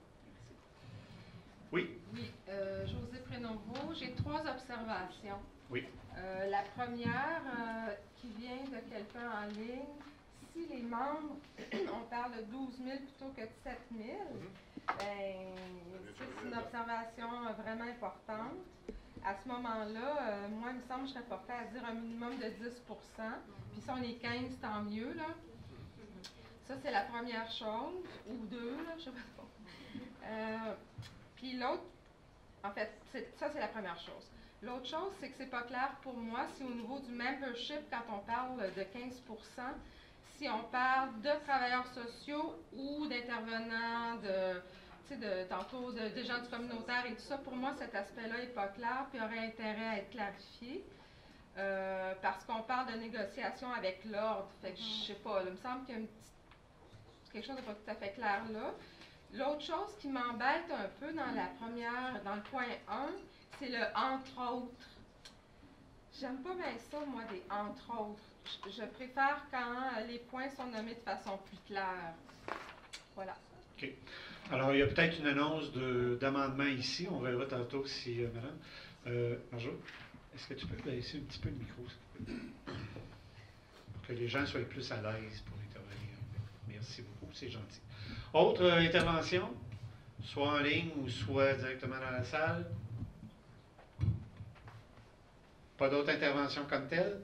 S2: Oui.
S6: Oui, euh, José Prénovo, j'ai trois observations.
S2: Oui.
S6: Euh, la première, euh, qui vient de quelqu'un en ligne, si les membres, on parle de douze mille plutôt que de sept mille, ben, c'est une observation vraiment importante. À ce moment-là, euh, moi, il me semble que je serais portée à dire un minimum de dix pour cent. Puis si on est quinze, tant mieux, là. Ça, c'est la première chose, ou deux, là, je sais pas trop. Euh, puis l'autre, en fait, ça, c'est la première chose. L'autre chose, c'est que c'est pas clair pour moi si au niveau du membership, quand on parle de quinze pour cent, si on parle de travailleurs sociaux ou d'intervenants, de, tu sais, de, tantôt de, de gens du communautaire et tout ça, pour moi, cet aspect-là n'est pas clair puis aurait intérêt à être clarifié. Euh, parce qu'on parle de négociation avec l'ordre. Fait que je sais pas, là, il me semble qu'il y a une petite, quelque chose de pas tout à fait clair là. L'autre chose qui m'embête un peu dans la première, dans le point un, c'est le « entre autres ». J'aime pas bien ça, moi, des « entre autres ». Je, je préfère quand les points sont nommés de façon plus claire. Voilà.
S2: OK. Alors, il y a peut-être une annonce d'amendement ici. On verra tantôt si, euh, madame. Euh, Marjo, est-ce que tu peux baisser un petit peu le micro, s'il te plaît? Pour que les gens soient plus à l'aise pour intervenir. Merci beaucoup, c'est gentil. Autre euh, intervention, soit en ligne ou soit directement dans la salle? Pas d'autres interventions comme telles?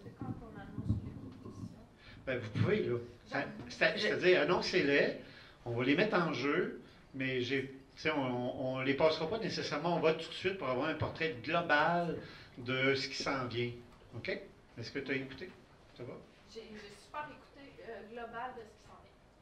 S2: Ben, vous pouvez, là. C'est-à-dire, annoncez-les, on va les mettre en jeu, mais j'ai, on ne les passera pas nécessairement, on va tout de suite pour avoir un portrait global de ce qui s'en vient. OK? Est-ce que tu as écouté? Ça va?
S15: J'ai super écouté euh, global de ce qui s'en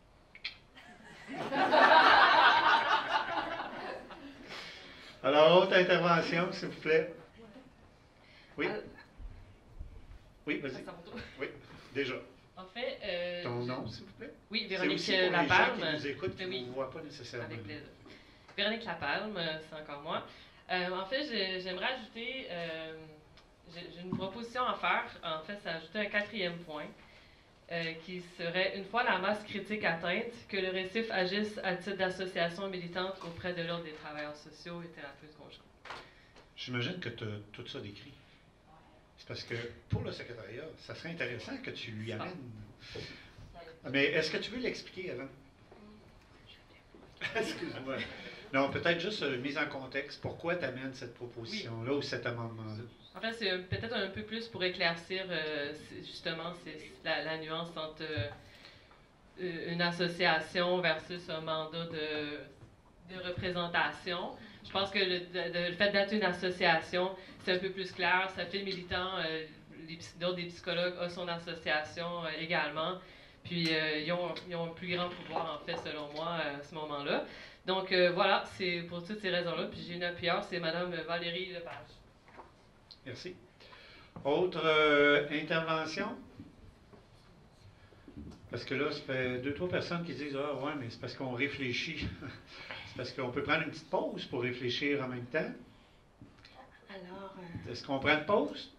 S15: vient.
S2: Alors, autre intervention, s'il vous plaît. Oui? Oui, vas-y. Oui, déjà.
S13: En fait, euh,
S2: ton nom, s'il vous plaît?
S13: Oui, Véronique
S2: Lapalme.
S13: Lapalme.
S2: Les gens qui nous écoutent, qui
S13: oui,
S2: ne voient pas nécessairement.
S13: Avec plaisir. Véronique Lapalme, c'est encore moi. Euh, en fait, j'aimerais ajouter, euh, j'ai une proposition à faire. En fait, c'est ajouter un quatrième point, euh, qui serait, une fois la masse critique atteinte, que le récif agisse à titre d'association militante auprès de l'Ordre des travailleurs sociaux et thérapeutes conjoints.
S2: J'imagine que tu as tout ça décrit. C'est parce que pour le secrétariat, ça serait intéressant que tu lui amènes. Mais est-ce que tu veux l'expliquer avant? Excuse-moi. Non, peut-être juste euh, mise en contexte. Pourquoi tu amènes cette proposition-là oui. ou cet amendement-là?
S13: En fait, c'est peut-être un peu plus pour éclaircir euh, justement la, la nuance entre euh, une association versus un mandat de, de représentation. Je pense que le, de, le fait d'être une association, c'est un peu plus clair. Ça fait militant. Euh, L'Ordre des psychologues a son association euh, également. Puis, euh, ils, ont, ils ont un plus grand pouvoir, en fait, selon moi, à ce moment-là. Donc, euh, voilà, c'est pour toutes ces raisons-là. Puis, j'ai une appuyeur, c'est Mme Valérie Lepage.
S2: Merci. Autre euh, intervention? Parce que là, ça fait deux, trois personnes qui disent « Ah, ouais, mais c'est parce qu'on réfléchit. » C'est parce qu'on peut prendre une petite pause pour réfléchir en même temps.
S16: Alors... Euh...
S2: Est-ce qu'on prend une pause?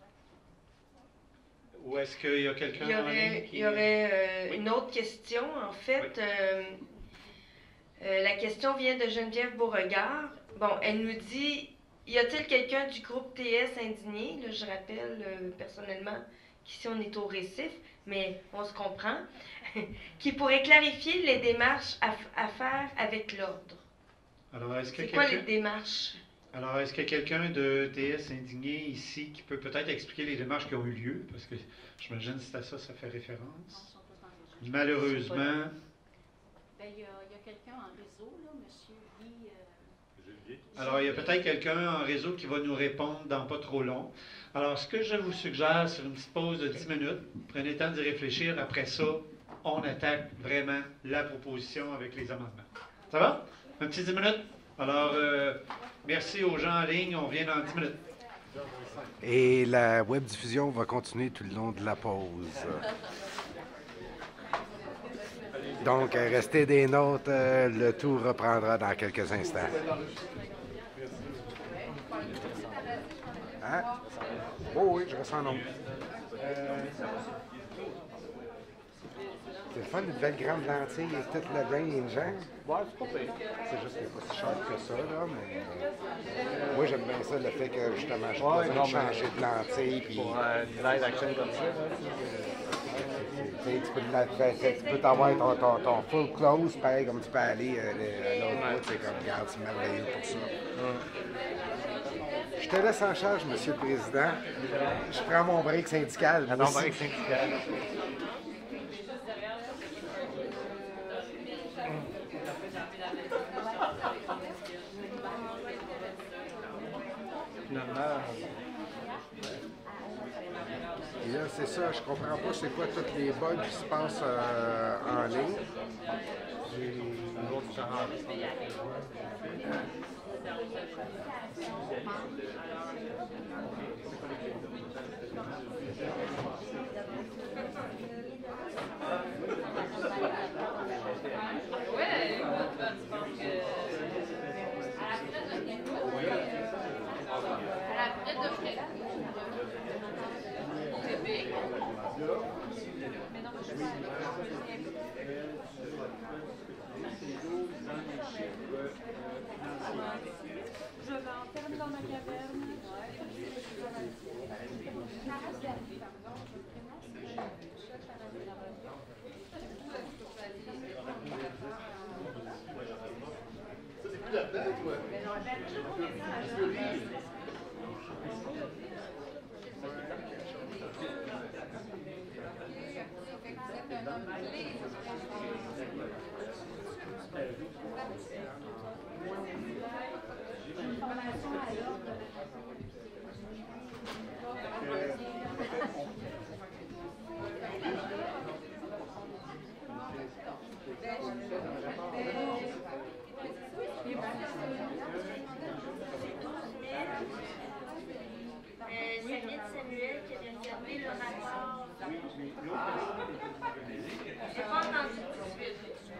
S2: Ou est-ce qu'il y a quelqu'un
S16: Il y aurait,
S2: qui...
S16: il y aurait euh, oui. une autre question, en fait. Oui. Euh, euh, la question vient de Geneviève Beauregard. Bon, elle nous dit, y a-t-il quelqu'un du groupe T S indigné? Là, je rappelle euh, personnellement qu'ici on est au récif, mais on se comprend. Qui pourrait clarifier les démarches à, à faire avec l'ordre.
S2: Alors, est-ce que
S16: C'est quoi les démarches?
S2: Alors, est-ce qu'il y a quelqu'un de T S indigné ici qui peut peut-être expliquer les démarches qui ont eu lieu? Parce que j'imagine que c'est à ça que ça fait référence. malheureusement,
S1: Ben, il y a, il y a quelqu'un en réseau, là, M. Guy. euh,
S2: alors il y a peut-être quelqu'un en réseau qui va nous répondre dans pas trop long. Alors, ce que je vous suggère, c'est une petite pause de dix minutes. Prenez le temps d'y réfléchir. Après ça, on attaque vraiment la proposition avec les amendements. Ça va? Un petit dix minutes? Alors, euh, merci aux gens en ligne. On revient dans dix minutes.
S8: Et la web diffusion va continuer tout le long de la pause. Donc, restez des notes. euh, le tout reprendra dans quelques instants. Hein? Oh oui, je reste en nombre. Euh, c'est le fun, une belle grande lentille et toute le range, hein?
S9: Ouais, c'est pas pire.
S8: C'est juste qu'il n'est pas si cher que ça, là, mais... euh, moi, j'aime bien ça, le fait que, justement, je
S9: Ouais,
S8: peux
S9: non,
S8: changer
S9: mais-
S8: de lentille, puis...
S9: Pour un live action comme ça, là,
S8: Tu sais, tu peux la- tu peux- tu peux t'avoir ton, ton, ton full close, pareil comme tu peux aller euh, à l'autre bout, c'est comme, regarde, c'est merveilleux pour ça. Je te laisse en charge, Monsieur le Président. Je prends mon break syndical. moi
S9: Attends,
S8: aussi.
S9: break syndical.
S2: Finalement,
S8: Et là, c'est ça, je comprends pas c'est quoi tous les bugs qui se passent euh, en ligne.
S17: Ouais, écoute, ben, je pense que à la retraite de à la retraite de frais. C'est big. Mais non, je
S18: Je m'enferme dans ma caverne.
S7: Euh, ça vient de Samuel qui avait regardé le rapport. J'ai pas entendu dix-huit.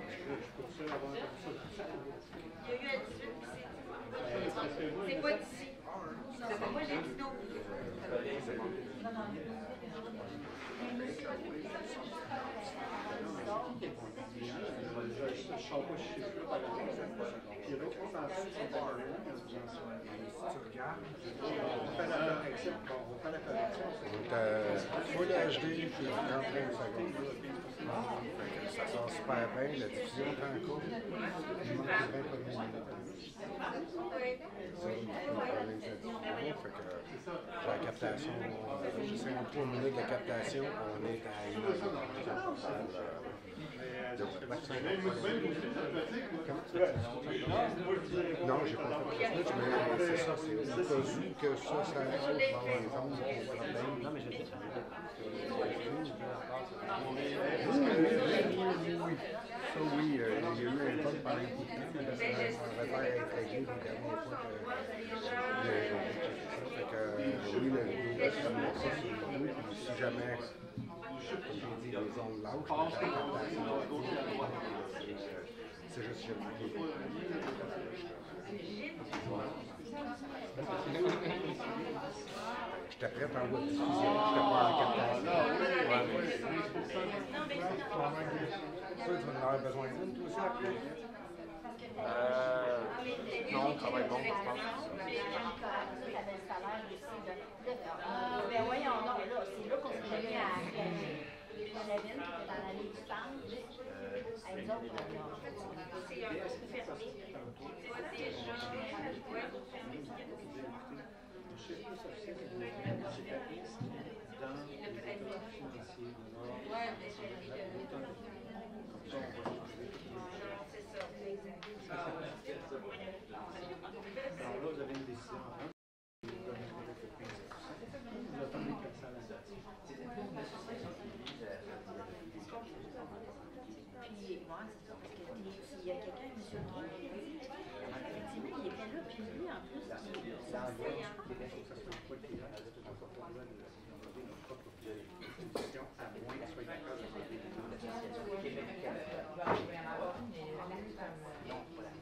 S7: Il y a eu à dix-huit, puis c'est tout. C'est pas d'ici. Moi, j'ai dit douze.
S8: Euh, Full H D, puis trente-cinq secondes. Fait que ça sort super bien, la diffusion est en cours. Il manque vingt premières minutes. Ça, il faut parler de la diffusion. Fait que j'ai la captation, euh, j'ai cinquante-trois minutes de captation, on est à une heure trente. Non, j'ai pas fait de switch, mais c'est ça, c'est au cas où que ça, ça arrive dans les ondes, c'est un problème. Non, mais je sais. Oui, ça oui, euh, il y a eu un bug pendant un bout de temps, mais là, ça va être réglé les dernières fois que j'ai checké ça. Fait que euh, oui, le vidéo va se remettre ça sur le oui, puis si jamais, comme j'ai dit, les ondes lâches, la captation, c'est juste chez moi. J'étais prêt en voie de diffusion, j'étais pas en captation. Ça, tu vas en avoir besoin d'une, toi aussi, après?
S9: Euh, non, on travaille bon, je pense.
S1: Ben voyons, non, mais là, c'est là qu'on s'est mis à Calavine, qui était dans la ligne du centre. À nous autres, c'est un peu fermé.
S2: dans le financier de l'ordre.
S15: en plus.
S8: Dans l'enveloppe du Québec, il faut que ça soit pas le Québec, on n'a pas le droit de demander notre propre constitution, à moins que ce soit d'accord avec les l'association Québec Canada. Non, voilà.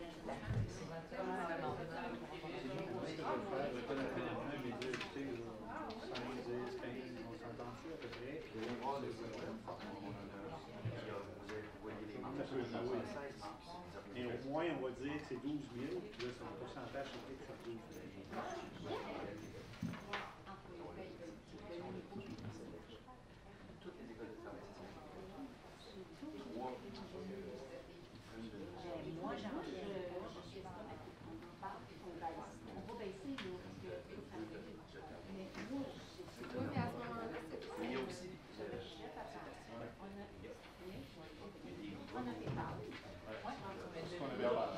S19: Et au moins, on va dire que c'est douze mille, puis là, son pourcentage, c'est que c'est douze mille.
S17: Moi, j'en ai. On va baisser, là, parce que. Mais moi, c'est.
S6: Oui, mais à ce moment-là, c'est.
S17: Il y a aussi. On a fait parler.
S12: Ce qu'on avait à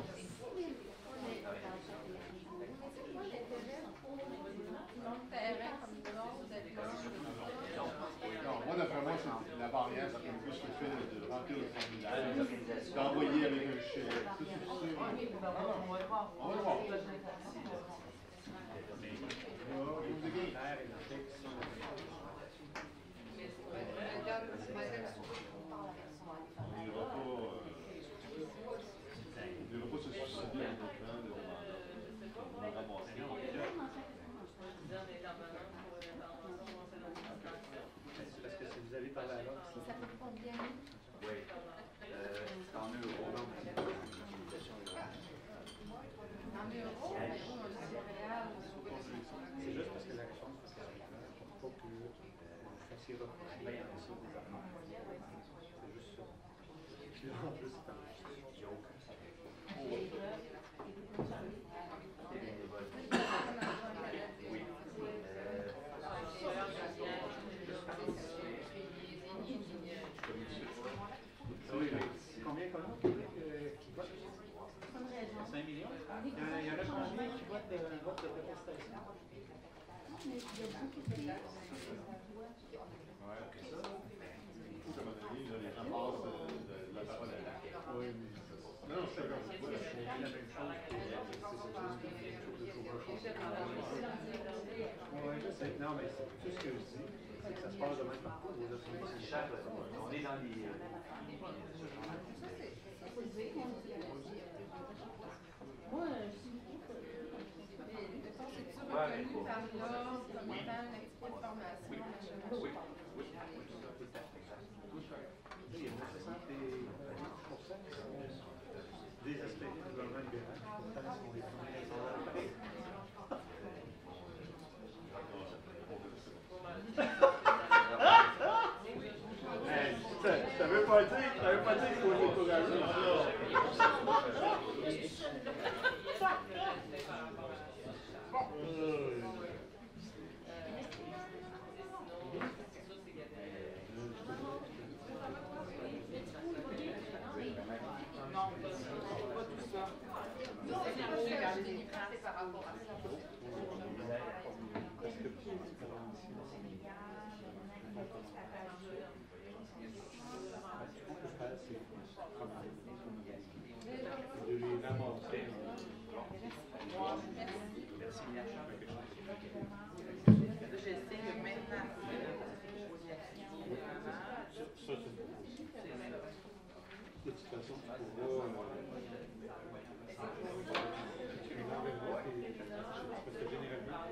S12: Non, moi, d'après moi, c'est la barrière, c'est un peu ce que fait de remplir le formulaire, d'envoyer avec un chèque. Tout ça, c'est sûr. On va le voir. On va le voir. Il n'y aura pas, il n'y aura pas ce souci de développement de ramasser.
S19: Parce que si vous avez parlé à l'autre,
S17: Ça peut combien?
S9: Oui. Euh, c'est en euros.
S6: En euros, mais bon, le céréal.
S19: c'est juste parce que la réponse, parce que pour pas que vous fassiez reprocher à ça des affaires. C'est juste ça. Puis là, en plus, c'est pas il n'y a aucun salaire.
S9: Oui.
S19: Oui, oui. Combien qu'on a au Québec qui votent? cinq millions? Il y en a combien qui votent de vote de protestation?
S17: Mais il y a beaucoup de pays.
S12: Ouais, c'est ça. Il faut qu'à un moment donné, là, les gens passent de, de la parole à l'acte.
S19: Oui, mais
S12: non, non, je suis d'accord.
S19: Moi, je fais la même chose que oui, je sais. Non, mais c'est tout ce que je dis, c'est que ça se passe de même partout.
S9: On est dans les.
S17: Moi,
S6: C'est-tu reconnu par l'ordre comme étant une activité de formation?
S9: Oui, oui, oui.
S19: Il y a soixante-dix pour cent désespérés du gouvernement libéral, pourtant, sont les premiers à pareil. Ça veut pas dire, ça veut pas dire qu'il faut être courageux. De toute façon, tu pourras. Tu les enverras et parce que généralement.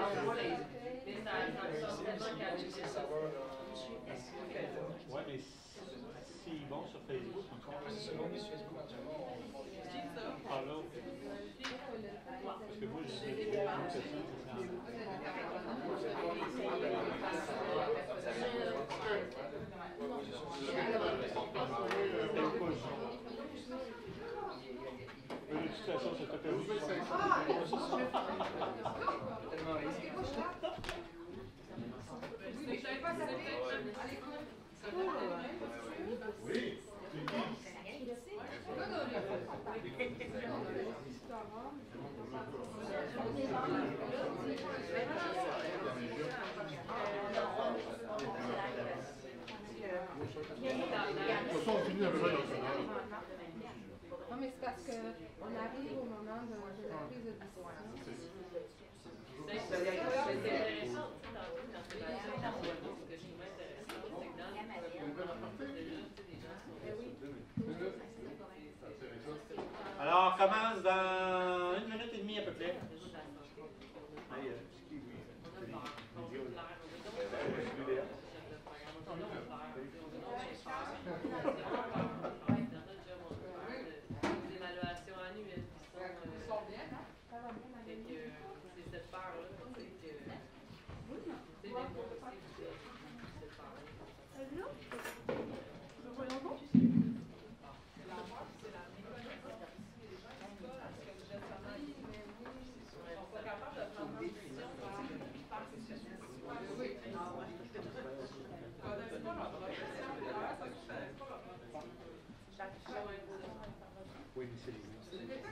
S19: Oui, mais S'ils vont sur Facebook, encore. Ah là, ok. Parce que moi, je sais pas où c'est ça. Mais de toute façon, c'est tout perdu.
S12: Oui.
S6: Non, mais c'est parce qu'on arrive au moment de, de la prise de décision.
S13: C'est intéressant, quand c'est la
S19: Alors, on commence dans une minute et demie à peu près.
S13: évaluations annuelles qui sont bien, hein? Ça va bien, c'est cette part-là, c'est que c'est bien pour aussi cette part-là.
S19: Oui, mais c'est les mêmes.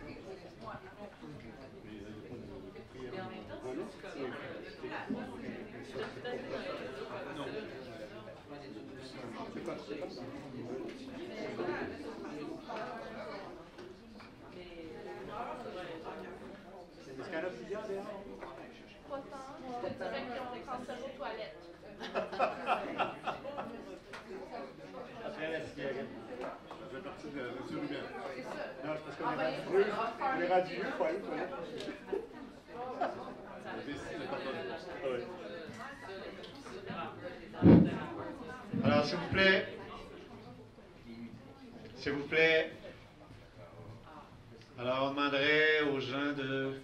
S13: Mais en même temps, c'est comme...
S19: Non. C'est pas c'est comme ça. Est-ce qu'il y en a plusieurs dehors?
S15: Pas tant. Je te dirais qu'ils ont transféré aux toilettes.
S19: Après la cigarette.
S12: Ça fait partie de la mesure humaine.
S19: Non, c'est parce qu'on est rendu deux. On est rendu deux, faut aller aux toilettes.
S2: Alors, s'il vous plaît, s'il vous plaît, alors on demanderait aux gens de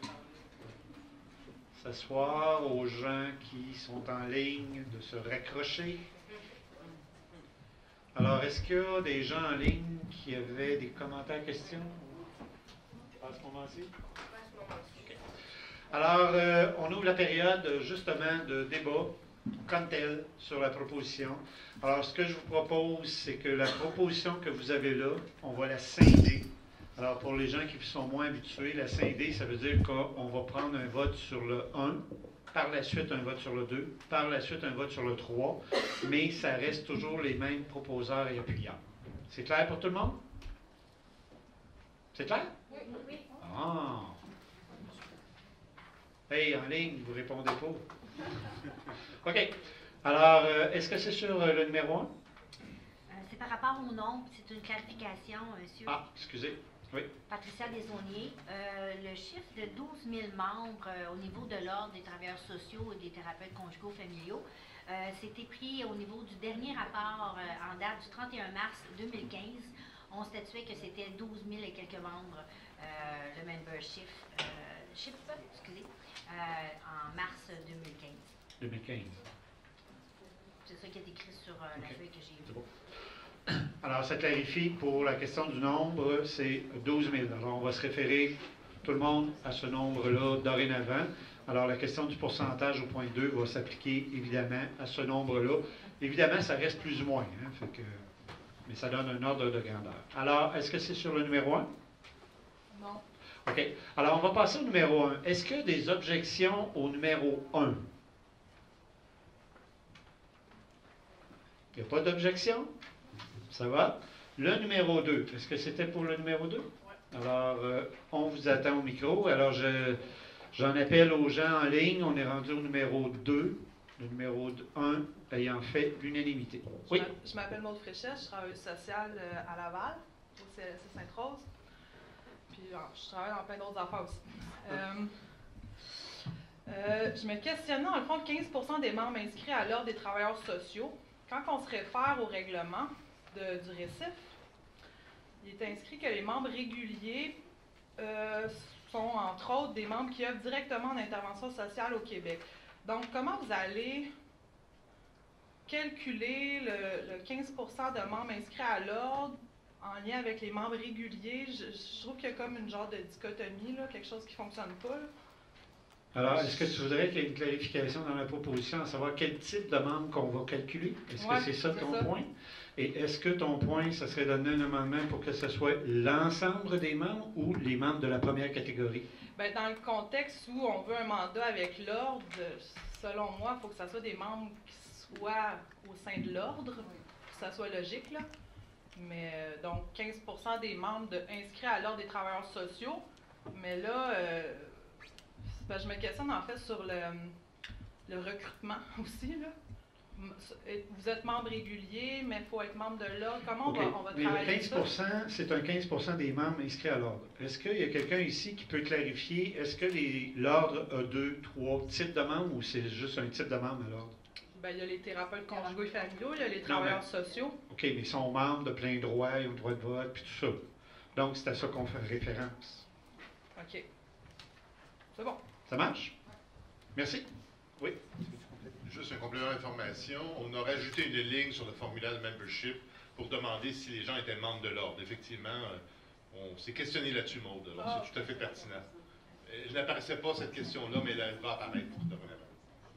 S2: s'asseoir, aux gens qui sont en ligne de se raccrocher. Alors, est-ce qu'il y a des gens en ligne qui avaient des commentaires, questions à ce moment-ci? Okay. Alors, euh, on ouvre la période justement de débat comme tel sur la proposition. Alors, ce que je vous propose, c'est que la proposition que vous avez là, on va la scinder. Alors, pour les gens qui sont moins habitués, la scinder, ça veut dire qu'on va prendre un vote sur le un, par la suite un vote sur le deux, par la suite un vote sur le trois, mais ça reste toujours les mêmes proposeurs et appuyants. C'est clair pour tout le monde? C'est clair?
S15: Oui. Oui.
S2: Ah! Hey, en ligne, vous répondez pas. OK. Alors, euh, est-ce que c'est sur euh, le numéro un?
S20: Euh, c'est par rapport au nombre, c'est une clarification, monsieur.
S2: Ah, excusez. Oui.
S20: Patricia Desaulniers. Euh, le chiffre de douze mille membres euh, au niveau de l'Ordre des travailleurs sociaux et des thérapeutes conjugaux familiaux, euh, c'était pris au niveau du dernier rapport euh, en date du trente et un mars deux mille quinze. On statuait que c'était douze mille et quelques membres, euh, le membership, euh, chiffre, excusez, euh, en mars deux mille quinze.
S2: deux mille quinze.
S20: C'est ça qui est écrit sur euh, la
S2: Okay.
S20: feuille que j'ai
S2: C'est
S20: vue.
S2: bon. Alors, ça clarifie pour la question du nombre, c'est douze mille. Alors, on va se référer, tout le monde, à ce nombre-là dorénavant. Alors, la question du pourcentage au point deux va s'appliquer évidemment à ce nombre-là. Évidemment, ça reste plus ou moins, hein, fait que, mais ça donne un ordre de grandeur. Alors, est-ce que c'est sur le numéro un?
S6: Non.
S2: OK. Alors, on va passer au numéro un. Est-ce qu'il y a des objections au numéro un? Il n'y a pas d'objection? Ça va? Le numéro deux, est-ce que c'était pour le numéro deux? Oui. Alors, euh, on vous attend au micro. Alors, je, j'en appelle aux gens en ligne. On est rendu au numéro deux. Le numéro un ayant fait l'unanimité. Oui?
S14: Je m'appelle Maude Fréchette, je travaille sociale à Laval, au C L S C Sainte-Rose. Puis, je travaille dans plein d'autres affaires aussi. Euh, euh, je me questionnais, dans le fond, quinze pour cent des membres inscrits à l'Ordre des travailleurs sociaux. Quand on se réfère au règlement,
S21: de- du récif, il est inscrit que les membres réguliers euh, sont, entre autres, des membres qui œuvrent directement en intervention sociale au Québec. Donc, comment vous allez calculer le, le quinze pour cent de membres inscrits à l'ordre en lien avec les membres réguliers? Je, je trouve qu'il y a comme une genre de dichotomie, là, quelque chose qui ne fonctionne pas. Là.
S2: Alors, est-ce que tu voudrais qu'il y ait une clarification dans la proposition, à savoir quel type de membre qu'on va calculer? Est-ce
S21: Ouais,
S2: que c'est ça
S21: c'est
S2: ton
S21: ça.
S2: point? Et est-ce que ton point, ça serait donner un amendement pour que ce soit l'ensemble des membres ou les membres de la première catégorie?
S21: Ben, dans le contexte où on veut un mandat avec l'ordre, selon moi, il faut que ce soit des membres qui soient au sein de l'ordre, pour que ça soit logique, là. Mais euh, donc, quinze pour cent des membres de, inscrits à l'ordre des travailleurs sociaux. Mais là, euh, ben, je me questionne en fait sur le, le recrutement aussi, là. Vous êtes membre régulier, mais il faut être membre de l'ordre. Comment on
S2: OK.
S21: va, on va
S2: Mais
S21: travailler
S2: le quinze pour cent,
S21: ça?
S2: c'est un quinze pour cent des membres inscrits à l'ordre. Est-ce qu'il y a quelqu'un ici qui peut clarifier, est-ce que les- l'ordre a deux, trois types de membres ou c'est juste un type de membre à l'ordre?
S21: Ben, il y a les thérapeutes conjugaux et familiaux, il y a les
S2: Non,
S21: travailleurs
S2: mais-
S21: sociaux.
S2: OK, mais ils sont membres de plein droit, ils ont le droit de vote, puis tout ça. Donc, c'est à ça qu'on fait référence.
S21: OK. C'est bon.
S2: Ça marche? Merci. Oui.
S12: Juste un complément d'information. On a rajouté une ligne sur le formulaire de membership pour demander si les gens étaient membres de l'ordre. Effectivement, euh, on s'est questionné là-dessus, Maude. Alors,
S21: Ah.
S12: c'est tout à fait pertinent. Euh, Je n'apparaissait pas cette question-là, mais elle va apparaître dorénavant.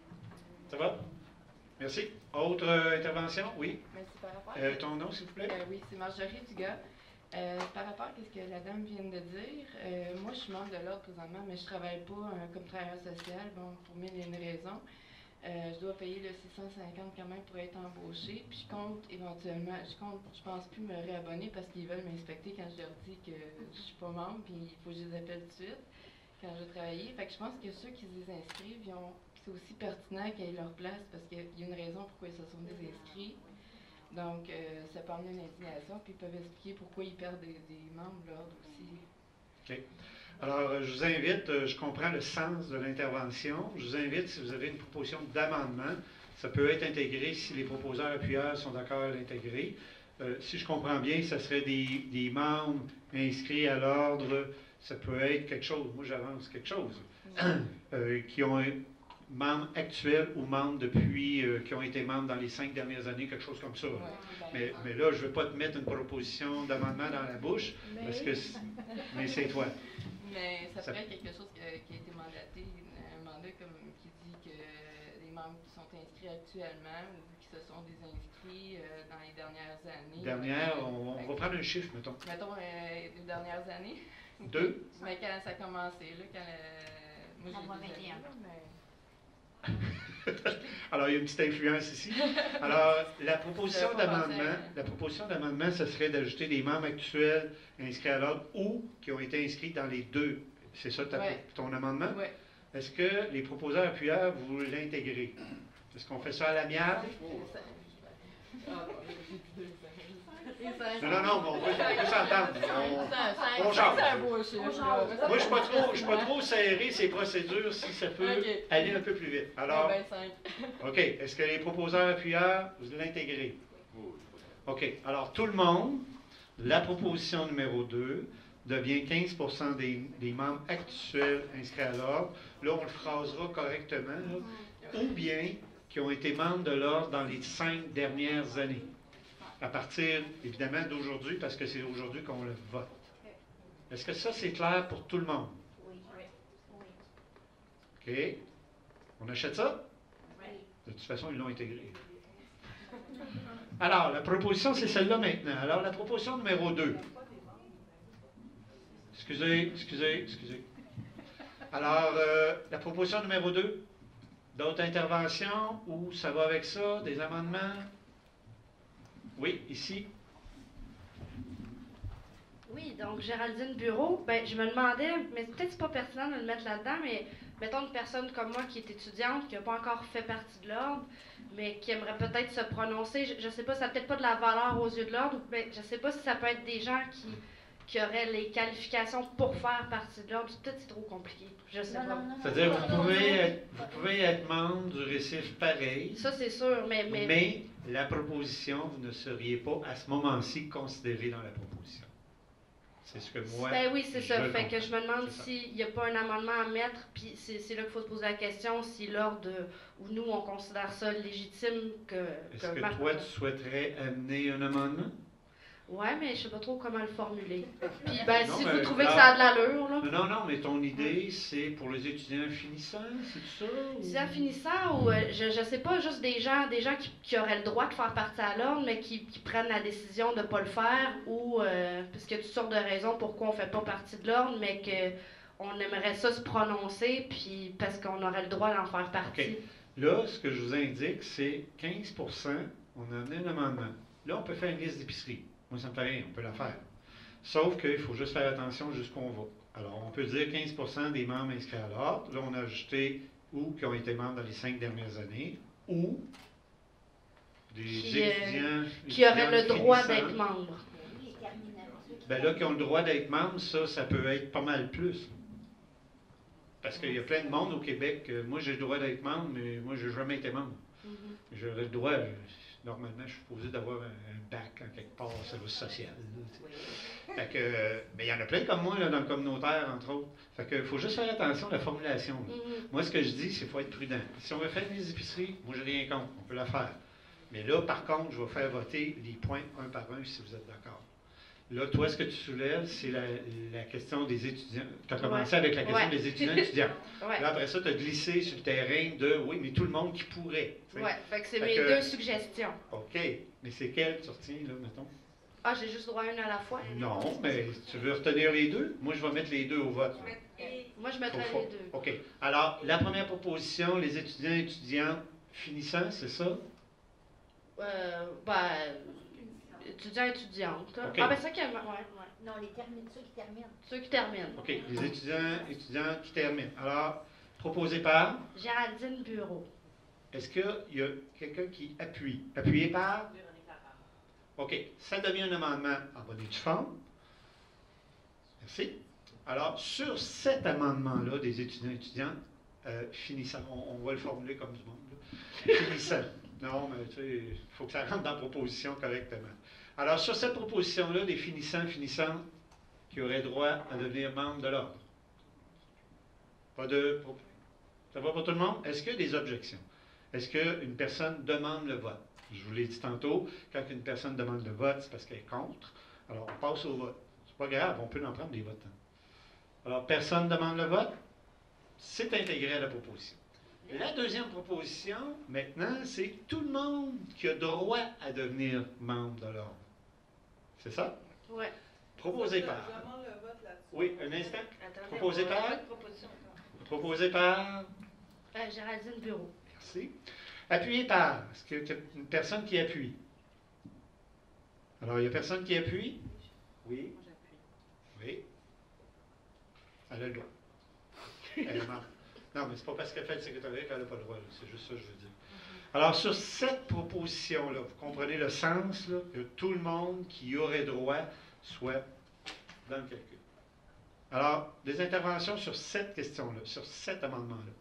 S2: Ça va? Merci. Autre euh, intervention? Oui.
S22: Merci par rapport.
S2: Euh, ton nom, s'il vous plaît?
S22: Euh, oui, c'est Marjorie Dugas. Euh, par rapport à ce que la dame vient de dire, euh, moi je suis membre de l'ordre présentement, mais je travaille pas euh, comme travailleur social, bon, pour mille et une raisons. Euh, je dois payer le six cent cinquante quand même pour être embauchée, puis je compte éventuellement, je compte, je pense plus me réabonner parce qu'ils veulent m'inspecter quand je leur dis que je suis pas membre, puis il faut que je les appelle tout de suite quand je vais travailler. Fait que je pense que ceux qui les inscrivent, ils ont, c'est aussi pertinent qu'ils aient leur place parce qu'il y a une raison pourquoi ils se sont désinscrits. Donc, euh, ça peut amener une indignation, puis ils peuvent expliquer pourquoi ils perdent des, des membres de l'ordre aussi.
S2: OK. Alors, euh, je vous invite, euh, je comprends le sens de l'intervention. Je vous invite, si vous avez une proposition d'amendement, ça peut être intégré si les proposeurs appuyeurs sont d'accord à l'intégrer. Euh, si je comprends bien, ça serait des, des membres inscrits à l'ordre. Ça peut être quelque chose, moi j'avance quelque chose, euh, qui ont un membre actuel ou membre depuis, euh, qui ont été membres dans les cinq dernières années, quelque chose comme ça. là. Mais, mais là, je ne veux pas te mettre une proposition d'amendement dans la bouche,
S22: Mais-
S2: parce que c'est- mais c'est toi.
S22: Mais ça,
S2: Ça-
S22: pourrait être quelque chose qui a, qui a été mandaté, un mandat comme, qui dit que les membres qui sont inscrits actuellement ou qui se sont désinscrits euh, dans les dernières années.
S2: Dernière,
S22: euh,
S2: on, on
S22: fait
S2: va
S22: que-
S2: prendre un chiffre, mettons.
S22: Mettons euh, les dernières années.
S2: Deux.
S22: Mais quand ça a commencé, là, quand euh, moi
S20: On va
S22: j'ai des
S20: vingt et un.
S22: amis, là, mais...
S2: Alors, il y a une petite influence ici. Alors, la proposition
S22: J'avais pas pensé
S2: d'amendement,
S22: à-
S2: la proposition d'amendement, ce serait d'ajouter des membres actuels inscrits à l'ordre ou qui ont été inscrits dans les deux. C'est ça ta-
S22: Ouais.
S2: ton amendement?
S22: Oui.
S2: Est-ce que les proposeurs appuyeurs, vous l'intégrez? Est-ce qu'on fait ça à l'amiable? Non, non, non, mais on veut, on veut s'entendre. On, on change. Moi, je ne suis pas trop, je suis pas trop serré ces procédures si ça peut
S22: Ok.
S2: aller un peu plus vite. Alors,
S22: Ah ben, cinq.
S2: OK. Est-ce que les proposeurs appuyeurs, vous l'intégrez? OK. Alors, tout le monde, la proposition numéro deux devient quinze pour cent des, des membres actuels inscrits à l'ordre. Là, on le phrasera correctement. là. Ou bien qui ont été membres de l'ordre dans les cinq dernières années. À partir, évidemment, d'aujourd'hui, parce que c'est aujourd'hui qu'on le vote. Est-ce que ça, c'est clair pour tout le monde? OK. On achète ça? De toute façon, ils l'ont intégré. Alors, la proposition, c'est celle-là maintenant. Alors, la proposition numéro deux. Excusez, excusez, excusez. Alors, euh, la proposition numéro deux. D'autres interventions ou ça va avec ça? Des amendements? Oui, ici.
S5: Oui, donc Géraldine Bureau, ben, je me demandais, mais peut-être c'est pas pertinent de le mettre là-dedans, mais mettons une personne comme moi qui est étudiante, qui n'a pas encore fait partie de l'ordre, mais qui aimerait peut-être se prononcer, je, je sais pas, ça n'a peut-être pas de la valeur aux yeux de l'ordre, mais je sais pas si ça peut être des gens qui, qui auraient les qualifications pour faire partie de l'ordre. Peut-être c'est trop compliqué. Je sais
S20: Non,
S5: pas.
S20: non, non,
S2: C'est-à-dire
S20: non,
S2: vous
S20: non,
S2: pouvez
S20: non.
S2: être, vous pouvez être membre du récif pareil,
S5: Ça, c'est sûr, mais... mais,
S2: mais la proposition, vous ne seriez pas à ce moment-ci considéré dans la proposition. C'est ce que moi.
S5: Ben oui, c'est ça.
S2: je
S5: Fait que
S2: comprends.
S5: je me demande
S2: C'est ça.
S5: s'il n'y a pas un amendement à mettre, puis c'est c'est là qu'il faut se poser la question, si l'ordre, euh, ou nous, on considère ça légitime que...
S2: Est-ce
S5: que
S2: que
S5: Marc-
S2: toi, tu souhaiterais amener un amendement?
S5: Ouais, mais je sais pas trop comment le formuler. Puis ben,
S2: Non,
S5: si
S2: mais
S5: vous trouvez que
S2: là-
S5: ça a de l'allure, là...
S2: Non, non, non, mais ton idée, c'est pour les étudiants finissants, c'est ça? ou-
S5: Si en finissant, ou euh, je, je sais pas, juste des gens, des gens qui, qui auraient le droit de faire partie à l'ordre, mais qui, qui prennent la décision de ne pas le faire, ou euh, parce qu'il y a toutes sortes de raisons pourquoi on fait pas partie de l'ordre, mais que on aimerait ça se prononcer, puis parce qu'on aurait le droit d'en faire partie.
S2: OK. Là, ce que je vous indique, c'est quinze pour cent, on a amené un amendement. Là, on peut faire une liste d'épicerie. Moi, ça me fait rien, on peut la faire. Sauf qu'il faut juste faire attention jusqu'où on va. Alors, on peut dire quinze pour cent des membres inscrits à l'ordre. Là, on a ajouté ou qui ont été membres dans les cinq dernières années, ou des
S5: Qui, euh,
S2: étudiants
S5: qui auraient le
S2: étudiantes
S5: droit
S2: finissants.
S5: d'être membre.
S2: Ben là, qui ont le droit d'être membres, ça, ça peut être pas mal plus. Parce qu'il y a plein de monde au Québec. euh, moi, j'ai le droit d'être membre, mais moi, je n'ai jamais été membre.
S5: Mm-hmm.
S2: J'aurais le droit, je- normalement, je suis supposé d'avoir un, un bac en quelque part au service social. là, tu sais. Fait que, euh, mais il y en a plein comme moi là, dans le communautaire, entre autres. Fait que faut juste faire attention à la formulation. là.
S5: Mhm.
S2: Moi, ce que je dis, c'est qu'il faut être prudent. Si on veut faire des épiceries, moi, j'ai rien contre. On peut la faire. Mais là, par contre, je vais faire voter les points un par un si vous êtes d'accord. Là, toi, ce que tu soulèves, c'est la, la question des étudiants. Tu as commencé
S5: Ouais.
S2: avec la question
S5: Ouais.
S2: des étudiants étudiants.
S5: Ouais.
S2: Là, après ça, tu as glissé sur le terrain de oui, mais tout le monde qui pourrait. tu sais.
S5: Ouais, fait que c'est
S2: Fait
S5: mes
S2: que-
S5: deux suggestions.
S2: OK. Mais c'est quelle tu retiens, là, mettons?
S5: Ah, j'ai juste droit à une à la fois?
S2: Non, mais tu veux retenir les deux? Moi, je vais mettre les deux au vote.
S5: Moi, je mettrais
S2: Faut- faut-
S5: les deux.
S2: OK. Alors, la première proposition, les étudiants étudiants finissants, c'est ça?
S5: Euh, ben, étudiant, étudiante.
S2: Ok.
S5: Ah, ben ça, qu'il y a- ouais, ouais.
S20: Non, les termi- ceux qui terminent.
S5: Ceux qui terminent.
S2: OK. Les étudiants étudiants qui terminent. Alors, proposé par,
S5: Géraldine Bureau.
S2: est-ce qu'il y a quelqu'un qui appuie? Appuyé par? OK. Ça devient un amendement en bonne et due forme. Merci. Alors, sur cet amendement-là des étudiants et étudiantes, euh, finissant, on, on va le formuler comme du monde, là. Finissant. Non, mais tu sais, il faut que ça rentre dans la proposition correctement. Alors, sur cette proposition-là, des finissants, finissantes qui auraient droit à devenir membres de l'ordre. Pas de. Ça va pour tout le monde? Est-ce qu'il y a des objections? Est-ce qu'une personne demande le vote? Je vous l'ai dit tantôt, quand une personne demande le vote, c'est parce qu'elle est contre. Alors, on passe au vote. C'est pas grave, on peut en prendre des votes. Alors, personne ne demande le vote? C'est intégré à la proposition. La deuxième proposition, maintenant, c'est tout le monde qui a droit à devenir membre de l'ordre. C'est ça?
S5: Ouais.
S2: Proposé par.
S21: Je demande le vote là-dessus.
S2: Oui, un instant.
S5: Attendez,
S2: Proposé
S5: on va
S2: par.
S5: faire une proposition.
S2: Proposé par.
S5: Euh, Géraldine Bureau.
S2: Merci. Appuyé par. Est-ce qu'il y a une personne qui appuie? Alors, il n'y a personne qui appuie? Oui. Oui. Elle a le droit. Elle est membre. Non, mais c'est pas parce qu'elle fait le secrétariat qu'elle n'a pas le droit. là. C'est juste ça que je veux dire. Alors, sur cette proposition-là, vous comprenez le sens, là, que tout le monde qui y aurait droit soit dans le calcul. Alors, des interventions sur cette question-là, sur cet amendement-là.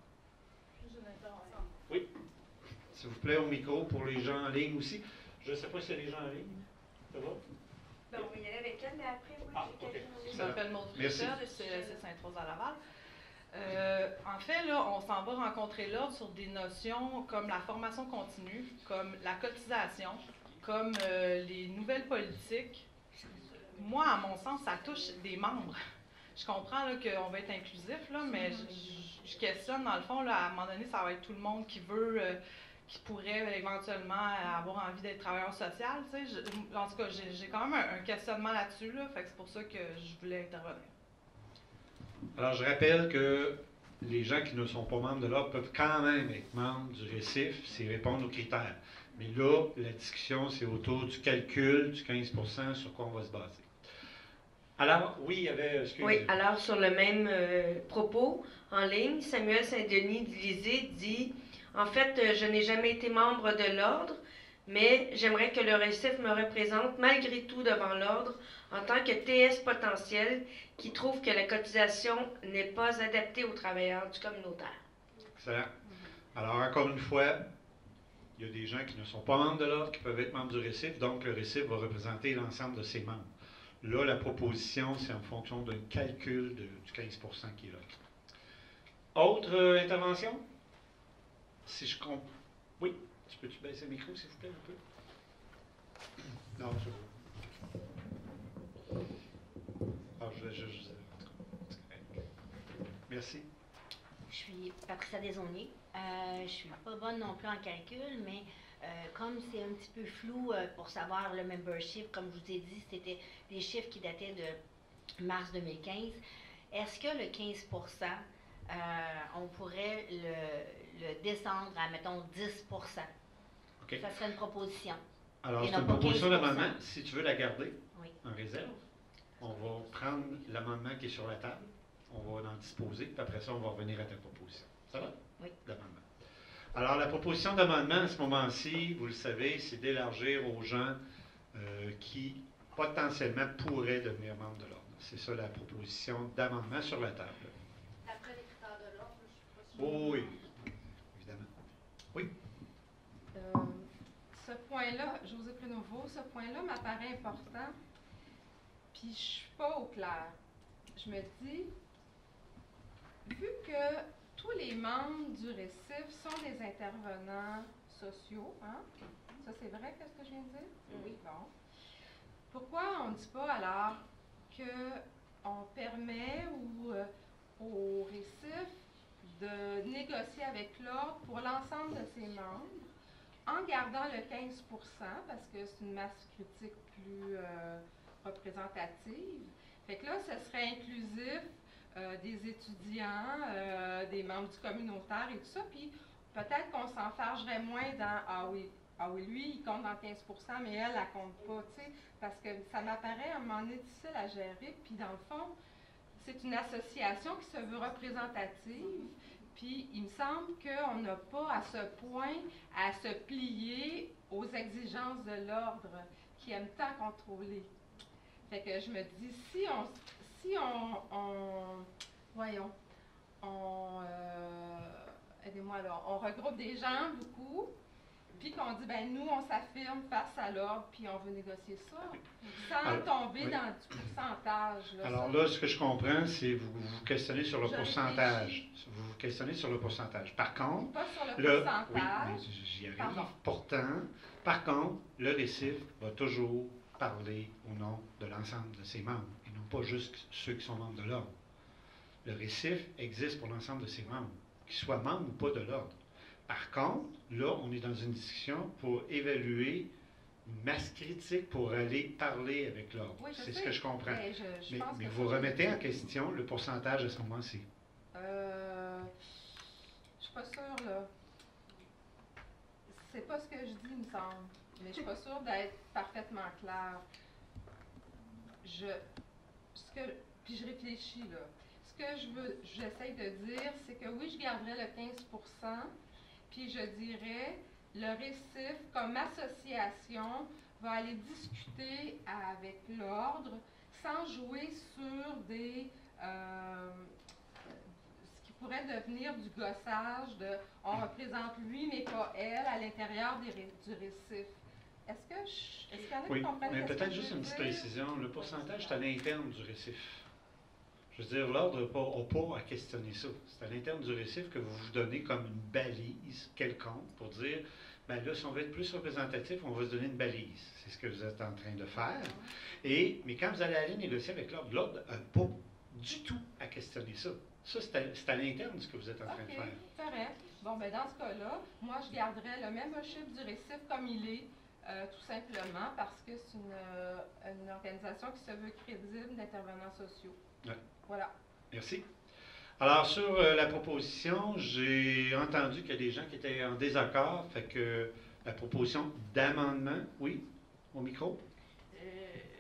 S2: Oui. S'il vous plaît, au micro pour les gens en ligne aussi. Je ne sais pas s'il y a des gens en ligne. Ça va?
S7: Ben, on va y aller avec elle, mais après, oui,
S2: Ah,
S7: j'ai
S2: ok.
S7: quelqu'un en ligne.
S21: Je m'appelle Maud
S2: Merci.
S21: Richard, je suis C S Sainte-Rose à Laval. Euh, en fait, là, on s'en va rencontrer l'ordre sur des notions comme la formation continue, comme la cotisation, comme euh, les nouvelles politiques. Moi, à mon sens, ça touche des membres. Je comprends là, qu'on va être inclusif, là, mais je, je- je questionne, dans le fond, là, à un moment donné, ça va être tout le monde qui veut, euh, qui pourrait éventuellement avoir envie d'être travailleur social. Tu sais. Je- en tout cas, j'ai j'ai quand même un, un questionnement là-dessus, là, fait que c'est pour ça que je voulais intervenir.
S2: Alors, je rappelle que les gens qui ne sont pas membres de l'ordre peuvent quand même être membres du récif s'ils répondent aux critères. Mais là, la discussion, c'est autour du calcul du quinze pour cent sur quoi on va se baser. Alors, oui, il y avait... excusez.
S16: Oui, alors sur le même euh, propos, en ligne, Samuel Saint-Denis d'Élysée dit « En fait, euh, je n'ai jamais été membre de l'ordre, mais j'aimerais que le récif me représente malgré tout devant l'ordre en tant que T S potentiel qui trouve que la cotisation n'est pas adaptée aux travailleurs du communautaire.
S2: Excellent. Alors, encore une fois, il y a des gens qui ne sont pas membres de l'ordre qui peuvent être membres du récif, donc le récif va représenter l'ensemble de ses membres. Là, la proposition, c'est en fonction d'un calcul de, du quinze pour cent qui est là. Autre euh, intervention? Si je comprends. Oui, tu peux-tu baisser le micro, s'il vous plaît, un peu? Non, je Ah, je vais juste. Merci.
S20: Je suis Patricia Desaulniers. Euh, je suis pas bonne non plus en calcul, mais euh, comme c'est un petit peu flou euh, pour savoir le membership, comme je vous ai dit, c'était des chiffres qui dataient de mars deux mille quinze. Est-ce que le quinze pour cent, euh, on pourrait le, le descendre à, mettons, dix pour cent?
S2: Okay.
S20: Ça serait une proposition.
S2: Alors, c'est une proposition d'amendement. Si tu veux la garder oui. en réserve, on va prendre l'amendement qui est sur la table, on va en disposer, puis après ça, on va revenir à ta proposition. Ça va?
S20: Oui.
S2: D'amendement. Alors, la proposition d'amendement, à ce moment-ci, vous le savez, c'est d'élargir aux gens euh, qui, potentiellement, pourraient devenir membres de l'ordre. C'est ça la proposition d'amendement sur la table.
S7: Après les critères de l'ordre, je suis pas sûre.
S2: Oh, oui, évidemment. Oui.
S6: Euh, ce point-là, José Plenouveau, ce point-là m'apparaît important, puis je ne suis pas au clair. Je me dis, vu que tous les membres du récif sont des intervenants sociaux, hein? Ça, c'est vrai, qu'est-ce que je viens de dire? Oui. Bon. Pourquoi on ne dit pas alors qu'on permet ou, euh, au récif de négocier avec l'ordre pour l'ensemble de ses membres en gardant le quinze pour cent parce que c'est une masse critique plus euh, représentative. Fait que là, ce serait inclusif euh, des étudiants, euh, des membres du communautaire et tout ça, puis peut-être qu'on s'enfargerait moins dans « Ah oui, ah oui, lui, il compte dans quinze pour cent, mais elle, elle compte pas, tu sais, parce que ça m'apparaît à un moment donné difficile à gérer, puis dans le fond, c'est une association qui se veut représentative, puis il me semble qu'on n'a pas à ce point à se plier aux exigences de l'ordre qui aime tant contrôler. Fait que je me dis, si on, si on, on voyons, on, euh, aidez-moi là, on regroupe des gens, beaucoup, puis qu'on dit, ben nous, on s'affirme face à l'ordre, puis on veut négocier ça, sans
S2: Alors,
S6: tomber
S2: oui.
S6: dans du pourcentage. Là,
S2: Alors
S6: ça.
S2: là, ce que je comprends, c'est vous vous questionnez sur le
S6: Je
S2: pourcentage.
S6: réfléchis.
S2: Vous vous questionnez sur le pourcentage. Par contre,
S6: Pas sur le
S2: le-
S6: pourcentage.
S2: oui, mais j'y arrive.
S6: Pardon.
S2: Pourtant, par contre, le récif va toujours parler au nom de l'ensemble de ses membres, et non pas juste ceux qui sont membres de l'ordre. Le récif existe pour l'ensemble de ses membres, qu'ils soient membres ou pas de l'ordre. Par contre, là, on est dans une discussion pour évaluer une masse critique pour aller parler avec l'ordre.
S6: Oui, je
S2: c'est ce
S6: sais,
S2: que je comprends.
S6: mais je- je
S2: mais
S6: pense
S2: mais
S6: que
S2: vous
S6: ça,
S2: remettez
S6: je-
S2: en question le pourcentage à ce moment-ci.
S6: Euh, je suis pas sûre, là. C'est pas ce que je dis, il me semble. Mais je suis pas sûre d'être parfaitement claire. Je. Ce que, puis je réfléchis, là. Ce que je veux, j'essaie de dire, c'est que oui, je garderais le quinze pour cent, puis je dirais, le récif, comme association, va aller discuter avec l'ordre sans jouer sur des. Euh, ce qui pourrait devenir du gossage de on représente lui mais pas elle à l'intérieur des ré- du récif. Est-ce que je, est-ce qu'il y en a
S2: Oui,
S6: qui comprennent
S2: mais
S6: ce que
S2: peut-être
S6: je
S2: juste
S6: veux
S2: une petite
S6: dire?
S2: précision. Le pourcentage, c'est à l'interne du récif. Je veux dire, l'ordre n'a pas, a pas à questionner ça. C'est à l'interne du récif que vous vous donnez comme une balise quelconque pour dire, ben là, si on veut être plus représentatif, on va se donner une balise. C'est ce que vous êtes en train de faire. Et, mais quand vous allez aller négocier avec l'ordre, l'ordre n'a pas du tout à questionner ça. Ça, c'est à, c'est à l'interne ce que vous êtes en train de
S6: OK,
S2: faire.
S6: correct. Bon, ben dans ce cas-là, moi, je garderais le même chiffre du récif comme il est, euh, tout simplement parce que c'est une, euh, une organisation qui se veut crédible d'intervenants sociaux.
S2: Ouais.
S6: Voilà.
S2: Merci. Alors, sur euh, la proposition, j'ai entendu qu'il y a des gens qui étaient en désaccord. Fait que la proposition d'amendement, oui, au micro.
S16: Euh,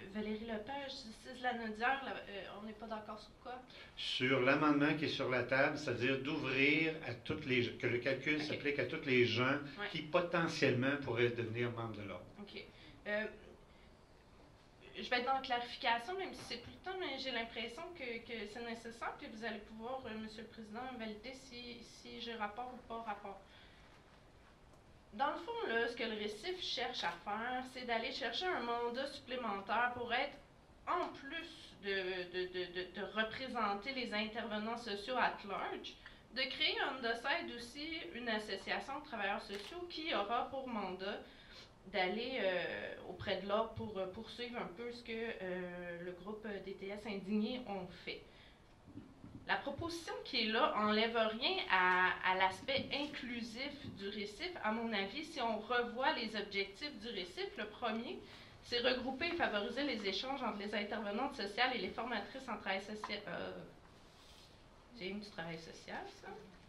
S15: Valérie Lepage, dix-six Lanaudière, là, euh, on n'est pas d'accord sur quoi?
S2: Sur l'amendement qui est sur la table, c'est-à-dire d'ouvrir à toutes les que le calcul okay. s'applique à tous les gens
S15: ouais.
S2: qui potentiellement pourraient devenir membres de l'ordre.
S15: OK. Euh, je vais être dans la clarification, même si c'est plus le temps, mais j'ai l'impression que, que c'est nécessaire, puis vous allez pouvoir, euh, Monsieur le Président, valider si, si j'ai rapport ou pas rapport. Dans le fond, là, ce que le récif cherche à faire, c'est d'aller chercher un mandat supplémentaire pour être, en plus de, de, de, de, de représenter les intervenants sociaux at large, de créer on the side aussi une association de travailleurs sociaux qui aura pour mandat d'aller euh, auprès de l'ordre pour euh, poursuivre un peu ce que euh, le groupe D T S Indignés ont fait. La proposition qui est là n'enlève rien à, à l'aspect inclusif du récif. À mon avis, si on revoit les objectifs du récif, le premier, c'est regrouper et favoriser les échanges entre les intervenantes sociales et les formatrices en travail social. Euh, J'ai une du travail social, ça?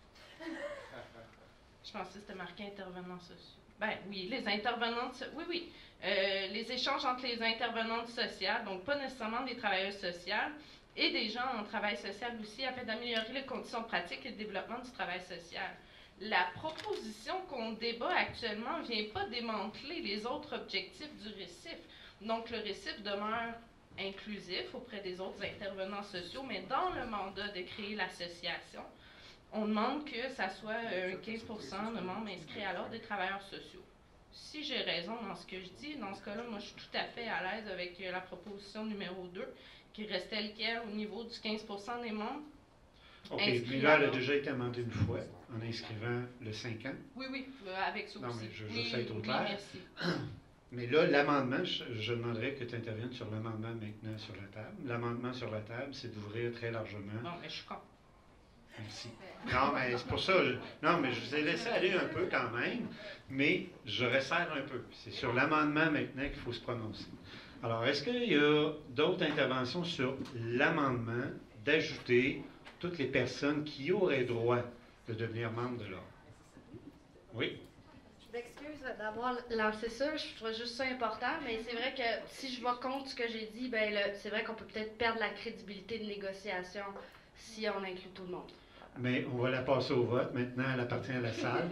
S15: Je pensais que c'était marqué intervenants sociaux. Ben oui, les intervenantes, oui, oui. Euh, les échanges entre les intervenantes sociales, donc pas nécessairement des travailleuses sociales, et des gens en travail social aussi, afin d'améliorer les conditions pratiques et le développement du travail social. La proposition qu'on débat actuellement ne vient pas démanteler les autres objectifs du récif. Donc, le récif demeure inclusif auprès des autres intervenants sociaux, mais dans le mandat de créer l'association, on demande que ça soit euh, quinze pour cent de membres inscrits à l'ordre des travailleurs sociaux. Si j'ai raison dans ce que je dis, dans ce cas-là, moi, je suis tout à fait à l'aise avec euh, la proposition numéro deux, qui restait lequel au niveau du quinze pour cent des membres.
S2: OK, mais là, elle a déjà été amendée une fois en inscrivant le cinq ans.
S15: Oui, oui, euh, avec ça aussi.
S2: Non, mais je veux
S15: oui,
S2: juste être au
S15: oui,
S2: clair.
S15: merci.
S2: Mais là, l'amendement, je, je demanderais que tu interviennes sur l'amendement maintenant sur la table. L'amendement sur la table, c'est d'ouvrir très largement.
S15: Non, mais je suis con.
S2: Merci. Non, mais c'est pour ça. Je, non, mais je vous ai laissé aller un peu quand même, mais je resserre un peu. C'est sur l'amendement maintenant qu'il faut se prononcer. Alors, est-ce qu'il y a d'autres interventions sur l'amendement d'ajouter toutes les personnes qui auraient droit de devenir membres de l'ordre? Oui?
S5: Je m'excuse d'avoir lancé ça, je trouve juste ça important, mais c'est vrai que si je vais contre ce que j'ai dit, ben c'est vrai qu'on peut peut-être perdre la crédibilité de négociation si on inclut tout le monde.
S2: Mais on va la passer au vote. Maintenant, elle appartient à la salle.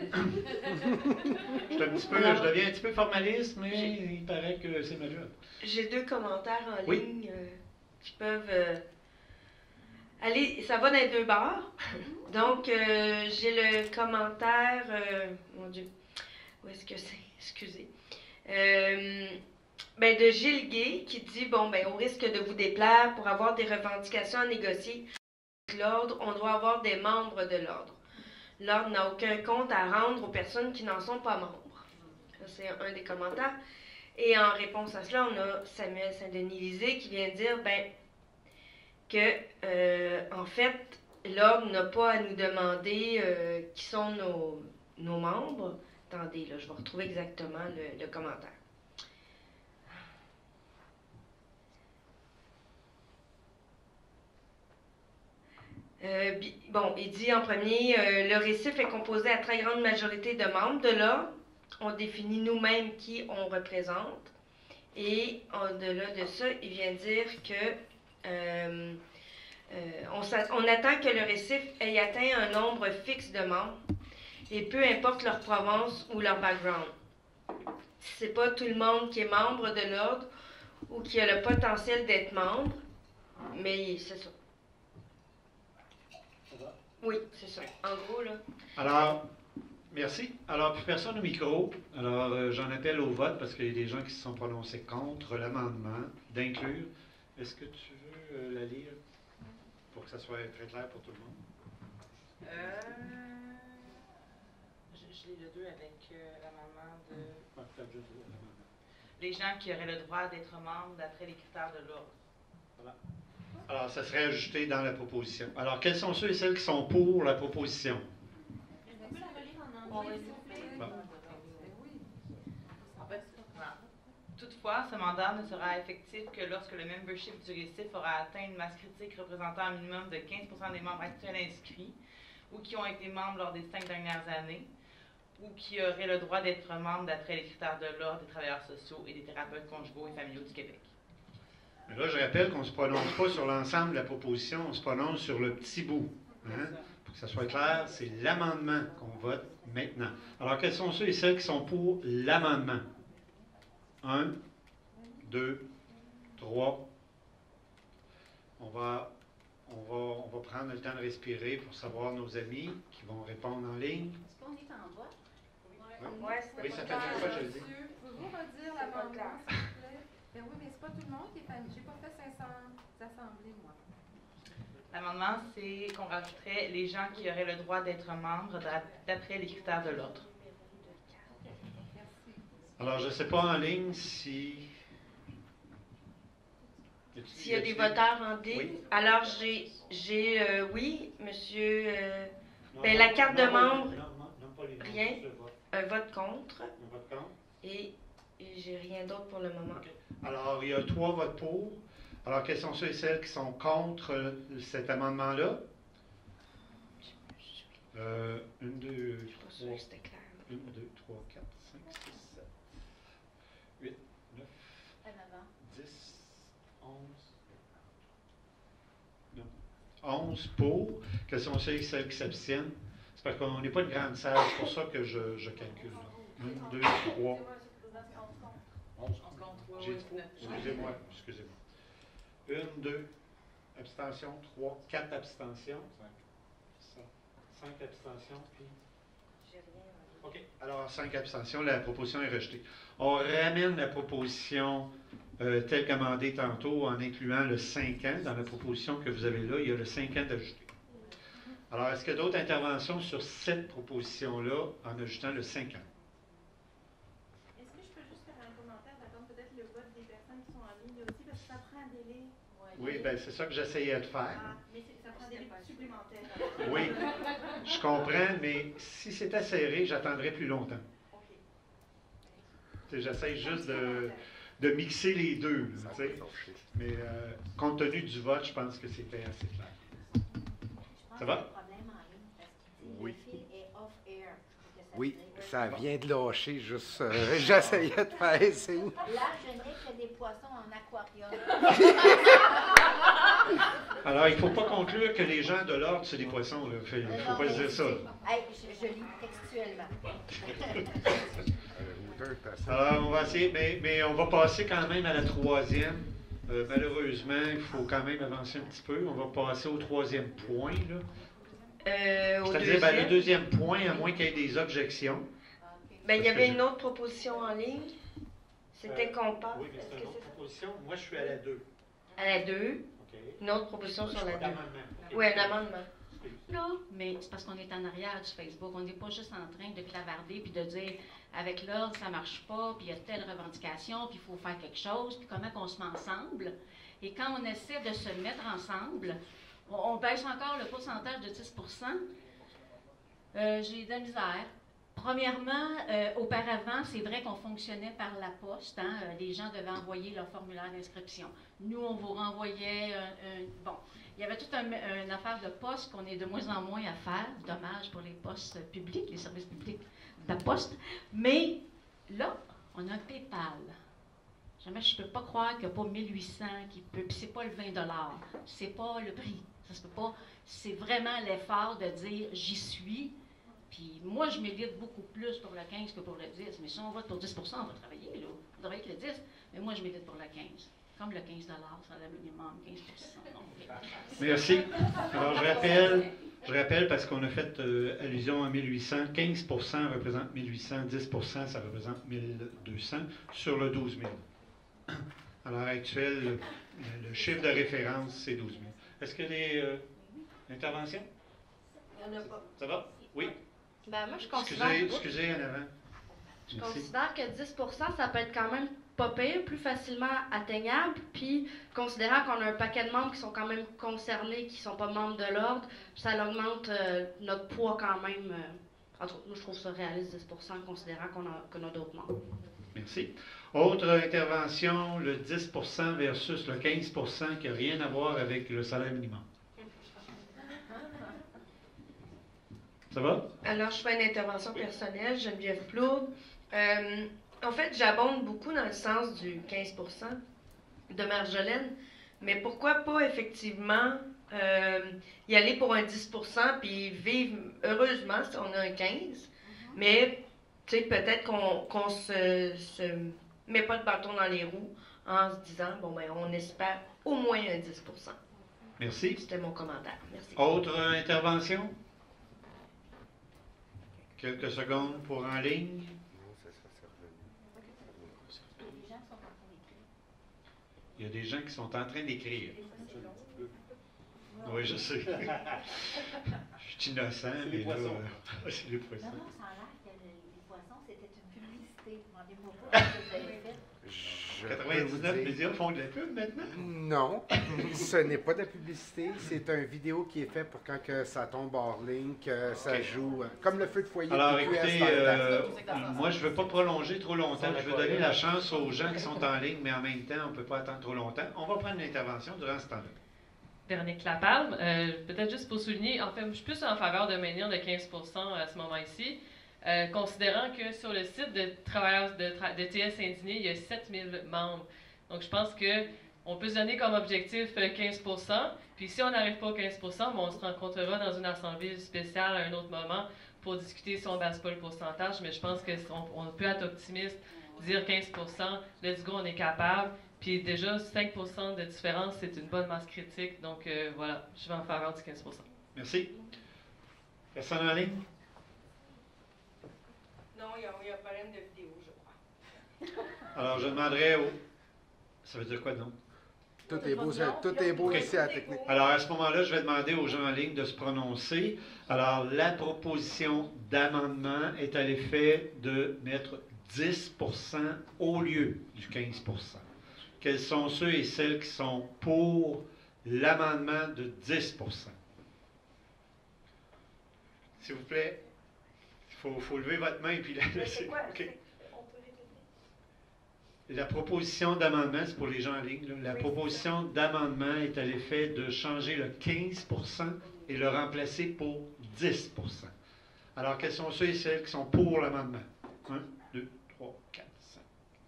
S2: je, suis un petit peu, je deviens un petit peu formaliste, mais il paraît que c'est ma job.
S16: J'ai deux commentaires en
S2: oui.
S16: ligne euh, qui peuvent euh, aller. Ça va dans les deux barres. Donc, euh, j'ai le commentaire. Euh, mon Dieu. Où est-ce que c'est? Excusez. Euh, ben, de Gilles Gay qui dit bon, ben, au risque de vous déplaire, pour avoir des revendications à négocier, l'ordre, on doit avoir des membres de l'ordre. L'ordre n'a aucun compte à rendre aux personnes qui n'en sont pas membres. Ça, c'est un des commentaires. Et en réponse à cela, on a Samuel Saint-Denis-Lisée qui vient dire ben, que, euh, en fait, l'ordre n'a pas à nous demander euh, qui sont nos, nos membres. Attendez, là, je vais retrouver exactement le, le commentaire. Euh, bon, il dit en premier, euh, le récif est composé à très grande majorité de membres de l'ordre. On définit nous-mêmes qui on représente. Et au-delà de ça, il vient dire que euh, euh, on, on attend que le récif ait atteint un nombre fixe de membres, et peu importe leur province ou leur background. C'est pas tout le monde qui est membre de l'ordre ou qui a le potentiel d'être membre, mais c'est ça. Oui, c'est ça. En gros, là.
S2: Alors, merci. Alors, plus personne au micro. Alors, euh, j'en appelle au vote parce qu'il y a des gens qui se sont prononcés contre l'amendement d'inclure. Est-ce que tu veux euh, la lire pour que ça soit très clair pour tout le monde?
S22: Euh, je, je lis le deux avec euh, l'amendement de...
S2: Ouais, peut-être juste l'amendement.
S22: Les gens qui auraient le droit d'être membres d'après les critères de l'ordre.
S2: Voilà. Alors, ça serait ajouté dans la proposition. Alors, quels sont ceux et celles qui sont pour la proposition?
S22: Bon. Toutefois, ce mandat ne sera effectif que lorsque le membership du récif aura atteint une masse critique représentant un minimum de quinze pour cent des membres actuels inscrits ou qui ont été membres lors des cinq dernières années ou qui auraient le droit d'être membres d'après les critères de l'Ordre des travailleurs sociaux et des thérapeutes conjugaux et familiaux du Québec.
S2: Mais là, je rappelle qu'on ne se prononce pas sur l'ensemble de la proposition, on se prononce sur le petit bout. Hein? Pour que ça soit clair, c'est l'amendement qu'on vote maintenant. Alors, quels sont ceux et celles qui sont pour l'amendement? Un, deux, trois. On va, on, va, on va prendre le temps de respirer pour savoir nos amis qui vont répondre en ligne.
S1: Est-ce qu'on est en vote?
S2: Oui,
S7: Ouais,
S2: oui, ça fait deux fois que je le dis.
S6: Pouvez-vous redire l'amendement, s'il vous plaît? Ben oui, mais c'est pas tout le monde qui est familier. J'ai pas fait cinq cents assemblées, moi.
S14: L'amendement, c'est qu'on rajouterait les gens qui auraient le droit d'être membres d'a- d'après les critères de l'ordre.
S2: Alors, je ne sais pas en ligne si...
S16: S'il y a des voteurs en ligne,
S2: Oui.
S16: alors j'ai, j'ai euh, oui, monsieur, euh,
S2: Non,
S16: ben,
S2: non,
S16: la carte
S2: non,
S16: de
S2: non,
S16: membre,
S2: non, non, non, pas les noms,
S16: rien,
S2: juste le vote.
S16: un vote contre,
S2: Un vote contre.
S16: et, et j'ai rien d'autre pour le moment.
S2: Alors, il y a trois votes pour. Alors, quels sont ceux et celles qui sont contre euh, cet amendement-là? Euh, une, deux, trois, une, deux, trois, quatre, cinq, six, sept, huit, neuf, dix, onze, non, onze pour. Quels sont ceux et celles qui s'abstiennent? C'est parce qu'on n'est pas une grande salle, c'est pour ça que je, je calcule. Une, deux, trois. onze contre. J'ai trop. Excusez-moi, excusez-moi. Une, deux, abstentions, trois, quatre abstentions. Cinq, cinq abstentions, puis... OK. Alors, cinq abstentions, la proposition est rejetée. On ramène la proposition euh, telle qu'amendée tantôt en incluant le cinq ans. Dans la proposition que vous avez là, il y a le cinq ans d'ajouter. Alors, est-ce qu'il y a d'autres interventions sur cette proposition-là en ajoutant le cinq ans?
S18: Est-ce que je peux juste faire un commentaire, d'attendre peut-être le vote des personnes qui sont en ligne aussi, parce que ça prend un délai.
S2: Oui, bien, c'est ça que j'essayais de faire.
S18: Ah, mais c'est- ça prend un délai supplémentaire.
S2: Oui, je comprends, mais si c'était serré, j'attendrais plus longtemps. Tu sais, j'essaie juste de, de mixer les deux. là, tu sais. Mais euh, compte tenu du vote, je pense que c'était assez clair. Ça va?
S8: Oui. Oui, ça vient de lâcher, juste. euh, J'essayais de faire essayer.
S20: Là, je n'ai que des poissons en aquarium.
S2: Alors, il ne faut pas conclure que les gens de l'ordre, c'est des poissons. là. Fait- Il ne faut pas se dire ça.
S20: Hey, je, je lis textuellement.
S2: Alors, on va essayer, mais, mais on va passer quand même à la troisième. Euh, malheureusement, il faut quand même avancer un petit peu. On va passer au troisième point. là.
S16: Euh, au
S2: C'est-à-dire, ben, le
S16: deuxième,
S2: deuxième point, à moins qu'il y ait des objections.
S16: ben, il y
S2: Parce que
S16: avait
S2: je-
S16: une autre proposition en ligne. C'était qu'on passe.
S2: Oui, mais c'est
S16: Est-ce
S2: une
S16: que
S2: autre
S16: c'est
S2: proposition. Moi, je suis à la deux.
S16: à la deux?
S2: OK.
S16: Une autre proposition sur la deux.
S2: D'amendement. OK.
S16: Oui, un amendement.
S1: Non, mais c'est parce qu'on est en arrière du Facebook. On n'est pas juste en train de clavarder puis de dire avec l'ordre, ça marche pas, puis il y a telle revendication, puis il faut faire quelque chose, puis comment qu'on se met ensemble. Et quand on essaie de se mettre ensemble, on, on baisse encore le pourcentage de dix pour cent. Euh, J'ai de la misère. Premièrement, euh, auparavant, c'est vrai qu'on fonctionnait par la poste. Hein, euh, les gens devaient envoyer leur formulaire d'inscription. Nous, on vous renvoyait un, un- bon. Il y avait toute un, une affaire de poste qu'on est de moins en moins à faire. Dommage pour les postes publics, les services publics de la poste. Mais là, on a un PayPal. Jamais je ne peux pas croire qu'il n'y a pas mille huit cents qui peut. Puis c'est pas le vingt dollars. C'est pas le prix. Ça se peut pas. C'est vraiment l'effort de dire j'y suis. Puis moi, je milite beaucoup plus pour le quinze que pour le dix. Mais si on vote pour dix pour cent, on va travailler, là. On va travailler avec le dix. Mais moi, je milite pour le quinze. Comme le quinze dollars, ça le minimum, quinze pour cent. Donc,
S2: Merci. Alors, je rappelle, je rappelle parce qu'on a fait euh, allusion à mille huit cents. quinze pour cent représente mille huit cents, dix pour cent, ça représente mille deux cents sur le douze mille. À l'heure actuelle, le, le chiffre de référence, c'est douze mille. Est-ce qu'il y a des euh, interventions?
S5: Il n'y en a pas.
S2: Ça va? Oui.
S5: Ben, moi, je considère,
S2: Excusez, excusez en avant.
S5: je
S2: Merci.
S5: considère que dix pour cent, ça peut être quand même pas pire, plus facilement atteignable. Puis, considérant qu'on a un paquet de membres qui sont quand même concernés, qui ne sont pas membres de l'ordre, ça augmente euh, notre poids quand même. Euh, en tout cas, moi, je trouve ça réaliste, dix pour cent, considérant qu'on a, qu'on a d'autres membres.
S2: Merci. Autre intervention, le dix pour cent versus le quinze pour cent qui n'a rien à voir avec le salaire minimum. Ça va?
S16: Alors, je fais une intervention personnelle, Geneviève Plourde. Euh, en fait, j'abonde beaucoup dans le sens du quinze pour cent. de Marjolaine. Mais pourquoi pas effectivement euh, y aller pour un dix pour cent puis vivre heureusement si on a un quinze, mais tu sais, peut-être qu'on qu'on se, se met pas de bâton dans les roues en se disant, bon, ben, on espère au moins un dix pour cent.
S2: Merci.
S16: C'était mon commentaire. Merci.
S2: Autre intervention? Quelques secondes pour en ligne. Il y a des gens qui sont en train d'écrire. Oui, je sais. Je suis innocent, mais
S19: les
S2: là,
S19: poissons.
S2: euh, c'est les poissons.
S20: Non, non, ça a l'air que le- les poissons, c'était une publicité. Demandez-moi pas ce que vous avez fait.
S8: Je
S2: quatre-vingt-dix-neuf
S8: peux vous dire-
S2: médias font de la pub maintenant?
S8: Non, ce n'est pas de la publicité. C'est une vidéo qui est faite pour quand que ça tombe hors ligne, que ça
S2: Ok.
S8: joue, euh, comme le feu de foyer.
S2: Alors
S8: P Q S
S2: écoutez,
S8: dans le
S2: euh,
S8: temps.
S2: moi je ne veux pas prolonger trop longtemps. Je veux donner la chance aux gens qui sont en ligne, mais en même temps, on ne peut pas attendre trop longtemps. On va prendre l'intervention durant ce temps-là.
S13: Véronique Lapalme, euh, peut-être juste pour souligner, en fait, je suis plus en faveur de maintenir de quinze pour cent à ce moment-ci, euh, considérant que sur le site de travailleurs de, tra- de T S Indigné, il y a sept mille membres. Donc, je pense qu'on peut se donner comme objectif euh, quinze pour cent, puis si on n'arrive pas au quinze pour cent, ben, on se rencontrera dans une assemblée spéciale à un autre moment pour discuter si on ne baisse pas le pourcentage, mais je pense qu'on on peut être optimiste, dire quinze pour cent, let's go, on est capable. Puis déjà, cinq pour cent de différence, c'est une bonne masse critique. Donc euh, voilà, je vais en faveur du quinze pour cent.
S2: Merci. Personne en ligne?
S7: Non, il y, a, il y a un problème de vidéo, je crois.
S2: Alors, je demanderais au... Ça veut dire quoi, non?
S8: Tout est beau, ça- tout est beau
S2: Ok.
S8: ici à la technique.
S2: Alors, à ce moment-là, je vais demander aux gens en ligne de se prononcer. Alors, la proposition d'amendement est à l'effet de mettre dix pour cent au lieu du quinze pour cent. Quels sont ceux et celles qui sont pour l'amendement de dix pour cent? S'il vous plaît, il faut, faut lever votre main et puis la laisser.
S7: C'est quoi?
S2: OK.
S7: C'est- On peut répéter?
S2: La proposition d'amendement, c'est pour les gens en ligne, là. La
S7: Oui,
S2: proposition d'amendement est à l'effet de changer le quinze pour cent et le remplacer pour dix pour cent. Alors, quels sont ceux et celles qui sont pour l'amendement? un, deux, trois, quatre, cinq,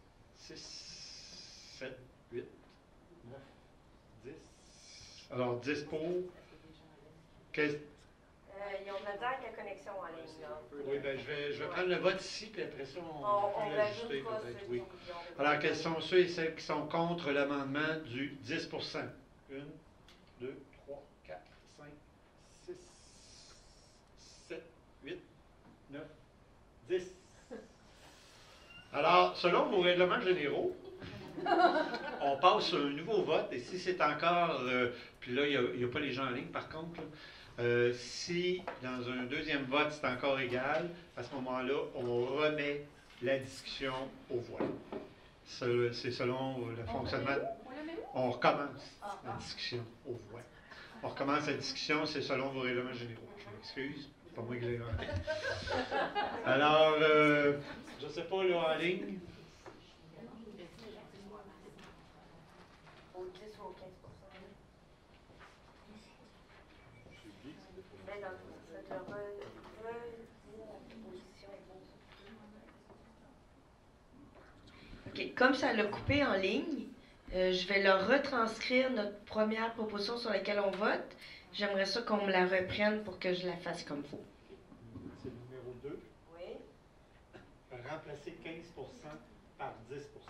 S2: six, sept, huit, neuf, dix. Alors, dix pour. Quel-
S7: Euh, ils ont de la misère avec la connexion en ligne, là.
S2: Oui, bien, je vais, je vais prendre le vote ici, puis après ça, on,
S7: On-
S2: peut
S7: on
S2: l'ajuster
S7: rajoutera
S2: peut-être,
S7: ceux
S2: oui.
S7: qui ont- qui ont-
S2: Alors, quels sont ceux et celles qui sont contre l'amendement du dix pour cent? un, deux, trois, quatre, cinq, six, sept, huit, neuf, dix. Alors, selon vos règlements généraux, on passe sur un nouveau vote, et si c'est encore... euh, puis là, il n'y a, a pas les gens en ligne, par contre. là. Euh, si, dans un deuxième vote, c'est encore égal, à ce moment-là, on remet la discussion aux voix. Ce- C'est selon le fonctionnement. On recommence la discussion aux voix. On recommence la discussion, c'est selon vos règlements généraux. Je m'excuse, c'est pas moi qui l'ai inventé. Alors, euh, je ne sais pas, là, en ligne.
S7: Au dix ou au quinze pour cent. Mais dans le fond, ça serait de re- redire la proposition.
S16: OK. Comme ça l'a coupé en ligne, euh, je vais leur retranscrire notre première proposition sur laquelle on vote. J'aimerais ça qu'on me la reprenne pour que je la fasse comme il faut.
S2: C'est le numéro deux.
S7: Oui.
S2: Remplacer quinze pour cent par dix pour cent.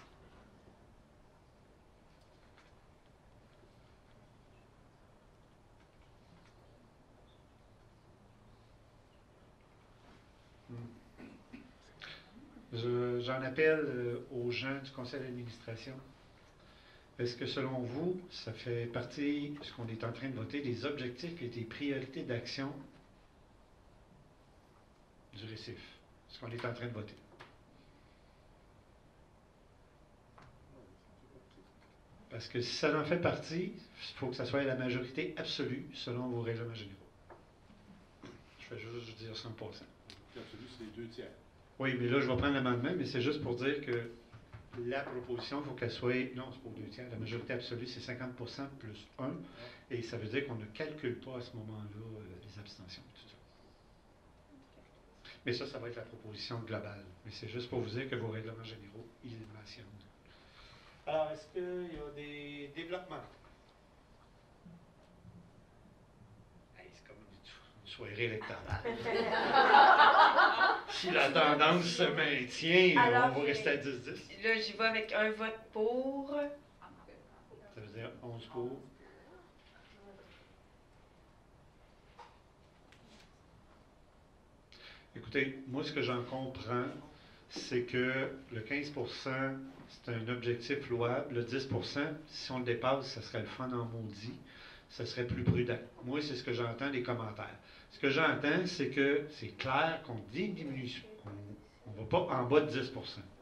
S2: Je- J'en appelle euh, aux gens du conseil d'administration. Est-ce que selon vous, ça fait partie, ce qu'on est en train de voter, des objectifs et des priorités d'action du récif? Ce qu'on est en train de voter. Parce que si ça en fait partie, il faut que ça soit la majorité absolue selon vos règlements généraux. Je vais juste dire cent pour cent.
S19: L'absolu, c'est les deux tiers.
S2: Oui, mais là, je vais prendre l'amendement, mais c'est juste pour dire que la proposition, il faut qu'elle soit... Non, c'est pas deux tiers. La majorité absolue, c'est cinquante pour cent plus un. Et ça veut dire qu'on ne calcule pas à ce moment-là euh, les abstentions. Tout ça. Mais ça, ça va être la proposition globale. Mais c'est juste pour vous dire que vos règlements généraux, ils le mentionnent. Alors, est-ce qu'il y a des développements? Hey, c'est comme une soirée électorale. Si la tendance se maintient,
S16: Alors,
S2: on va rester à dix dix.
S16: Là, j'y vais avec un vote pour.
S2: Ça veut dire onze pour. Écoutez, moi, ce que j'en comprends, c'est que le quinze pour cent, c'est un objectif louable. Le dix pour cent, si on le dépasse, ça serait le fun en maudit. Ça serait plus prudent. Moi, c'est ce que j'entends des commentaires. Ce que j'entends, c'est que c'est clair qu'on diminue, on ne va pas en bas de dix pour cent.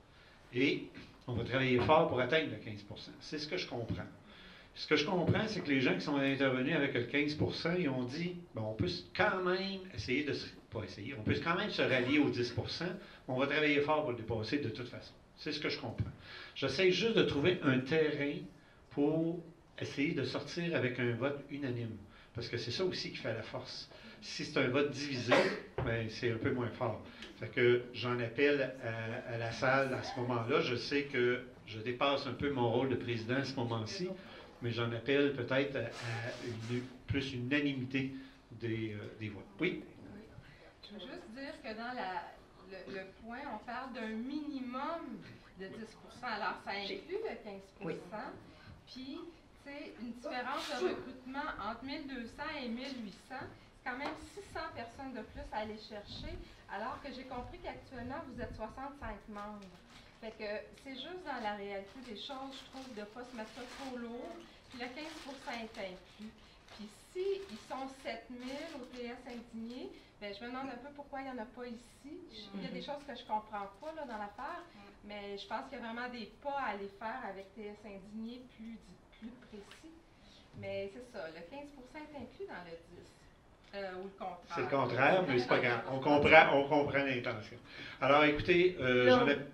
S2: Et on va travailler fort pour atteindre le quinze pour cent. C'est ce que je comprends. Ce que je comprends, c'est que les gens qui sont intervenus avec le quinze pour cent, ils ont dit, bon, on peut quand même essayer de se... Pas essayer, on peut quand même se rallier au dix pour cent. On va travailler fort pour le dépasser de toute façon. C'est ce que je comprends. J'essaie juste de trouver un terrain pour essayer de sortir avec un vote unanime. Parce que c'est ça aussi qui fait la force. Si c'est un vote divisé, ben, c'est un peu moins fort. Fait que j'en appelle à, à la salle à ce moment-là. Je sais que je dépasse un peu mon rôle de président à ce moment-ci, mais j'en appelle peut-être à, à une, plus une unanimité des, euh, des voix. Oui?
S6: Je veux juste dire que dans la, le, le point, on parle d'un minimum de dix pour cent. Alors, ça inclut le quinze pour cent. Oui. Puis, tu sais, une différence de recrutement entre mille deux cents et mille huit cents, c'est quand même six cents personnes de plus à aller chercher, alors que j'ai compris qu'actuellement, vous êtes soixante-cinq membres. Fait que c'est juste dans la réalité des choses, je trouve, de ne pas se mettre ça trop lourd. Puis le quinze pour cent est inclus. Puis si ils sont sept mille au T S indigné, ben je me demande un peu pourquoi il n'y en a pas ici. Il y a des choses que je ne comprends pas là, dans l'affaire, mais je pense qu'il y a vraiment des pas à aller faire avec T S indigné plus, plus précis. Mais c'est ça, le quinze pour cent est inclus dans le dix. Euh, ou le contraire.
S2: C'est le contraire, mais c'est pas grave. On comprend, on comprend l'intention. Alors écoutez, euh, j'en ai...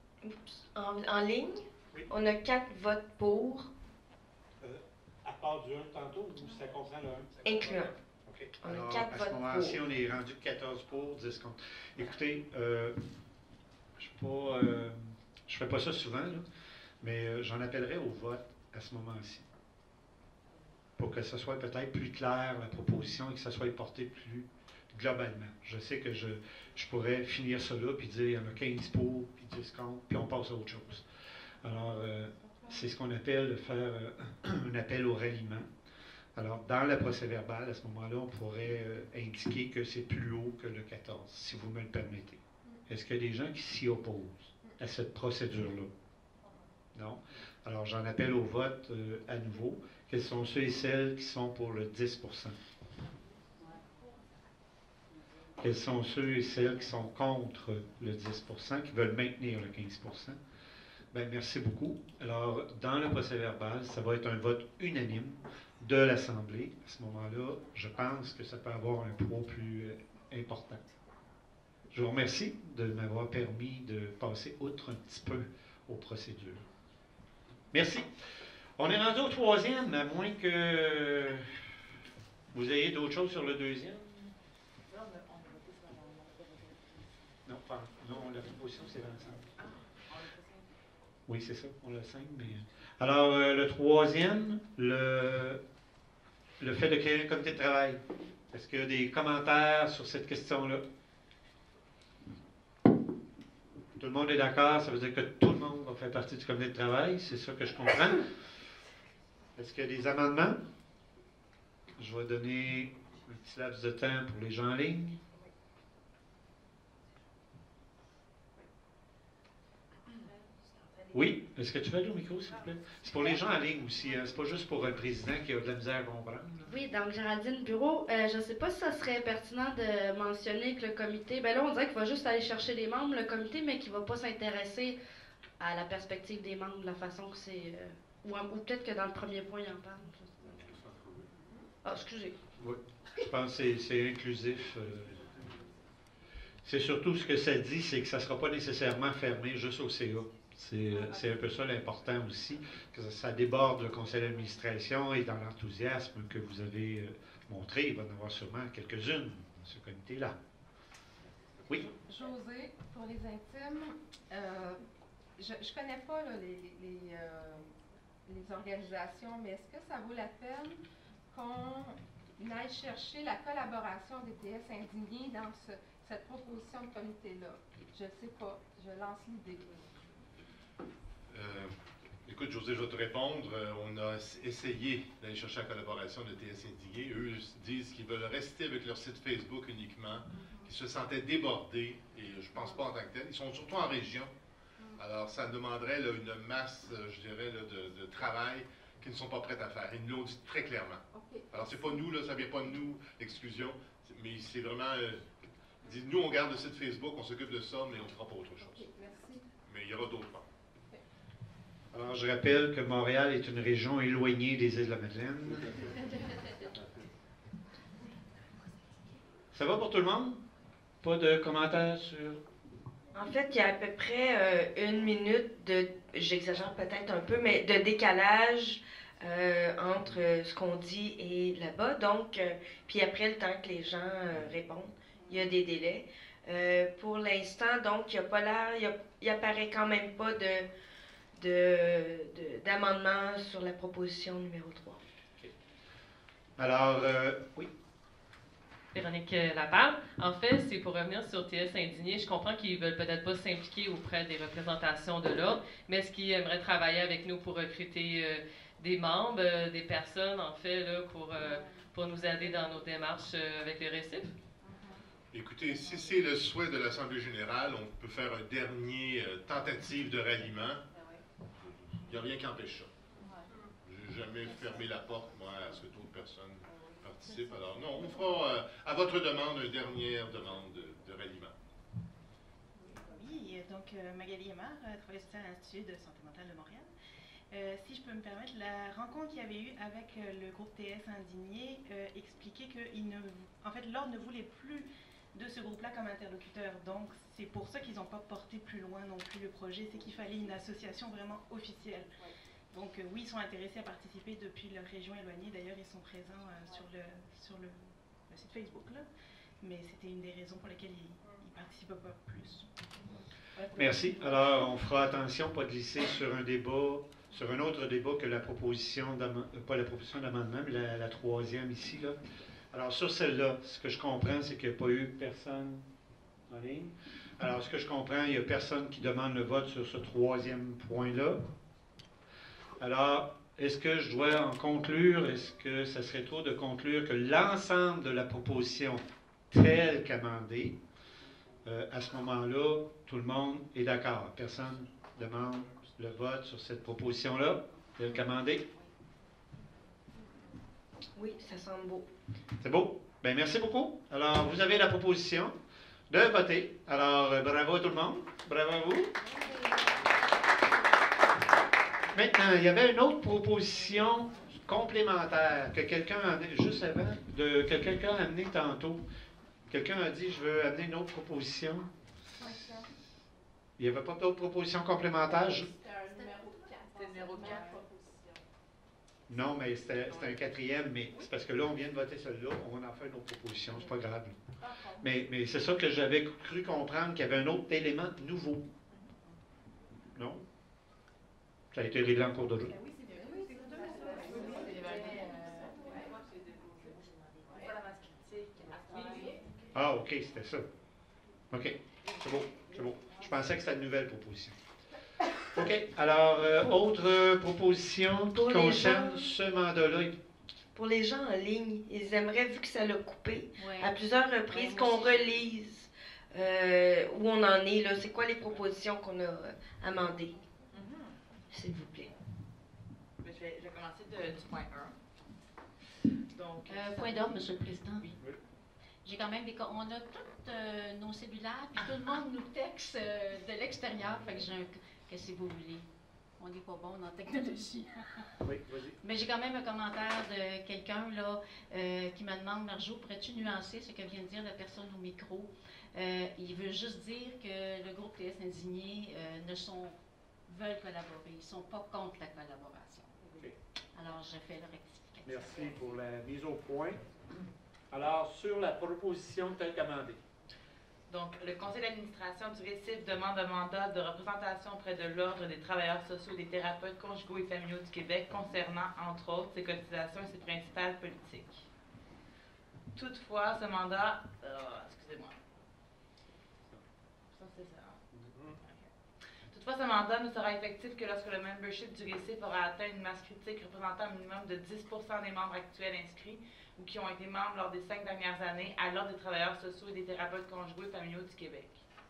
S16: En, en ligne, oui. On a quatre votes pour.
S2: Euh, à part du un tantôt, ou ça comprend le un?
S16: Incluant.
S2: OK.
S16: On
S2: Alors,
S16: a quatre
S2: à
S16: votes
S2: ce moment-ci,
S16: pour.
S2: on est rendu quatorze pour, dix contre. Écoutez, euh, je ne euh, fais pas ça souvent, là, mais euh, j'en appellerai au vote à ce moment-ci. Pour que ce soit peut-être plus clair, la proposition, et que ça soit porté plus globalement. Je sais que je, je pourrais finir ça là, puis dire il y en a quinze pour, puis dix contre, puis on passe à autre chose. Alors, euh, c'est ce qu'on appelle faire euh, un appel au ralliement. Alors, dans le procès-verbal, à ce moment-là, on pourrait euh, indiquer que c'est plus haut que le quatorze, si vous me le permettez. Est-ce qu'il y a des gens qui s'y opposent à cette procédure-là? Non? Alors, j'en appelle au vote euh, à nouveau. Quels sont ceux et celles qui sont pour le dix pour cent? Quels sont ceux et celles qui sont contre le dix pour cent, qui veulent maintenir le quinze pour cent? Bien, merci beaucoup. Alors, dans le procès-verbal, ça va être un vote unanime de l'Assemblée. À ce moment-là, je pense que ça peut avoir un poids plus euh, important. Je vous remercie de m'avoir permis de passer outre un petit peu aux procédures. Merci. On est rendu au troisième, à moins que vous ayez d'autres choses sur le deuxième. Non, pas, non, la proposition, c'est vingt-cinq. Oui, c'est ça, on l'a cinq, mais... Alors, euh, le troisième, le, le fait de créer un comité de travail. Est-ce qu'il y a des commentaires sur cette question-là? Tout le monde est d'accord, ça veut dire que tout le monde va faire partie du comité de travail, c'est ça que je comprends. Est-ce qu'il y a des amendements? Je vais donner un petit laps de temps pour les gens en ligne. Oui, est-ce que tu veux aller au micro, s'il vous plaît? C'est pour les gens en ligne aussi, hein? C'est pas juste pour un président qui a de la misère à comprendre. Là.
S5: Oui, donc Géraldine Bureau, euh, je ne sais pas si ça serait pertinent de mentionner que le comité, ben là on dirait qu'il va juste aller chercher les membres, le comité, mais qu'il ne va pas s'intéresser à la perspective des membres, de la façon que c'est... Euh, ou, ou peut-être que dans le premier point, il en parle. Ah, excusez.
S2: Oui, je pense que c'est inclusif. Euh, c'est surtout ce que ça dit, c'est que ça ne sera pas nécessairement fermé juste au C A. C'est un peu ça l'important aussi, que ça, ça déborde le conseil d'administration et dans l'enthousiasme que vous avez euh, montré, il va y en avoir sûrement quelques-unes dans ce comité-là. Oui?
S6: José, pour les intimes, euh, je ne connais pas là, les, les, euh, les organisations, mais est-ce que ça vaut la peine qu'on aille chercher la collaboration des T S indignés dans ce, cette proposition de comité-là? Je ne sais pas. Je lance l'idée.
S12: Euh, écoute, José, je vais te répondre. Euh, on a essayé d'aller chercher la collaboration de T S indignés. Eux disent qu'ils veulent rester avec leur site Facebook uniquement, qu'ils se sentaient débordés, et je ne pense pas en tant que tel. Ils sont surtout en région. Alors, ça demanderait là, une masse, je dirais, là, de, de travail qu'ils ne sont pas prêts à faire. Ils nous l'ont dit très clairement.
S6: Okay.
S12: Alors, c'est pas nous, là, ça ne vient pas de nous, l'exclusion, mais c'est vraiment... Euh, ils disent, nous, on garde le site Facebook, on s'occupe de ça, mais on ne fera pas autre chose.
S6: Okay, merci.
S12: Mais il y aura d'autres points.
S2: Alors, je rappelle que Montréal est une région éloignée des îles-de-la-Madeleine. Ça va pour tout le monde? Pas de commentaires sur...
S16: En fait, il y a à peu près euh, une minute de, j'exagère peut-être un peu, mais de décalage euh, entre ce qu'on dit et là-bas. Donc, euh, puis après, le temps que les gens euh, répondent, il y a des délais. Euh, pour l'instant, donc, il n'y a pas l'air, il n'y apparaît quand même pas de, de, de, d'amendement sur la proposition numéro trois.
S2: Okay. Alors, euh, oui.
S13: Véronique Laparde. En fait, c'est pour revenir sur T S indignés. Je comprends qu'ils ne veulent peut-être pas s'impliquer auprès des représentations de l'ordre, mais est-ce qu'ils aimeraient travailler avec nous pour recruter euh, des membres, euh, des personnes, en fait, là, pour, euh, pour nous aider dans nos démarches euh, avec le récif?
S12: Écoutez, si c'est le souhait de l'Assemblée générale, on peut faire un dernier euh, tentative de ralliement. Il n'y a rien qui empêche ça. Je n'ai jamais fermé la porte, moi, à ce que d'autres personnes participent. Alors non, on fera, euh, à votre demande, une dernière demande de, de ralliement.
S18: Oui, donc euh, Magali Aymar, euh, travailleuse sociale à l'Institut de santé mentale de Montréal. Euh, si je peux me permettre, la rencontre qu'il y avait eu avec euh, le groupe T S indigné euh, expliquait que il ne, en fait, l'Ordre ne voulait plus de ce groupe-là comme interlocuteur. Donc, c'est pour ça qu'ils n'ont pas porté plus loin non plus le projet. C'est qu'il fallait une association vraiment officielle. Ouais. Donc, euh, oui, ils sont intéressés à participer depuis leur région éloignée. D'ailleurs, ils sont présents euh, ouais. sur, le, sur le, le site Facebook, là. Mais c'était une des raisons pour lesquelles ils ne participaient pas plus. Ouais,
S2: merci. Alors, on fera attention, pas de glisser sur un débat, sur un autre débat que la proposition, pas la proposition d'amendement, mais la, la troisième ici, là. Alors, sur celle-là, ce que je comprends, c'est qu'il n'y a pas eu personne en ligne. Alors, ce que je comprends, il n'y a personne qui demande le vote sur ce troisième point-là. Alors, est-ce que je dois en conclure? Est-ce que ça serait trop de conclure que l'ensemble de la proposition telle qu'amendée, euh, à ce moment-là, tout le monde est d'accord? Personne demande le vote sur cette proposition-là, telle qu'amendée?
S16: Oui, ça semble beau.
S2: C'est beau? Bien, merci beaucoup. Alors, vous avez la proposition de voter. Alors, euh, bravo à tout le monde. Bravo à vous. Maintenant, il y avait une autre proposition complémentaire que quelqu'un a amené, juste avant, de, que quelqu'un a amené tantôt. Quelqu'un a dit, je veux amener une autre proposition. Il n'y avait pas d'autres propositions complémentaires? Je...
S18: C'était un numéro quatre. C'était numéro quatre.
S2: Non, mais c'était un quatrième, mais c'est parce que là, on vient de voter celle-là, on va en faire une autre proposition, c'est pas grave. Mais, mais c'est ça que j'avais cru comprendre, qu'il y avait un autre élément nouveau. Non? Ça a été réglé en cours de route. Ah, OK, c'était ça. OK, c'est beau, c'est beau. Je pensais que c'était une nouvelle proposition. OK. Alors, euh, autre euh, proposition qui concerne ce mandat-là?
S16: Pour les gens en ligne, ils aimeraient, vu que ça l'a coupé
S20: ouais.
S16: à plusieurs reprises,
S20: ouais,
S16: qu'on relise euh, où on en est, là. C'est quoi les propositions qu'on a euh, amendées? Mm-hmm. S'il vous plaît.
S17: Je vais, je vais commencer de, du point un. Donc,
S1: euh, point d'ordre, M. le Président.
S17: Oui.
S1: oui. J'ai quand même des... On a tous euh, nos cellulaires, puis tout le monde nous texte euh, de l'extérieur. Fait que j'ai un... Qu'est-ce que vous voulez? On n'est pas bon en technologie.
S2: Oui, vas-y.
S1: Mais j'ai quand même un commentaire de quelqu'un là euh, qui me demande, Marjo, pourrais-tu nuancer ce que vient de dire la personne au micro? Euh, il veut juste dire que le groupe T S indigné euh, ne sont, veulent collaborer. Ils ne sont pas contre la collaboration.
S19: Okay.
S1: Alors, je fais le rectificatif.
S19: Merci pour la mise au point. Alors, sur la proposition telle qu'amendée.
S10: Donc, le conseil d'administration du récif demande un mandat de représentation auprès de l'Ordre des travailleurs sociaux et des thérapeutes conjugaux et familiaux du Québec concernant, entre autres, ses cotisations et ses principales politiques. Toutefois, ce mandat... Euh, excusez-moi. Ça, c'est ça. Toutefois, ce mandat ne sera effectif que lorsque le membership du récif aura atteint une masse critique représentant un minimum de dix pour cent des membres actuels inscrits ou qui ont été membres lors des cinq dernières années à l'Ordre des travailleurs sociaux et des thérapeutes conjugaux et familiaux du Québec.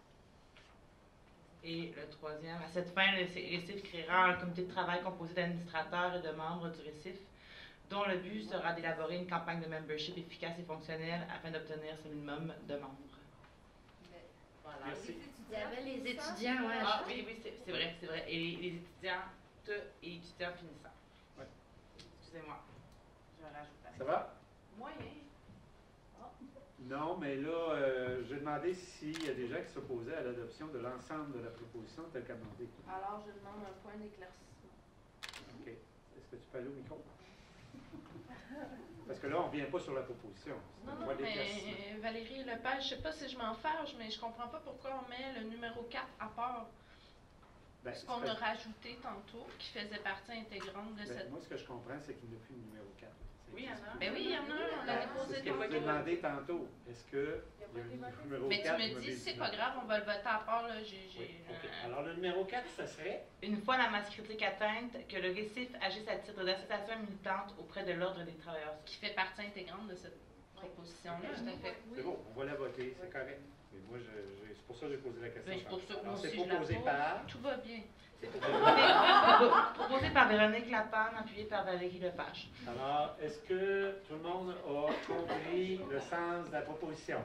S10: Et le troisième, à cette fin, le récif créera un comité de travail composé d'administrateurs et de membres du récif, dont le but sera d'élaborer une campagne de membership efficace et fonctionnelle afin d'obtenir ce minimum de membres. Voilà.
S5: Merci. Il y avait les étudiants, ouais.
S10: Ah oui, oui, c'est vrai, c'est vrai. Et les, les étudiants et étudiants finissants.
S19: Ouais.
S10: Excusez-moi. Je vais rajouter.
S19: Ça va?
S10: Moyen.
S19: Non, mais là, euh, j'ai demandé s'il y a des gens qui s'opposaient à l'adoption de l'ensemble de la proposition telle qu'amendée.
S15: Alors, je demande un point d'éclaircissement.
S19: OK. Est-ce que tu peux aller au micro? Parce que là, on ne revient pas sur la proposition.
S15: Non, non, mais Valérie Lepage, je ne sais pas si je m'en fâche, mais je ne comprends pas pourquoi on met le numéro quatre à part.
S19: Ben,
S15: ce qu'on a rajouté tantôt, qui faisait partie intégrante de
S19: ben,
S15: cette...
S19: Moi, ce que je comprends, c'est qu'il n'y a plus le numéro quatre.
S15: Oui, il y en a. Ben oui, il y en a un, on l'a déposé
S19: C'est ce que je vous ai demandé tantôt. Est-ce que il y a le numéro
S15: mais
S19: quatre?
S15: Mais tu me dis, c'est pas grave, on va le voter à part. Là, j'ai,
S19: oui, okay. Alors, le numéro quatre, ça serait?
S10: Une fois la masse critique atteinte, que le récif agisse à titre d'association militante auprès de l'Ordre des travailleurs.
S15: Qui fait partie intégrante de cette proposition-là, tout à fait.
S19: C'est bon, on va la voter, c'est correct. Mais moi, je, je, c'est pour ça que j'ai posé la question.
S15: Mais c'est pour ça que moi
S19: c'est
S15: aussi,
S19: proposé
S15: je la
S19: par...
S15: Tout va bien.
S10: C'est proposé, proposé par Véronique Lapanne, appuyé par Valérie Lepage.
S19: Alors, est-ce que tout le monde a compris le sens de la proposition?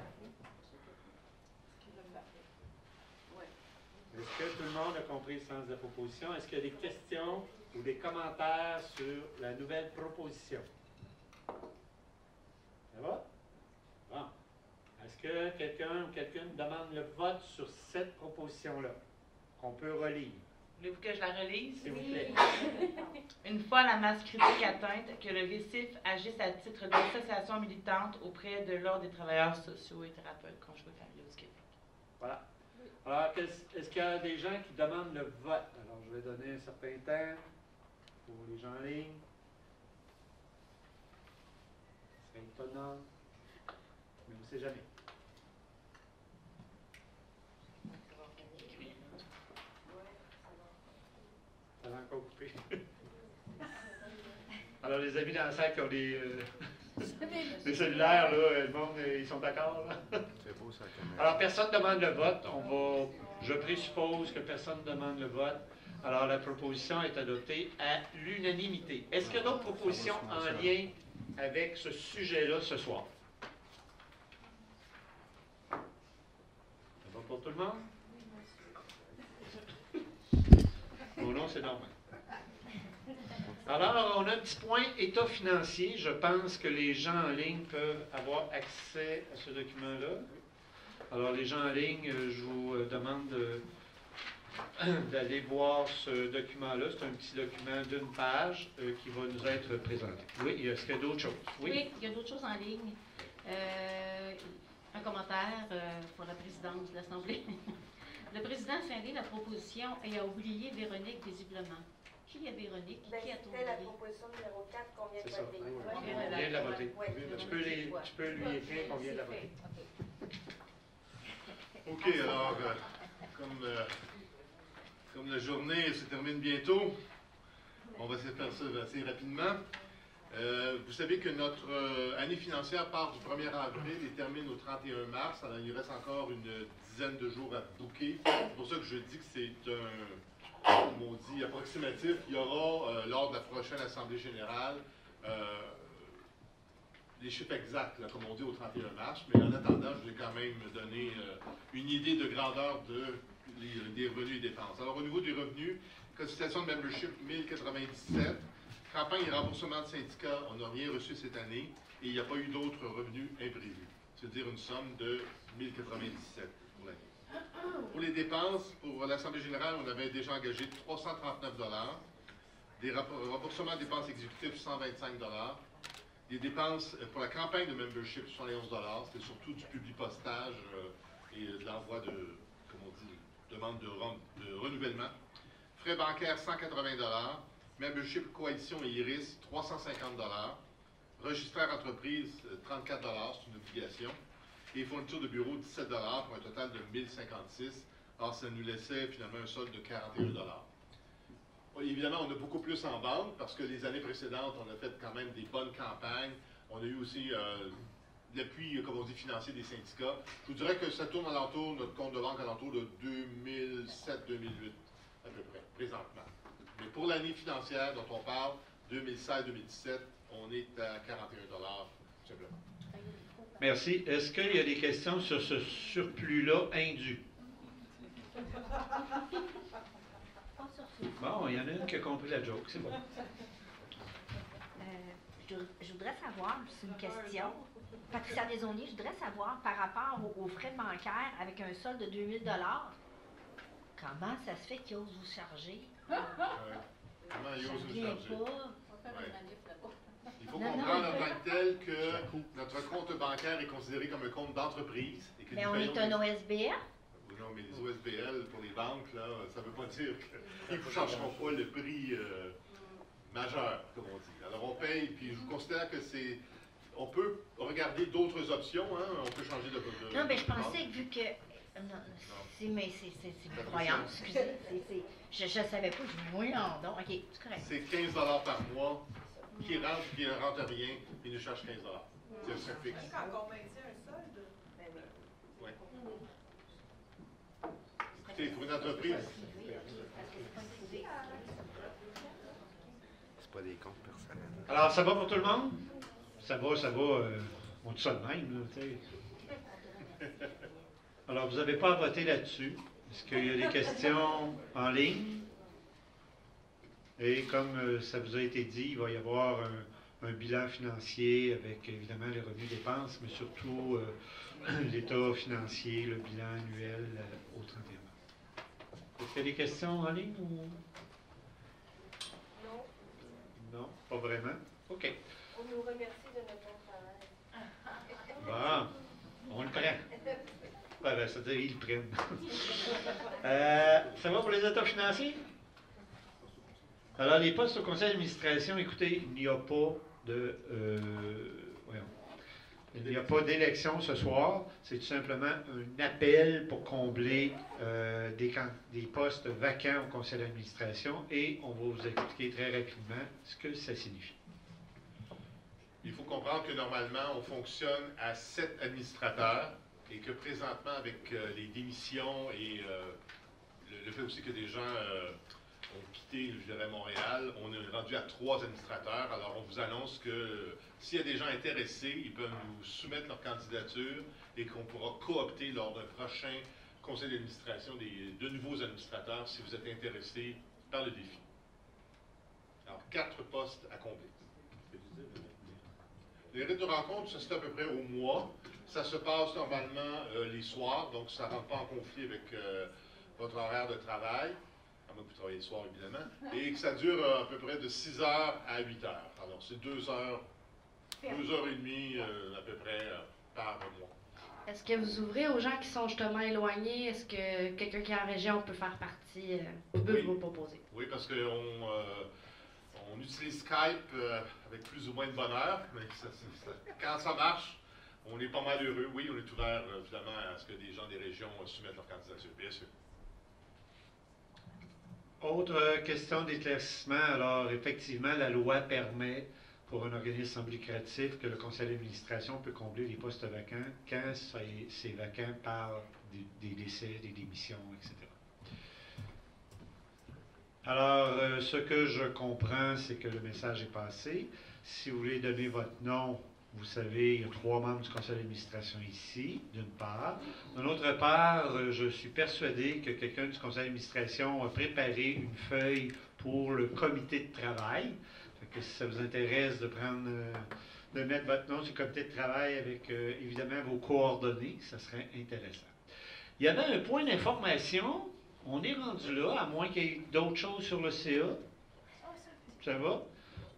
S19: Est-ce que tout le monde a compris le sens de la proposition? Est-ce qu'il y a des questions ou des commentaires sur la nouvelle proposition? Ça va? Bon. Est-ce que quelqu'un ou quelqu'une demande le vote sur cette proposition-là? Qu'on peut relire.
S10: Voulez-vous que je la relise?
S19: S'il vous plaît.
S10: Une fois la masse critique atteinte, que le récif agisse à titre d'association militante auprès de l'Ordre des travailleurs sociaux et thérapeutes conjugaux et familiaux du Québec.
S19: Voilà. Alors, est-ce qu'il y a des gens qui demandent le vote? Alors, je vais donner un certain temps pour les gens en ligne. Ce serait étonnant, mais on ne sait jamais. Ça va encore couper. Alors, les amis dans la salle qui ont des, euh, des cellulaires, là, le monde, ils sont d'accord, là?
S8: C'est beau, ça, quand même.
S19: Alors, personne ne demande le vote. On va, je présuppose que personne ne demande le vote. Alors, la proposition est adoptée à l'unanimité. Est-ce qu'il y a d'autres propositions en lien avec ce sujet-là ce soir? Ça va pour tout le monde? Mon nom, c'est Normand. Alors, on a un petit point état financier. Je pense que les gens en ligne peuvent avoir accès à ce document-là. Alors, les gens en ligne, je vous demande de, d'aller voir ce document-là. C'est un petit document d'une page euh, qui va nous être présenté. Oui, est-ce qu'il y a d'autres choses?
S1: Oui, oui il y a d'autres choses en ligne. Euh, un commentaire euh, pour la présidente de l'Assemblée. Le président a scindé la proposition et a oublié Véronique visiblement. Qui est Véronique?
S7: Ben,
S1: qui a
S7: c'était la proposition numéro quatre qu'on vient de
S19: voter.
S7: voter.
S19: On vient de la voter. Ouais, tu, peux les, tu peux lui écrire qu'on vient de la voter.
S12: OK, alors, euh, comme, euh, comme la journée se termine bientôt, on va essayer de faire ça assez rapidement. Euh, vous savez que notre euh, année financière part du premier avril et termine au trente et un mars. Alors, il reste encore une dizaine de jours à booker. C'est pour ça que je dis que c'est un, comme on dit, approximatif. Il y aura, euh, lors de la prochaine Assemblée générale, euh, les chiffres exacts, là, comme on dit, au trente et un mars. Mais en attendant, je vais quand même donner euh, une idée de grandeur de, les, des revenus et dépenses. Alors, au niveau des revenus, cotisation de membership, mille quatre-vingt-dix-sept. Campagne et remboursement de syndicats, on n'a rien reçu cette année et il n'y a pas eu d'autres revenus imprévus. C'est-à-dire une somme de mille quatre-vingt-dix-sept pour l'année. Pour les dépenses, pour l'Assemblée générale, on avait déjà engagé trois cent trente-neuf dollars. Des remboursements de dépenses exécutives, cent vingt-cinq dollars. Des dépenses pour la campagne de membership, soixante et onze dollars. C'était surtout du publipostage et de l'envoi de, comme on dit, demande de, ren- de renouvellement. Frais bancaires, cent quatre-vingts dollars. Membership Coalition et Iris, trois cent cinquante dollars. Registraire entreprise, trente-quatre dollars, c'est une obligation. Et fourniture de bureau, dix-sept dollars pour un total de mille cinquante-six. Alors, ça nous laissait finalement un solde de quarante et un dollars. Évidemment, on a beaucoup plus en banque parce que les années précédentes, on a fait quand même des bonnes campagnes. On a eu aussi euh, l'appui, comme on dit, financier des syndicats. Je vous dirais que ça tourne alentour, notre compte de banque alentour de deux mille sept deux mille huit, à peu près, présentement. Mais pour l'année financière dont on parle, deux mille seize deux mille dix-sept, on est à quarante et un dollars, tout simplement.
S2: Merci. Est-ce qu'il y a des questions sur ce surplus-là indu? Bon, il y en a une qui a compris la joke, c'est bon.
S20: Euh, je, je voudrais savoir, c'est une question, Patricia Desaulniers, je voudrais savoir par rapport aux, aux frais bancaires avec un solde de deux mille dollars, comment ça se fait qu'ils osent vous charger?
S12: Ouais. Comment ils
S20: Ça
S12: osent nous
S20: vient
S12: charger?
S20: pas.
S12: Ouais. Il faut
S20: Non,
S12: comprendre
S20: non.
S12: en tant que tel que notre compte bancaire est considéré comme un compte d'entreprise. Et que
S20: Mais
S12: nous
S20: on
S12: payons
S20: est un
S12: des-
S20: O S B L?
S12: Non, mais les O S B L pour les banques, là, ça ne veut pas dire qu'ils ne changeront pas le prix euh, majeur, comme on dit. Alors on paye, puis je considère que c'est... On peut regarder d'autres options, hein, on peut changer de... de
S20: Non, mais je
S12: de
S20: pensais que vu que... euh, Non, c'est mais c'est c'est- c'est une croyance, excusez. c'est- c'est- Je ne savais pas, je dis, voyons donc. OK, c'est correct.
S12: C'est quinze dollars par mois qui rentre, qui ne rentre rien, puis nous charge quinze dollars. C'est un seul fixe.
S7: Quand on maintient un solde, ben oui.
S12: Ouais. Écoutez, pour une entreprise...
S8: C'est pas des comptes personnels.
S2: Alors, ça va pour tout le monde? Ça va, ça va. euh, on dit ça de même, là, tu sais. Alors, vous n'avez pas à voter là-dessus. Est-ce qu'il y a des questions en ligne? Et comme euh, ça vous a été dit, il va y avoir un, un bilan financier avec évidemment les revenus dépenses, mais surtout euh, l'état financier, le bilan annuel euh, au trente et un mars. Est-ce qu'il y a des questions en ligne ou...
S7: Non.
S2: Non, pas vraiment. OK.
S7: On nous remercie de notre bon travail.
S2: Bon, on le prend. Ouais, ben, ça veut dire ils le prennent. euh, ça va pour les états financiers? Alors, les postes au conseil d'administration, écoutez, il n'y a pas de... Euh, voyons. Il n'y a pas d'élection ce soir. C'est tout simplement un appel pour combler euh, des, can- des postes vacants au conseil d'administration et on va vous expliquer très rapidement ce que ça signifie.
S12: Il faut comprendre que normalement, on fonctionne à sept administrateurs et que présentement, avec euh, les démissions et euh, le, le fait aussi que des gens euh, ont quitté, je dirais, Montréal, on est rendu à trois administrateurs. Alors, on vous annonce que euh, s'il y a des gens intéressés, ils peuvent nous soumettre leur candidature et qu'on pourra coopter lors d'un prochain conseil d'administration des de nouveaux administrateurs si vous êtes intéressés par le défi. Alors, quatre postes à combler. Les rythmes de rencontre, ça se fait à peu près au mois. Ça se passe normalement euh, les soirs, donc ça ne rentre pas en conflit avec euh, votre horaire de travail, à moins que vous travaillez le soir évidemment, et que ça dure euh, à peu près de six heures à huit heures. Alors c'est deux heures, deux heures et demie euh, à peu près euh, par mois.
S5: Est-ce que vous ouvrez aux gens qui sont justement éloignés? Est-ce que quelqu'un qui est en région peut faire partie, euh, peut
S12: Oui.
S5: vous proposer?
S12: Oui, parce qu'on euh, on utilise Skype euh, avec plus ou moins de bonheur, mais ça- ça- ça- quand ça marche, on est pas mal heureux. Oui, on est ouvert euh, évidemment à ce que des gens des régions euh, soumettent leur candidature, bien sûr.
S2: Autre euh, question d'éclaircissement. Alors, effectivement, la loi permet pour un organisme non lucratif que le conseil d'administration peut combler les postes vacants quand c'est c'est vacant par des, des décès, des démissions, et cetera. Alors, euh, ce que je comprends, c'est que le message est passé. Si vous voulez donner votre nom, vous savez, il y a trois membres du conseil d'administration ici, d'une part. D'une autre part, euh, je suis persuadé que quelqu'un du conseil d'administration a préparé une feuille pour le comité de travail. Fait que si ça vous intéresse de prendre, euh, de mettre votre nom sur le comité de travail avec euh, évidemment vos coordonnées, ça serait intéressant. Il y avait un point d'information. On est rendu là, à moins qu'il y ait d'autres choses sur le C A. Ça va?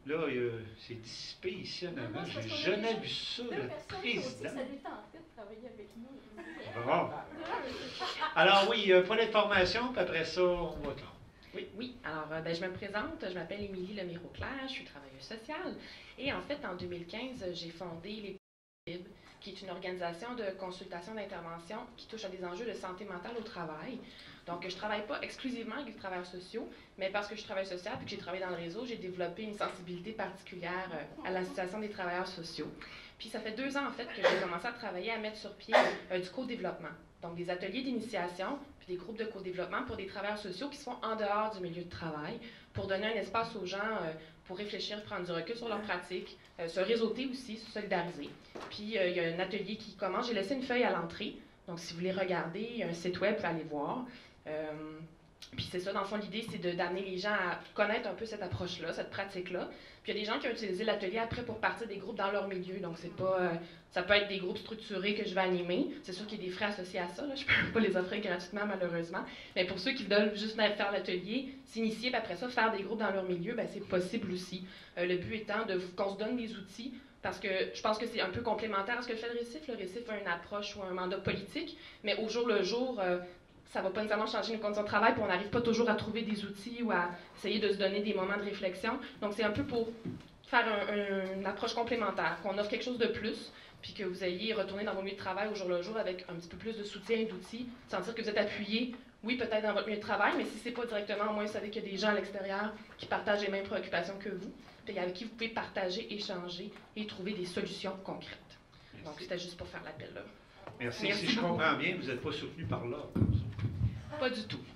S2: Là, euh, c'est dissipé ici en avant. J'ai jamais vu ça, le président.
S1: Ça détend en fait de travailler avec nous.
S2: Bon. Alors oui, euh, point d'information, puis après ça, on va attendre. Oui.
S4: Oui, alors euh, ben, je me présente, je m'appelle Émilie Lemiro-Claire, je suis travailleuse sociale. Et en fait, en deux mille quinze, j'ai fondé les Libres, qui est une organisation de consultation d'intervention qui touche à des enjeux de santé mentale au travail. Donc, je ne travaille pas exclusivement avec des travailleurs sociaux, mais parce que je travaille social et que j'ai travaillé dans le réseau, j'ai développé une sensibilité particulière euh, à la situation des travailleurs sociaux. Puis, ça fait deux ans, en fait, que j'ai commencé à travailler à mettre sur pied euh, du co-développement. Donc, des ateliers d'initiation, puis des groupes de co-développement pour des travailleurs sociaux qui se font en dehors du milieu de travail, pour donner un espace aux gens euh, pour réfléchir, prendre du recul sur leurs pratiques, euh, se réseauter aussi, se solidariser. Puis, euh, il y a un atelier qui commence. J'ai laissé une feuille à l'entrée. Donc, si vous voulez regarder, il y a un site web, vous pouvez aller voir. Euh, puis c'est ça, dans le fond, l'idée, c'est d'amener les gens à connaître un peu cette approche-là, cette pratique-là. Puis il y a des gens qui ont utilisé l'atelier après pour partir des groupes dans leur milieu. Donc, c'est pas, euh, ça peut être des groupes structurés que je vais animer. C'est sûr qu'il y a des frais associés à ça. Là. Je ne peux pas les offrir gratuitement, malheureusement. Mais pour ceux qui veulent juste faire l'atelier, s'initier, puis après ça, faire des groupes dans leur milieu, ben, c'est possible aussi. Euh, le but étant de qu'on se donne des outils. Parce que je pense que c'est un peu complémentaire à ce que fait le Récif. Le Récif a une approche ou un mandat politique, mais au jour le jour, euh, ça ne va pas nécessairement changer nos conditions de travail, puis on n'arrive pas toujours à trouver des outils ou à essayer de se donner des moments de réflexion. Donc, c'est un peu pour faire un, un, une approche complémentaire, qu'on offre quelque chose de plus, puis que vous ayez retourné dans vos milieux de travail au jour le jour avec un petit peu plus de soutien et d'outils, sentir que vous êtes appuyé, oui, peut-être dans votre milieu de travail, mais si ce n'est pas directement, au moins, vous savez qu'il y a des gens à l'extérieur qui partagent les mêmes préoccupations que vous, puis avec qui vous pouvez partager, échanger et trouver des solutions concrètes. Merci. Donc, c'était juste pour faire l'appel là.
S2: Merci.
S4: Merci
S2: Si je
S4: beaucoup.
S2: comprends bien, vous n'êtes pas soutenu par l'ordre.
S4: Pas du tout.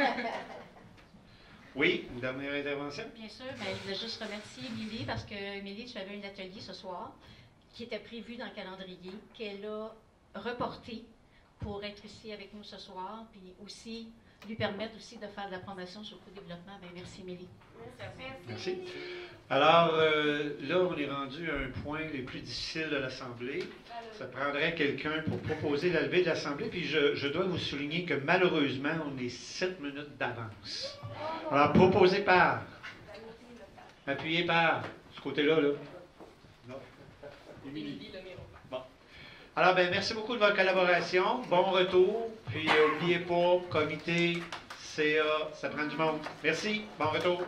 S2: Oui, une dernière intervention?
S1: Bien sûr, ben, je voulais juste remercier Émilie parce que, Émilie, tu avais un atelier ce soir qui était prévu dans le calendrier, qu'elle a reporté pour être ici avec nous ce soir, puis aussi lui permettre aussi de faire de la promotion sur le co-développement. Ben, merci, Émilie.
S2: Merci. Alors, euh, là, on est rendu à un point les plus difficiles de l'Assemblée. Ça prendrait quelqu'un pour proposer la levée de l'Assemblée. Puis je, je dois vous souligner que malheureusement, on est sept minutes d'avance. Alors, proposé par, appuyé par, ce côté-là, là. Non. Émilie. Bon. Alors, ben, merci beaucoup de votre collaboration. Bon retour. Puis, n'oubliez pas, comité, C A, ça prend du monde. Merci. Bon retour.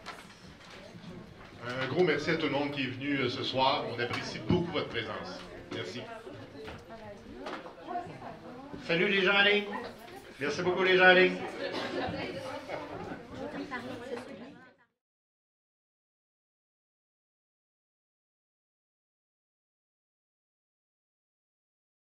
S12: Un gros merci à tout le monde qui est venu euh, ce soir. On apprécie beaucoup votre présence. Merci.
S2: Salut les gens en ligne. Merci beaucoup les gens en ligne.
S20: Je vais parler de